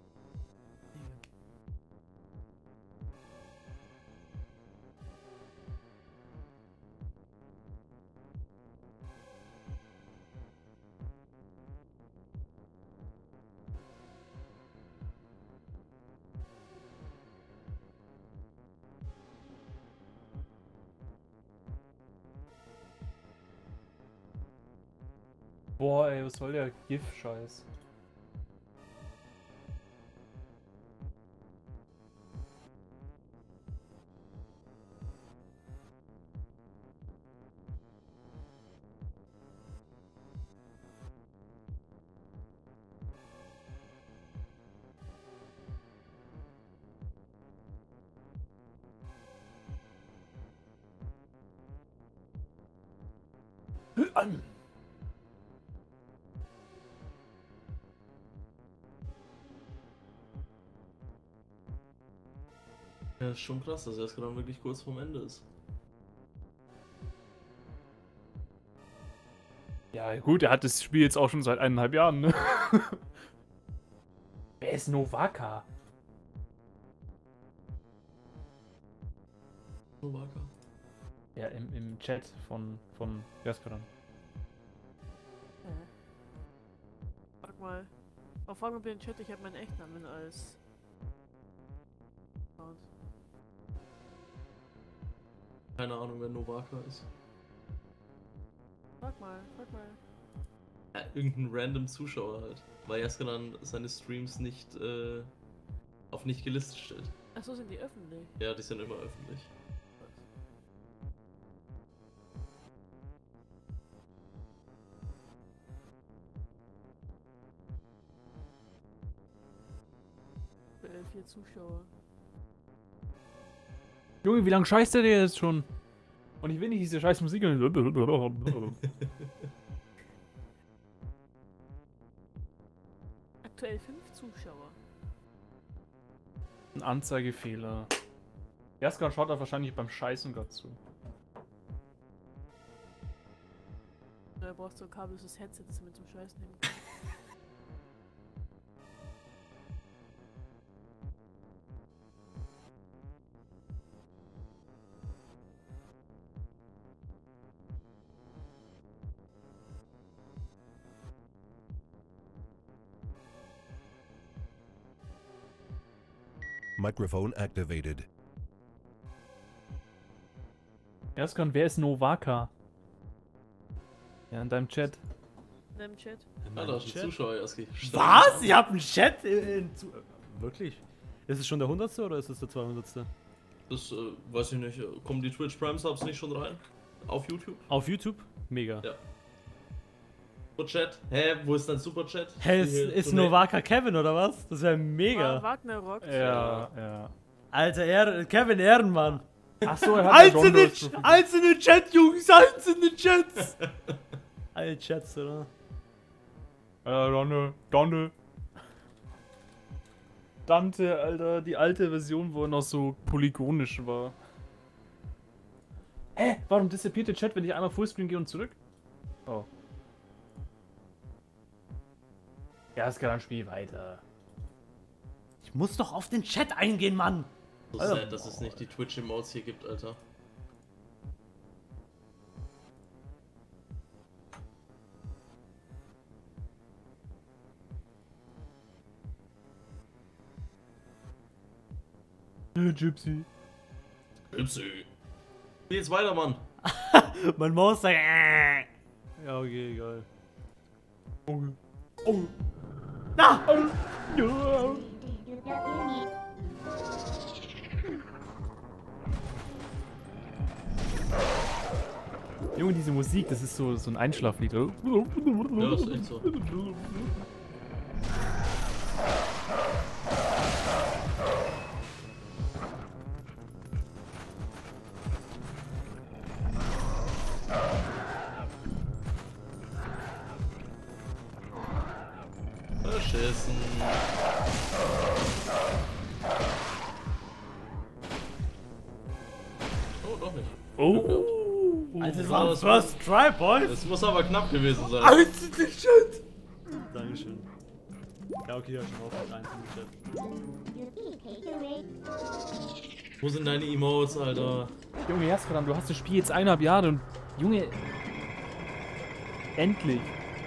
Boah, ey, was soll der GIF-Scheiß? Ja, ist schon krass, dass er gerade wirklich kurz vorm Ende ist. Ja, gut, er hat das Spiel jetzt auch schon seit eineinhalb Jahren, ne? Wer ist Novaka? Novaka. Ja, im, im Chat von, von Jaskaran. Äh. Frag mal. Oh, frag mal bitte den Chat, ich habe meinen Echtnamen als. Account. Keine Ahnung, wer Novaka ist. Frag mal, frag mal. Ja, irgendein random Zuschauer halt. Weil Jaskaran seine Streams nicht äh, auf nicht gelistet stellt. Achso, sind die öffentlich? Ja, die sind immer öffentlich. Äh, vier Zuschauer. Junge, wie lange scheißt der dir jetzt schon? Und ich will nicht diese scheiß Musik. Aktuell fünf Zuschauer. Ein Anzeigefehler. Jaskaran schaut da wahrscheinlich beim Scheißen gerade zu. Da brauchst du ein kabelloses Headset, das du mit zum Scheiß nehmen kannst. Microphone activated. Erskon, wer ist Novaka? Ja, in deinem Chat. In deinem Chat. Ja, da ist ein Zuschauer, Jaski. Was? Ihr habt einen Chat? In, in, zu, wirklich? Ist es schon der hundertste oder ist es der zweihundertste? Das, äh, weiß ich nicht. Kommen die Twitch Prime Subs nicht schon rein? Auf YouTube? Auf YouTube? Mega. Ja. Superchat? Hä, wo ist dein Superchat? Hä, ist, ist Novaka Kevin oder was? Das wäre mega. Wagner rockt. Ja, ja. Alter, er Kevin Ehrenmann. Achso, er hat Einzelne, einzelne Chat, Jungs, einzelne Chats. Alle Chats, oder? Ja, Donne, Donne. Dante, Alter, die alte Version, wo er noch so polygonisch war. Hä? Warum disappeart der Chat, wenn ich einmal Fullscreen gehe und zurück? Oh. Ja, es kann dann Spiel weiter. Ich muss doch auf den Chat eingehen, Mann. So sad, dass es nicht die Twitch-Emotes hier gibt, Alter. Gypsy. Gypsy. Wie geht's weiter, Mann? Mein Maus sagt. Äh. Ja, okay, egal. Oh. Oh. Na! Ja. Junge, diese Musik, das ist so, so ein Einschlaflied, oder? Ja, das ist echt so. Verschissen. Oh, doch nicht. Oh. Alter, das war das First Try, Boys. Das muss aber knapp gewesen sein. Einzelne Chat. Dankeschön. Ja, okay, ja, schon auf mit einzelnen Chat. Wo sind deine Emotes, Alter? Junge, Jaskram, du hast das Spiel jetzt eineinhalb Jahre und... Junge... Endlich.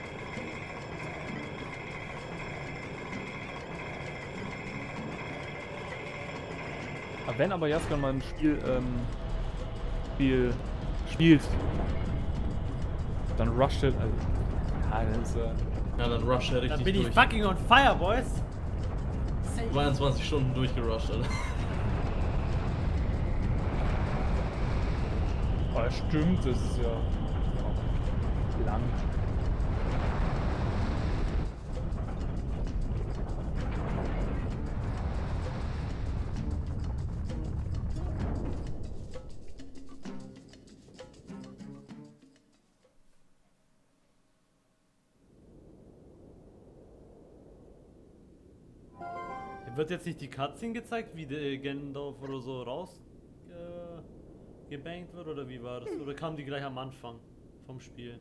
Aber wenn aber Jaskram mal ein Spiel, ähm... Spiel... spielt... Dann rusht er... Also, ja, dann ist er... Ja, dann rusht er richtig Dann bin ich durch. fucking on fire, Boys. zweiundzwanzig Stunden durchgerusht, Alter. Oh, stimmt, das ist ja... ja lang. Wird jetzt nicht die Cutscene gezeigt, wie der Gendorf oder so raus äh, gebankt wird, oder wie war das? Oder kam die gleich am Anfang vom Spiel?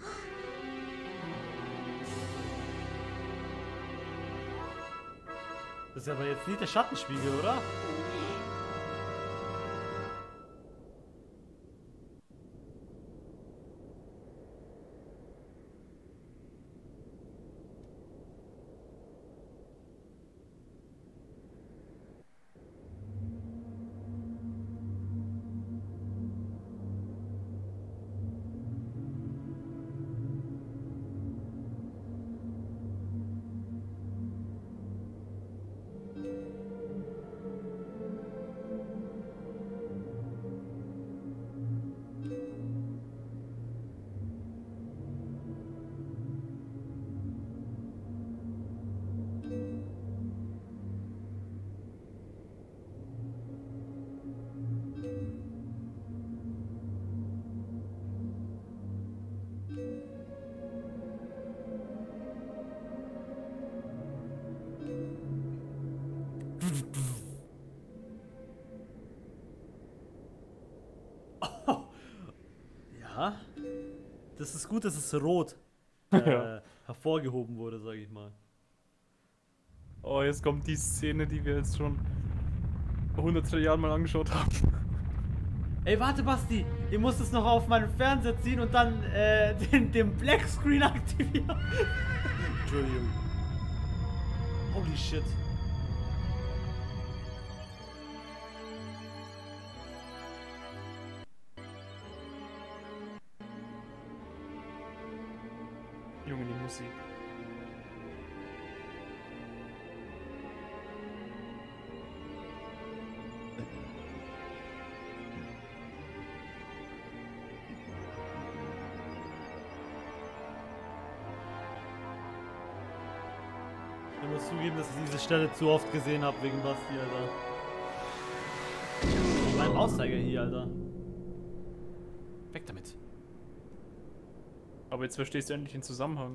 Das ist aber jetzt nicht der Schattenspiegel, oder? Ja, das ist gut, dass es rot äh, Ja. hervorgehoben wurde, sage ich mal. Oh, jetzt kommt die Szene, die wir jetzt schon vor hundert Jahren mal angeschaut haben. Ey, warte, Basti, ich muss es noch auf meinen Fernseher ziehen und dann äh, den, den Black Screen aktivieren. Entschuldigung. Holy shit. Musik. Ich muss zugeben, dass ich diese Stelle zu oft gesehen habe wegen Basti, Alter. Mein Auszeiger hier, Alter. Weg damit. Aber jetzt verstehst du endlich den Zusammenhang.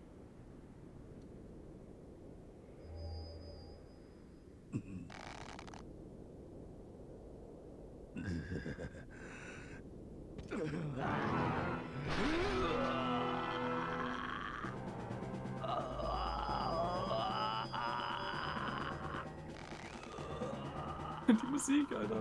Die Musik, Alter.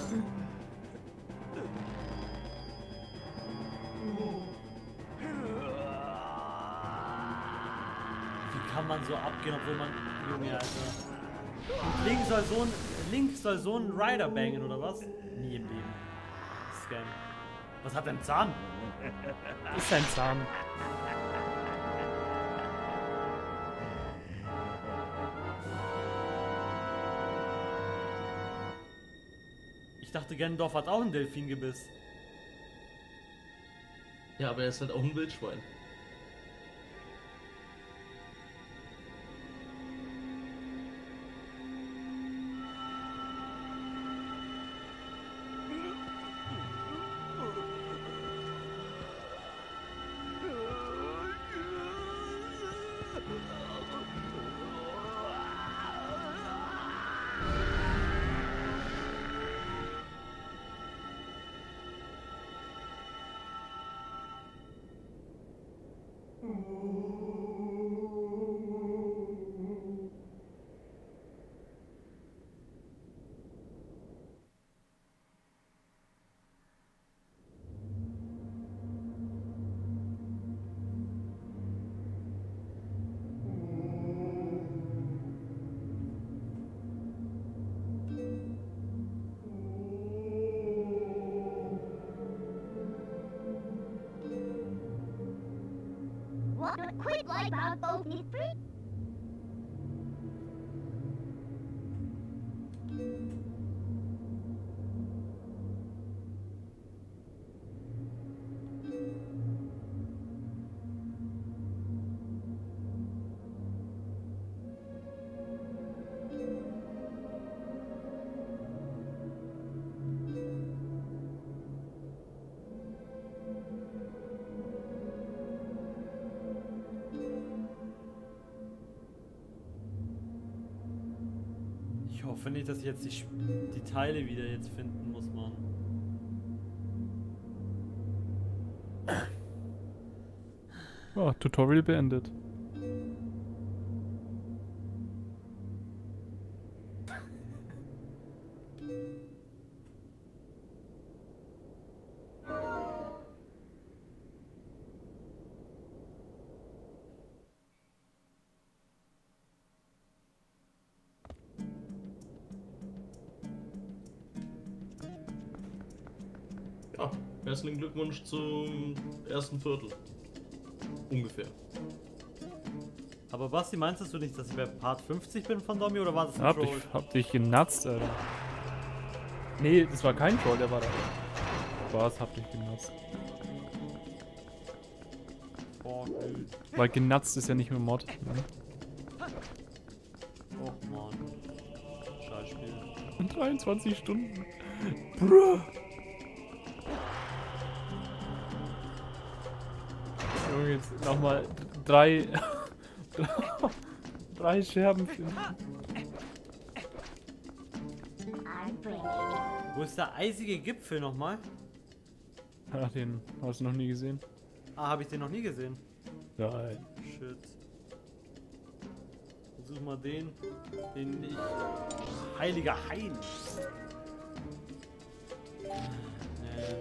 Wie kann man so abgehen, obwohl man... Junge, Alter. Und Link soll so ein... Link soll so einen Rider bangen, oder was? Nie im Leben. Scam. Was hat er im Zahn? Ist sein Zahn. Ich dachte, Ganondorf hat auch ein Delfingebiss. Ja, aber er ist halt auch ein Wildschwein. What a quick like about both these three? Ich hoffe nicht, dass ich jetzt die, Sp- die Teile wieder jetzt finden muss, Mann. Oh, Tutorial beendet. Ja, herzlichen Glückwunsch zum ersten Viertel. Ungefähr. Aber Basti, meinst du nicht, dass ich bei Part fünfzig bin von Domi oder war das ein Hab Troll? dich, hab dich genatzt, Alter. Nee, das war kein Troll, der war da. Was, hab dich genatzt. Oh, dude. Weil genatzt ist ja nicht mehr Mod. Ne? Oh Mann. Scheiß Spiel. In dreiundzwanzig Stunden. Bruh. Junge, jetzt nochmal drei... drei Scherben finden. Wo ist der eisige Gipfel nochmal? Ach, den hast du noch nie gesehen? Ah, habe ich den noch nie gesehen. Nein. Shit. Versuch mal den. Den ich. Heiliger Hain. Nee.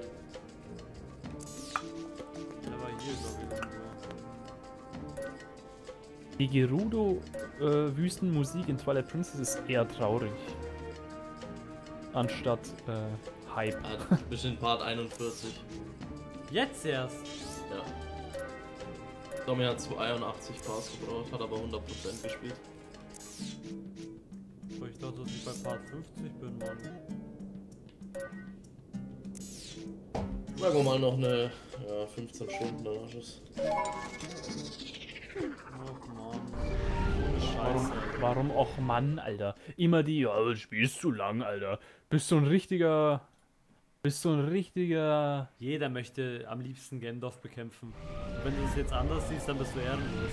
Der war hier, glaube ich. irgendwo. Die Gerudo-Wüstenmusik in Twilight Princess ist eher traurig. Anstatt äh, Hype. Ah, bis in Part einundvierzig. Jetzt erst. Ja. Domi hat zweiundachtzig Bars gebraucht, hat aber hundert Prozent gespielt. Aber ich dachte, dass ich bei Part fünfzig bin, Mann. Sagen wir mal noch eine ja, fünfzehn Stunden danach Schuss. Ach Mann. Ohne Scheiße. Warum, warum auch Mann, Alter? Immer die, ja, das Spiel ist zu lang, Alter. Bist du ein richtiger... Bist du ein richtiger... Jeder möchte am liebsten Gandalf bekämpfen. Und wenn du es jetzt anders siehst, dann bist du ehrenlos.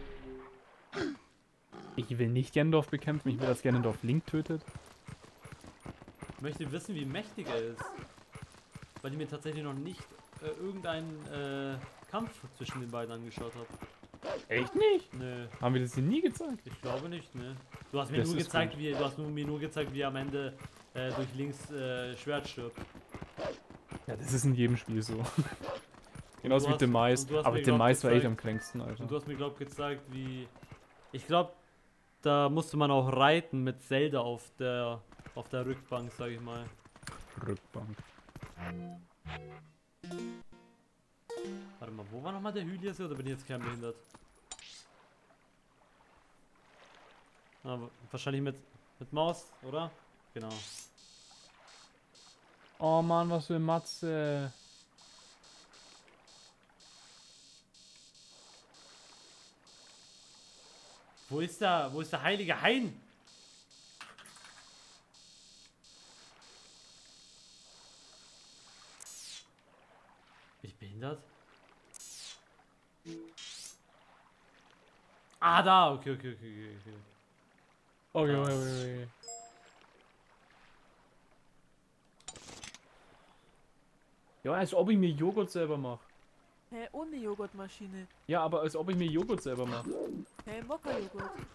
Ich will nicht Gandalf bekämpfen, ich will, dass Gandalf Link tötet. Ich möchte wissen, wie mächtig er ist. Weil ich mir tatsächlich noch nicht äh, irgendeinen äh, Kampf zwischen den beiden angeschaut habe. Echt nicht? Nö. Haben wir das hier nie gezeigt? Ich glaube nicht, ne? Du hast mir Das nur ist gezeigt, gut. wie du hast nur, mir nur gezeigt, wie er am Ende äh, durch links äh, Schwert stirbt. Ja, das ist in jedem Spiel so. Genauso du wie hast- Demise. und du hast Aber mir, glaub, Demise war echt gezeigt- am kränksten, Alter. Und du hast mir glaub gezeigt, wie ich glaube, da musste man auch reiten mit Zelda auf der auf der Rückbank, sag ich mal. Rückbank. Warte mal, wo war nochmal der Hylias oder bin ich jetzt kernbehindert? Ah, wahrscheinlich mit mit Maus, oder? Genau. Oh Mann, was für eine Matze. Wo ist der, wo ist der heilige Hain? Bin ich behindert? Ah, da, okay, okay, okay, okay, okay. Okay, Ah. okay, okay. Ja, als ob ich mir Joghurt selber mache. Hä, ohne Joghurtmaschine. Ja, aber als ob ich mir Joghurt selber mache. Hä, Mokka-Joghurt. Du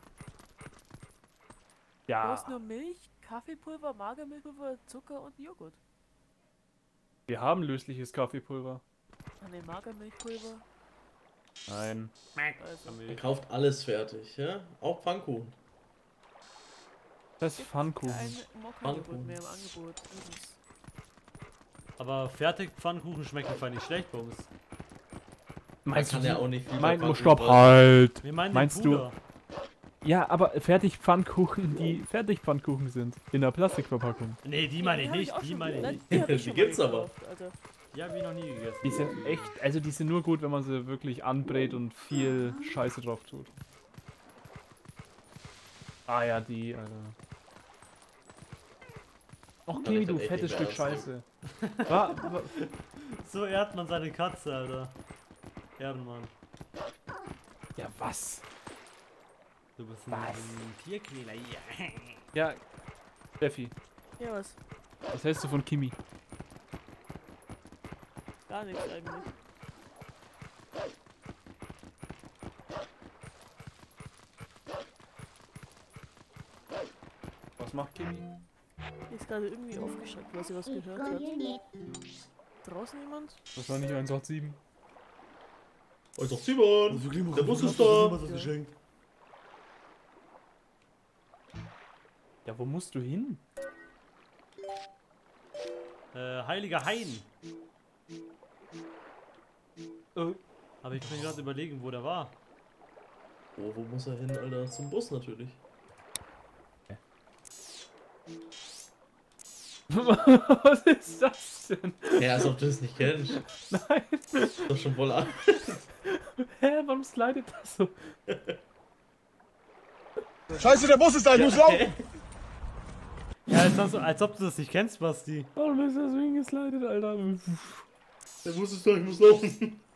Ja. hast nur Milch, Kaffeepulver, Magermilchpulver, Zucker und Joghurt. Wir haben lösliches Kaffeepulver. Ah ne, Magermilchpulver. Nein. Also, Er kauft alles fertig, ja? Auch Pfannkuchen. Das ist Pfannkuchen. kein Mokka-Joghurt Pfannkuchen. mehr im Angebot. Das ist Aber fertig Pfannkuchen schmecken vor allem nicht schlecht bei uns. Meinst kann du, ja auch nicht viel mein, bei stopp, Pfannkuchen halt. Wir meinen den Meinst du, Puder. ja, aber Fertigpfannkuchen, die Fertigpfannkuchen sind. In der Plastikverpackung. Nee, die meine ich hab nicht, auch die schon- meine ich Nein, nicht. die hab ich Die schon mal gibt's aber. gekauft, Alter. Die hab ich noch nie gegessen. Die sind echt, also die sind nur gut, wenn man sie wirklich anbrät und viel Scheiße drauf tut. Ah ja, die, Alter. Okay, ich du dann echt fettes nicht Stück mehr Scheiße. Wa, wa, So ehrt man seine Katze, Alter. Ehrenmann. ja, was? Du bist ein, Was? ein Tierquäler hier. Ja, Steffi, Ja, was? was hältst du von Kimi? Gar nichts eigentlich. Was macht Kimi? Die ist gerade irgendwie aufgeschreckt, weil sie was gehört Go hat. unit. Draußen jemand? Wahrscheinlich eins acht sieben. Oh, ist doch Simon! Der Bus ist da! Ja, wo musst du hin? Äh, heiliger Hain. Oh. Aber ich bin gerade überlegen, wo der war. Oh, wo muss er hin, Alter? Zum Bus natürlich. Was ist das denn? Ja, als ob du es nicht kennst. Nein. Ist doch schon voll an. Hä, warum slidet das so? Scheiße, der Bus ist da, ich muss laufen! Ja, als, ob- als ob du das nicht kennst, Basti. Warum ist das so hingeslidet, Alter? Der Bus ist da, ich muss laufen.